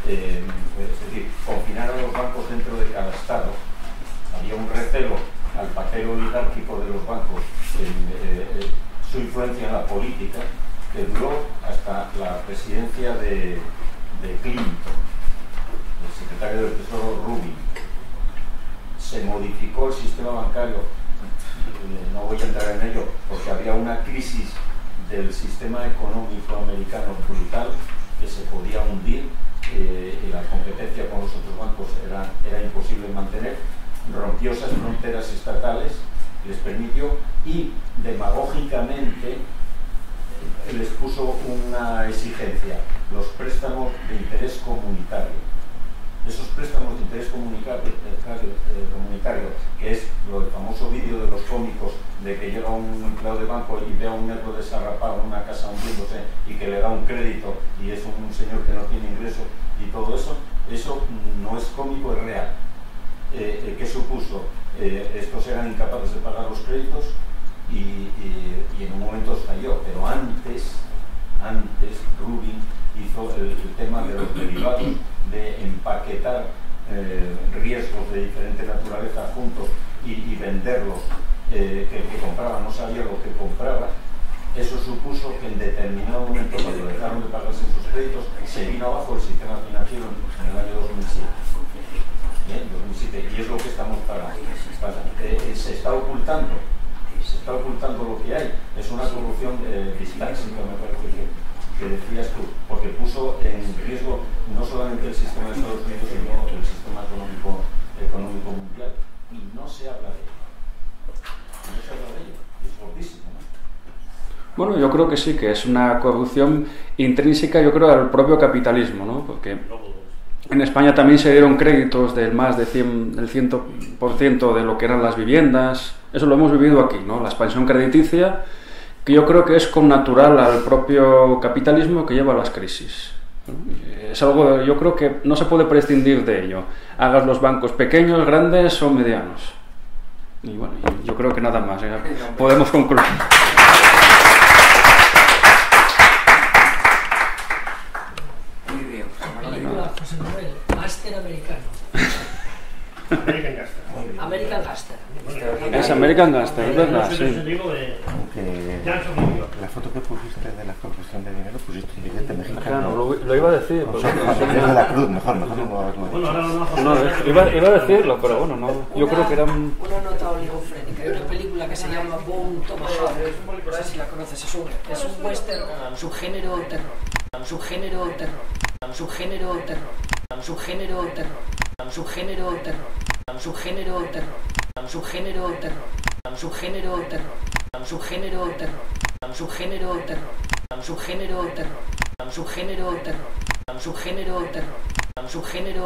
es decir, confinar a los bancos dentro de cada estado. Había un recelo al papel oligárquico de los bancos, su influencia en la política, que duró hasta la presidencia de Clinton, el secretario del Tesoro Rubin. Se modificó el sistema bancario, no voy a entrar en ello, porque había una crisis del sistema económico americano brutal que se podía hundir, y la competencia con los otros bancos era imposible mantener. Rompió esas fronteras estatales, les permitió, y demagógicamente les puso una exigencia: los préstamos de interés comunitario. Esos préstamos de interés comunitario, que es el famoso vídeo de los cómicos de que llega un empleado de banco y ve a un negro desarrapado en una casa hundiéndose y que le da un crédito y es un señor que no tiene ingreso y todo eso, eso no es cómico, es real. ¿Qué supuso? Estos eran incapaces de pagar los créditos y en un momento estalló, pero antes Rubin hizo el tema de los derivados, de empaquetar riesgos de diferente naturaleza juntos y venderlos, que el que compraba no sabía lo que compraba. Eso supuso que en determinado momento, cuando dejaron de pagarse sus créditos, se vino abajo el sistema financiero en el año 2007. Bien, 2007, y es lo que estamos pagando. Se está ocultando lo que hay. Es una corrupción distáxica, me parece que decías tú, porque puso en riesgo no solamente el sistema de Estados Unidos, sino el sistema económico mundial. Y no se habla de ello. Y es gordísimo, ¿no? Bueno, yo creo que sí, que es una corrupción intrínseca, yo creo, al propio capitalismo, ¿no? Porque en España también se dieron créditos del más del 100% de lo que eran las viviendas. Eso lo hemos vivido aquí, ¿no? La expansión crediticia, que yo creo que es connatural al propio capitalismo que lleva a las crisis. Es algo, yo creo que no se puede prescindir de ello. Hagas los bancos pequeños, grandes o medianos. Y bueno, yo creo que nada más. Podemos concluir. Muy bien. José Manuel, Gaster americano. American Gaster. American Gaster. Es American Gaster, es verdad, sí. La foto que pusiste de la corrupción de dinero, pusiste un billete mexicano. Lo iba a decir. Es de la cruz, mejor no haberlo dicho. Iba a decirlo, pero bueno, no. Yo creo que era una nota oligofrénica. Hay una película que se llama Bone Tomahawk, no sé si la conoces, es un western, subgénero terror, subgénero terror, subgénero terror, subgénero terror, subgénero terror, subgénero terror, subgénero terror, subgénero terror, subgénero terror, subgénero terror, subgénero terror, subgénero terror, subgénero terror, subgénero